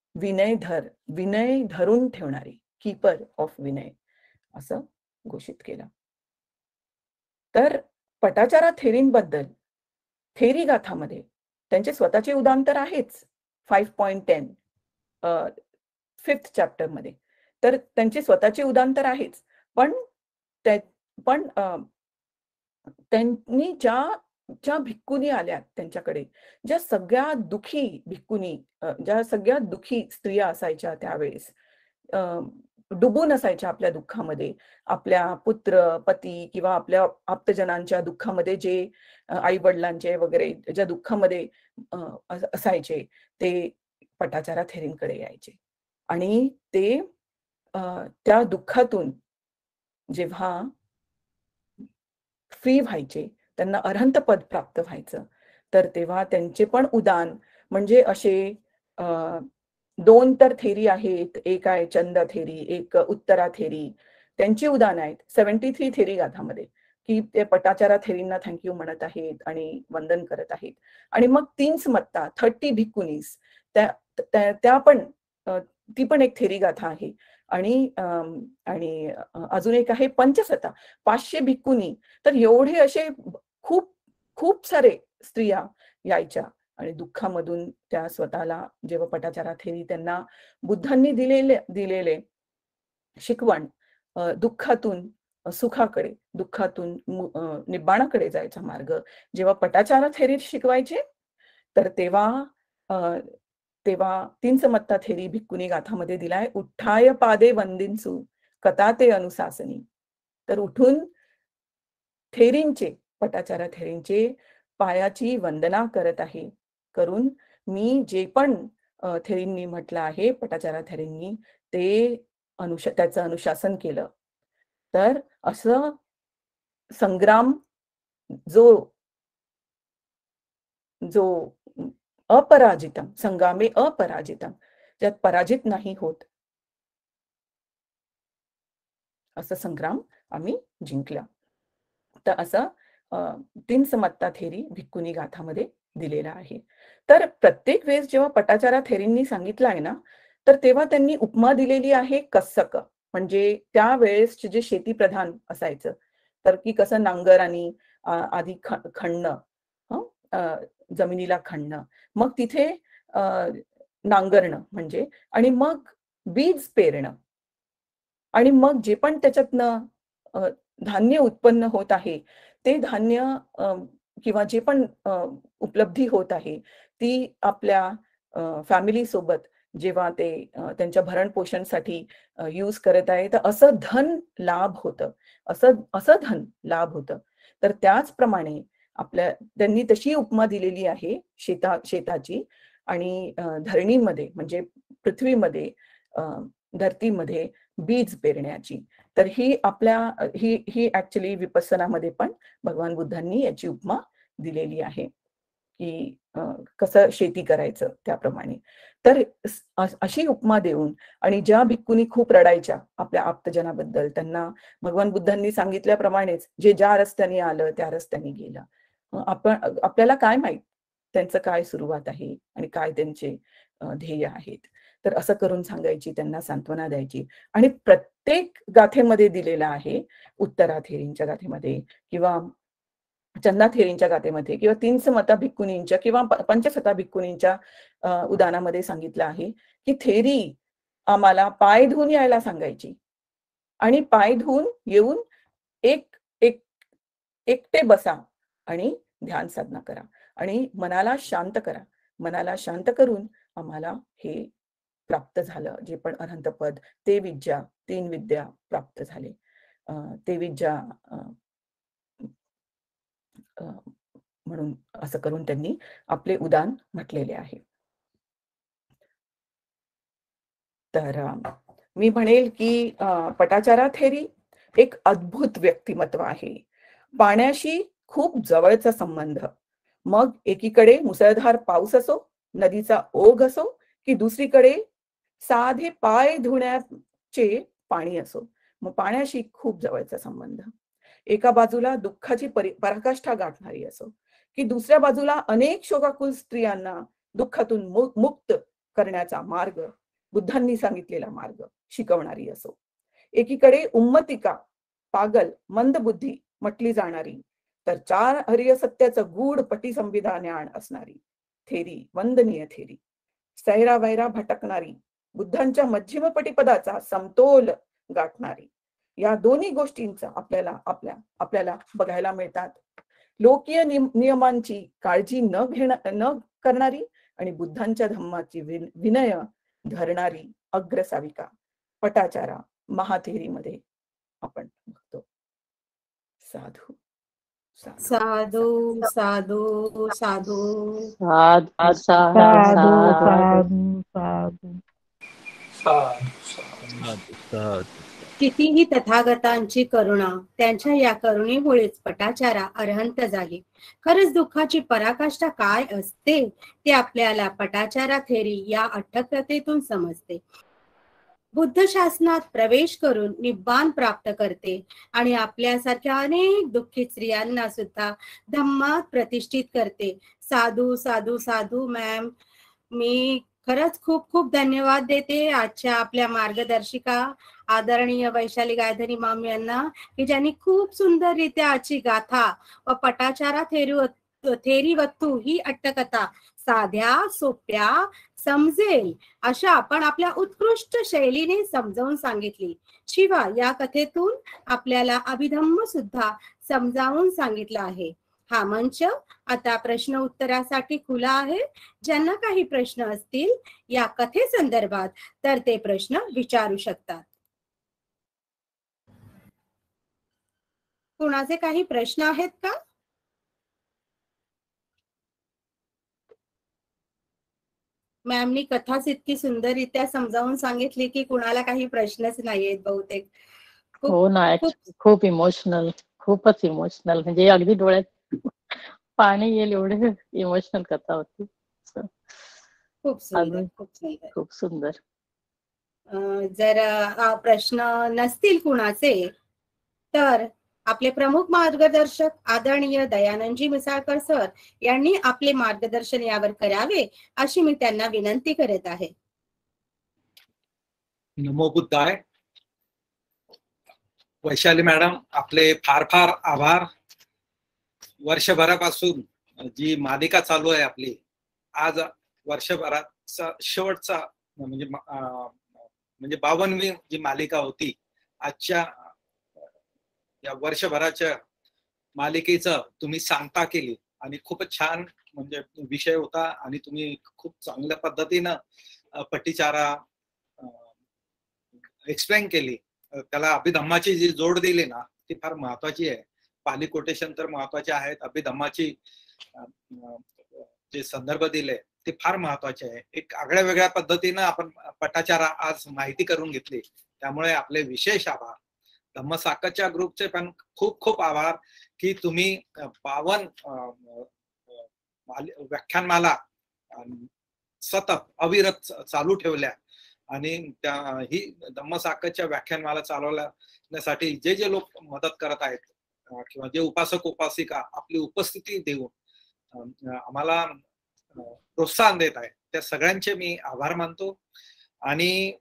विनय धरून ठेवणारी, कीपर ऑफ विनय, असं घोषित केलं. तर पटाचारा थेरींबद्दल थेरी गाथामध्ये त्यांचे स्वतःचे उदाहरण तर आहेच, 5.10 5th चॅप्टर मध्ये, तर त्यांचे स्वतःचे उदाहरण तर आहेच. पण त्यांनी ज्या भिक्कुनी आल्या त्यांच्याकडे, ज्या सगळ्या दुखी भिक्कुनी, ज्या सगळ्या दुखी स्त्रिया असायच्या त्यावेळेस, डुबून असायच्या आपल्या दुःखामध्ये, आपल्या पुत्र पती किंवा आपल्या आप्तजनांच्या दुःखामध्ये, जे आई वडिलांचे वगैरे ज्या दुःखामध्ये असायचे, ते पटाचारा थेरींकडे यायचे आणि ते त्या दुःखातून जेव्हा फ्री व्हायचे, त्यांना अरहंत पद प्राप्त व्हायचं, तर तेव्हा त्यांचे पण उदान म्हणजे असे 2 तर थेरी आहेत. एक आहे चंद थेरी, एक उत्तरा थेरी. त्यांची उदान आहेत 73 थेरी गाथामध्ये, की ते पटाचारा थेरींना थँक्यू म्हणत आहेत आणि वंदन करत आहेत. आणि मग 3 समत्ता 30 भिक्कुनीस त्या पण ती पण एक थेरी गाथा आहे. आणि अजून एक आहे पंचसता 500 भिक्कुनी. तर एवढे असे खूप खूप सारे स्त्रिया यायच्या आणि दुःखामधून त्या स्वतःला, जेव्हा पटाचारा थेरी त्यांना बुद्धांनी दिलेले शिकवण, दुःखातून सुखाकडे, दुःखातून निब्बाणाकडे जायचा मार्ग जेव्हा पटाचारा थेरी शिकवायचे, तर तेव्हा 3 समत्ता थेरी भिक्कुनी गाथामध्ये दिलाय, उठ्ठाय पादे वंदिंसु कथाते अनुशासनी. तर उठून थेरींचे, पटाचारा थेरींचे पायाची वंदना करत आहे, करून मी जे पण थेरींनी म्हटलं आहे, पटाचारा थेरींनी ते त्याचं अनुशासन केलं. तर असं संग्राम जो अपराजितम, संग्रामे अपराजितम, ज्यात पराजित नाही होत, असं संग्राम आम्ही जिंकला. तर असं 3 समत्ता थेरी भिक्कुनी गाथामध्ये दिलेला आहे. तर प्रत्येक वेळेस जेव्हा पटाचारा थेरींनी सांगितलं आहे ना, तर तेव्हा त्यांनी उपमा दिलेली आहे कस्सक, म्हणजे त्यावेळेस जे शेतीप्रधान असायचं, तर की कसं नांगर आणि आधी खणणं, जमिनीला खणणं, मग तिथे नांगरणं म्हणजे, आणि मग बीज पेरणं, आणि मग जे पण त्याच्यातनं धान्य उत्पन्न होत आहे, ते धान्य किंवा जे पण उपलब्धी होत आहे, ती आपल्या फॅमिली सोबत जेव्हा ते त्यांच्या भरण पोषणसाठी यूज करत आहे, तर असं धन लाभ होतं, असं धन लाभ होतं. तर त्याचप्रमाणे त्यांनी तशी उपमा दिलेली आहे शेताची, आणि धरणीमध्ये म्हणजे पृथ्वीमध्ये, धरतीमध्ये बीज पेरण्याची. तर ही ऍक्च्युली विपස්සनामध्ये पण भगवान बुद्धांनी याची उपमा दिलेली आहे, की कसं शेती करायचं त्याप्रमाणे. तर अशी उपमा देऊन, आणि ज्या भिक्कुनी खूप रडायच्या आपल्या आप्तजनाबद्दल, त्यांना भगवान बुद्धांनी सांगितल्याप्रमाणेच जे ज्या रस्त्याने आलं त्या रस्त्याने गेलं. आपल्याला काय माहित त्यांचं काय सुरुवात आहे आणि काय त्यांचे ध्येय आहेत. तर असं करून सांगायची, त्यांना सांत्वना द्यायची. आणि प्रत्येक गाथेमध्ये दिलेला आहे, उत्तरा थेरींच्या गाथेमध्ये किंवा चंदा थेरींच्या गाथेमध्ये किंवा 3 समत्ता भिक्कुनींच्या किंवा पंचसता भिक्कुनींच्या उदानामध्ये सांगितलं आहे, की थेरी आम्हाला पाय धुवून यायला सांगायची, आणि पाय धुवून येऊन एकटे बसा आणि ध्यान साधना करा आणि मनाला शांत करा. मनाला शांत करून आम्हाला हे प्राप्त झालं, जे पण अनंत पद, ते विद्या, 3 विद्या प्राप्त झाले. ते विद्या म्हणून असं करून त्यांनी आपले उदान म्हटलेले आहे. तर मी म्हणेल की पटाचारा थेरी एक अद्भुत व्यक्तिमत्व आहे. पाण्याशी खूप जवळचा संबंध. मग एकीकडे मुसळधार पाऊस असो, नदीचा ओघ असो, की दुसरीकडे साधे पाय धुण्याचे पाणी असो, मग पाण्याशी खूप जवळचा संबंध. एका बाजूला दुःखाची पराकाष्ठा गाठणारी असो, की दुसऱ्या बाजूला अनेक शोकाकुल स्त्रियांना दुःखातून मुक्त करण्याचा मार्ग, बुद्धांनी सांगितलेला मार्ग शिकवणारी असो. एकीकडे उम्मतिका, पागल, मंदबुद्धी म्हटली जाणारी, तर 4 हरिय सत्याचं गूढ पटीसंविधा ज्ञान असणारी थेरी, वंदनीय थेरी. सैरा वैरा भटकणारी, बुद्धांच्या मध्यम पटीपदाचा समतोल गाठणारी. या दोन्ही गोष्टींचा आपल्याला बघायला मिळतात. लोकीय नियमांची काळजी न करणारी आणि बुद्धांच्या धम्माची विनय धरणारी अग्रसाविका पटाचारा महाथेरीमध्ये आपण बघतो. साधू साधू साधू साधू साधू साधू साधू साधू कितीही तथागतांची करुणा, त्यांच्या या करुणेमुळेच पटाचारा अरहंत झाली. खरंच दुःखाची पराकाष्ठा काय असते ते आपल्याला पटाचारा थेरी या अट्टकथेतून समजते. बुद्ध शासनात प्रवेश करून निब्बान प्राप्त करते आणि आपल्यासारख्या अनेक दुःखित स्त्रियांना सुद्धा धम्मात प्रतिष्ठित करते. साधू साधू साधू मॅम, मी खरंच खूप खूप धन्यवाद देते आजच्या आपल्या मार्गदर्शिका आदरणीय वैशाली गायधनी मॅम यांना, की ज्यांनी खूप सुंदररित्या आजची गाथा व पटाचारा थेरीवत्तू ही अट्टकथा साध्या सोप्या समजेल अशा आपण आपल्या उत्कृष्ट शैलीने समजावून सांगितली. शिवाय या कथेतून आपल्याला अभिधम्म सुद्धा समजावून सांगितलं आहे. हा मंच आता प्रश्न उत्तरासाठी खुला आहे. ज्यांना काही प्रश्न असतील या कथे संदर्भात तर ते प्रश्न विचारू शकतात. कुणाचे काही प्रश्न आहेत का? मॅमनी कथाच इतकी सुंदररित्या समजावून सांगितली की कुणाला काही प्रश्नच नाहीयेत बहुतेक. हो ना, खूप इमोशनल, खूपच इमोशनल, म्हणजे अगदी डोळ्यात पाणी येईल एवढे इमोशनल कथा होती. खूप सुंदर, खूप सुंदर, खूप सुंदर. जर प्रश्न नसतील कुणाचे तर आपले प्रमुख मार्गदर्शक आदरणीय दयानंदजी मिसाळकर सर यांनी आपले मार्गदर्शन यावर करावे अशी मी त्यांना विनंती करत आहे. नमो बुद्धाय. वैशाली मॅडम, आपले फार फार आभार. वर्षभरापासून जी मालिका चालू आहे आपली, आज वर्षभराचा शेवटचा म्हणजे 52वी जी मालिका होती, आजच्या या वर्षभराच्या मालिकेचं तुम्ही सांगता केली आणि खूपच छान म्हणजे विषय होता आणि तुम्ही खूप चांगल्या पद्धतीनं पट्टीचारा एक्सप्लेन केली. त्याला अभिधम्माची जी जोड दिली ना ती फार महत्वाची आहे. पाली कोटेशन तर महत्वाचे आहेत, अभिधम्माची जे संदर्भ दिले ते फार महत्वाचे आहे. एक आगळ्या वेगळ्या पद्धतीनं आपण पटाचारा आज माहिती करून घेतली, त्यामुळे आपले विशेष आभार. धम्मसाकच्या ग्रुपचे पण खूप खूप आभार की तुम्ही 52 व्याख्यानमाला सतत अविरत चालू ठेवल्या आणि ही धम्मसाकच्या व्याख्यानमाला चालवण्यासाठी जे जे लोक मदत करत आहेत किंवा जे उपासक उपासिका आपली उपस्थिती देऊन आम्हाला प्रोत्साहन देत आहेत, त्या सगळ्यांचे मी आभार मानतो. आणि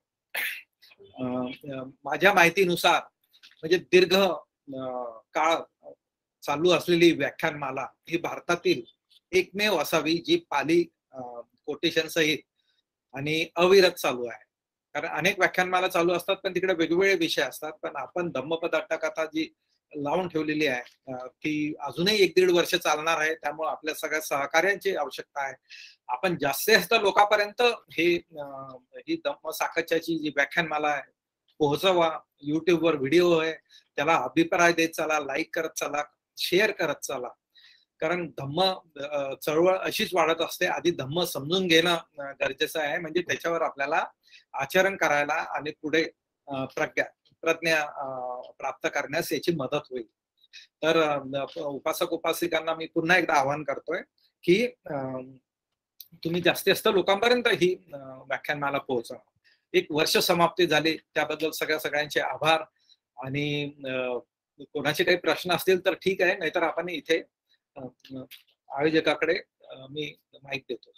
माझ्या माहितीनुसार म्हणजे दीर्घ काळ चालू असलेली व्याख्यानमाला ही भारतातील एकमेव असावी जी पाली कोटेशन सहित आणि अविरत चालू आहे. कारण अनेक व्याख्यानमाला चालू असतात पण तिकडे वेगवेगळे विषय असतात, पण आपण धम्मपद अट्टकथा जी लावून ठेवलेली आहे ती अजूनही 1-1.5 वर्ष चालणार आहे. त्यामुळे आपल्या सगळ्या सहकार्यांची आवश्यकता आहे. आपण जास्तीत जास्त लोकांपर्यंत ही धम्मसाकच्याची जी व्याख्यानमाला आहे पोहोचवा. युट्यूबवर व्हिडिओ आहे, त्याला अभिप्राय देत चला, लाईक करत चला, शेअर करत चला. कारण धम्म चळवळ अशीच वाढत असते. आधी धम्म समजून घेणं गरजेचं आहे, म्हणजे त्याच्यावर आपल्याला आचरण करायला आणि पुढे प्रज्ञा प्राप्त करण्यास याची मदत होईल. तर उपासक उपासिकांना मी पुन्हा एकदा आवाहन करतोय की तुम्ही जास्तीत जास्त लोकांपर्यंत ही व्याख्यानमाला पोहोचवा. 1 वर्ष समाप्ती झाली, त्याबद्दल सगळ्यांचे आभार. आणि कोणाचे काही प्रश्न असतील तर ठीक आहे, नाहीतर आपण इथे आयोजकाकडे मी माईक देतो.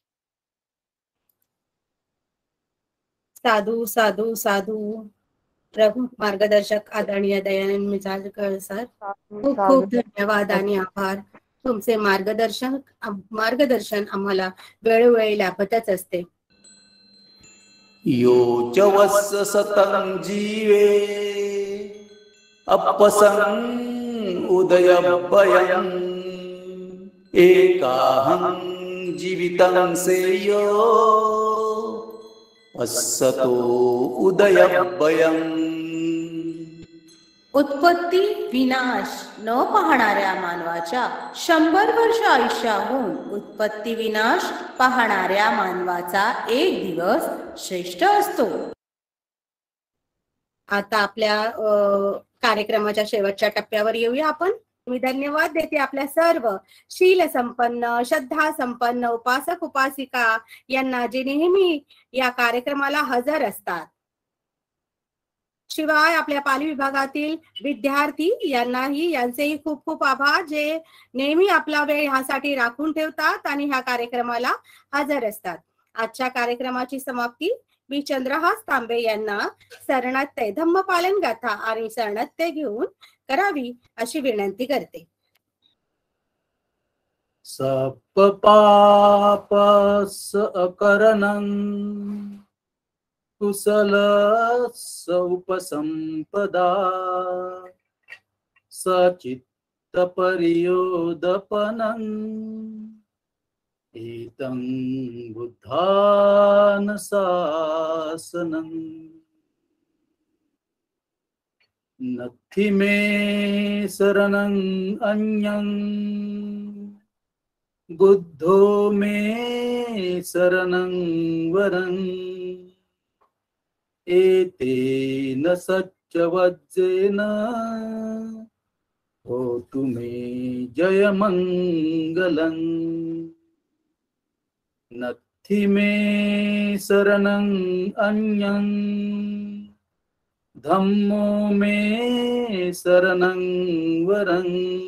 साधू साधू साधू. प्रभू मार्गदर्शक आदरणीय दयानंद मिसाळकर सर, खूप खूप धन्यवाद आणि आभार. तुमचे मार्गदर्शन आम्हाला वेळोवेळी लाभतच असते. यो च वस्स सतं जीवे अपसं उदयभयं एकाहं जीवितं सेयो अस्सतो उदयभयं. उत्पत्ती विनाश न पाहणाऱ्या मानवाच्या 100 वर्ष आयुष्याहून उत्पत्ती विनाश पाहणाऱ्या मानवाचा एक दिवस श्रेष्ठ असतो. आता आपल्या कार्यक्रमाच्या शेवटच्या टप्प्यावर येऊया आपण. मी धन्यवाद देते आपल्या सर्व शील संपन्न, श्रद्धा संपन्न उपासक उपासिका यांना, जे नेहमी या कार्यक्रमाला हजर असतात. शिवाय आपल्या पाली विभागातील विद्यार्थी यांनाही, यांचेही खूप खूप आभार, जे नेहमी आपला वेळ ह्यासाठी राखून ठेवतात आणि ह्या कार्यक्रमाला हजर असतात. आजच्या कार्यक्रमाची समाप्ती मी चंद्रहास तांबे यांना शरणत्य धम्मपालन गाथा आणि शरणत्य घेऊन करावी अशी विनंती करते. सप पाप सकरणं कुशल उपसंपदा सचित्त परियोदपनं एतं बुद्धान शासनं नत्थि मे शरणं अन्यं बुद्धो मे शरणं वरं एतेन सच्चवज्जेन होतु मे जयमङ्गलं नत्थि मे शरणं अन्यं धम्मो मे शरणं वरं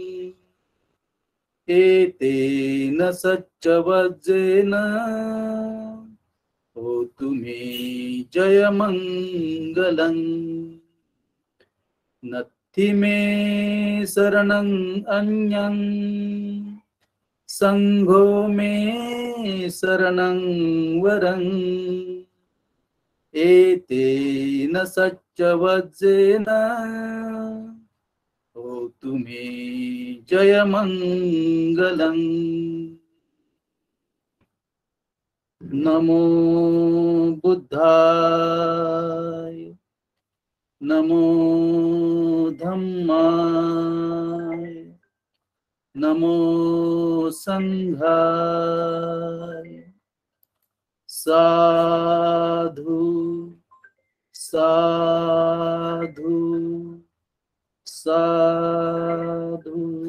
एतेन सच्चवज्जेन होतु मे जयमङ्गलं नत्थि मे शरणं अन्यं संघो मे शरणं वरं एतेन सच्चवज्जेन होतु मे जयमङ्गलं नमो बुद्धाय नमो धम्माय नमो संघाय साधु साधु साधु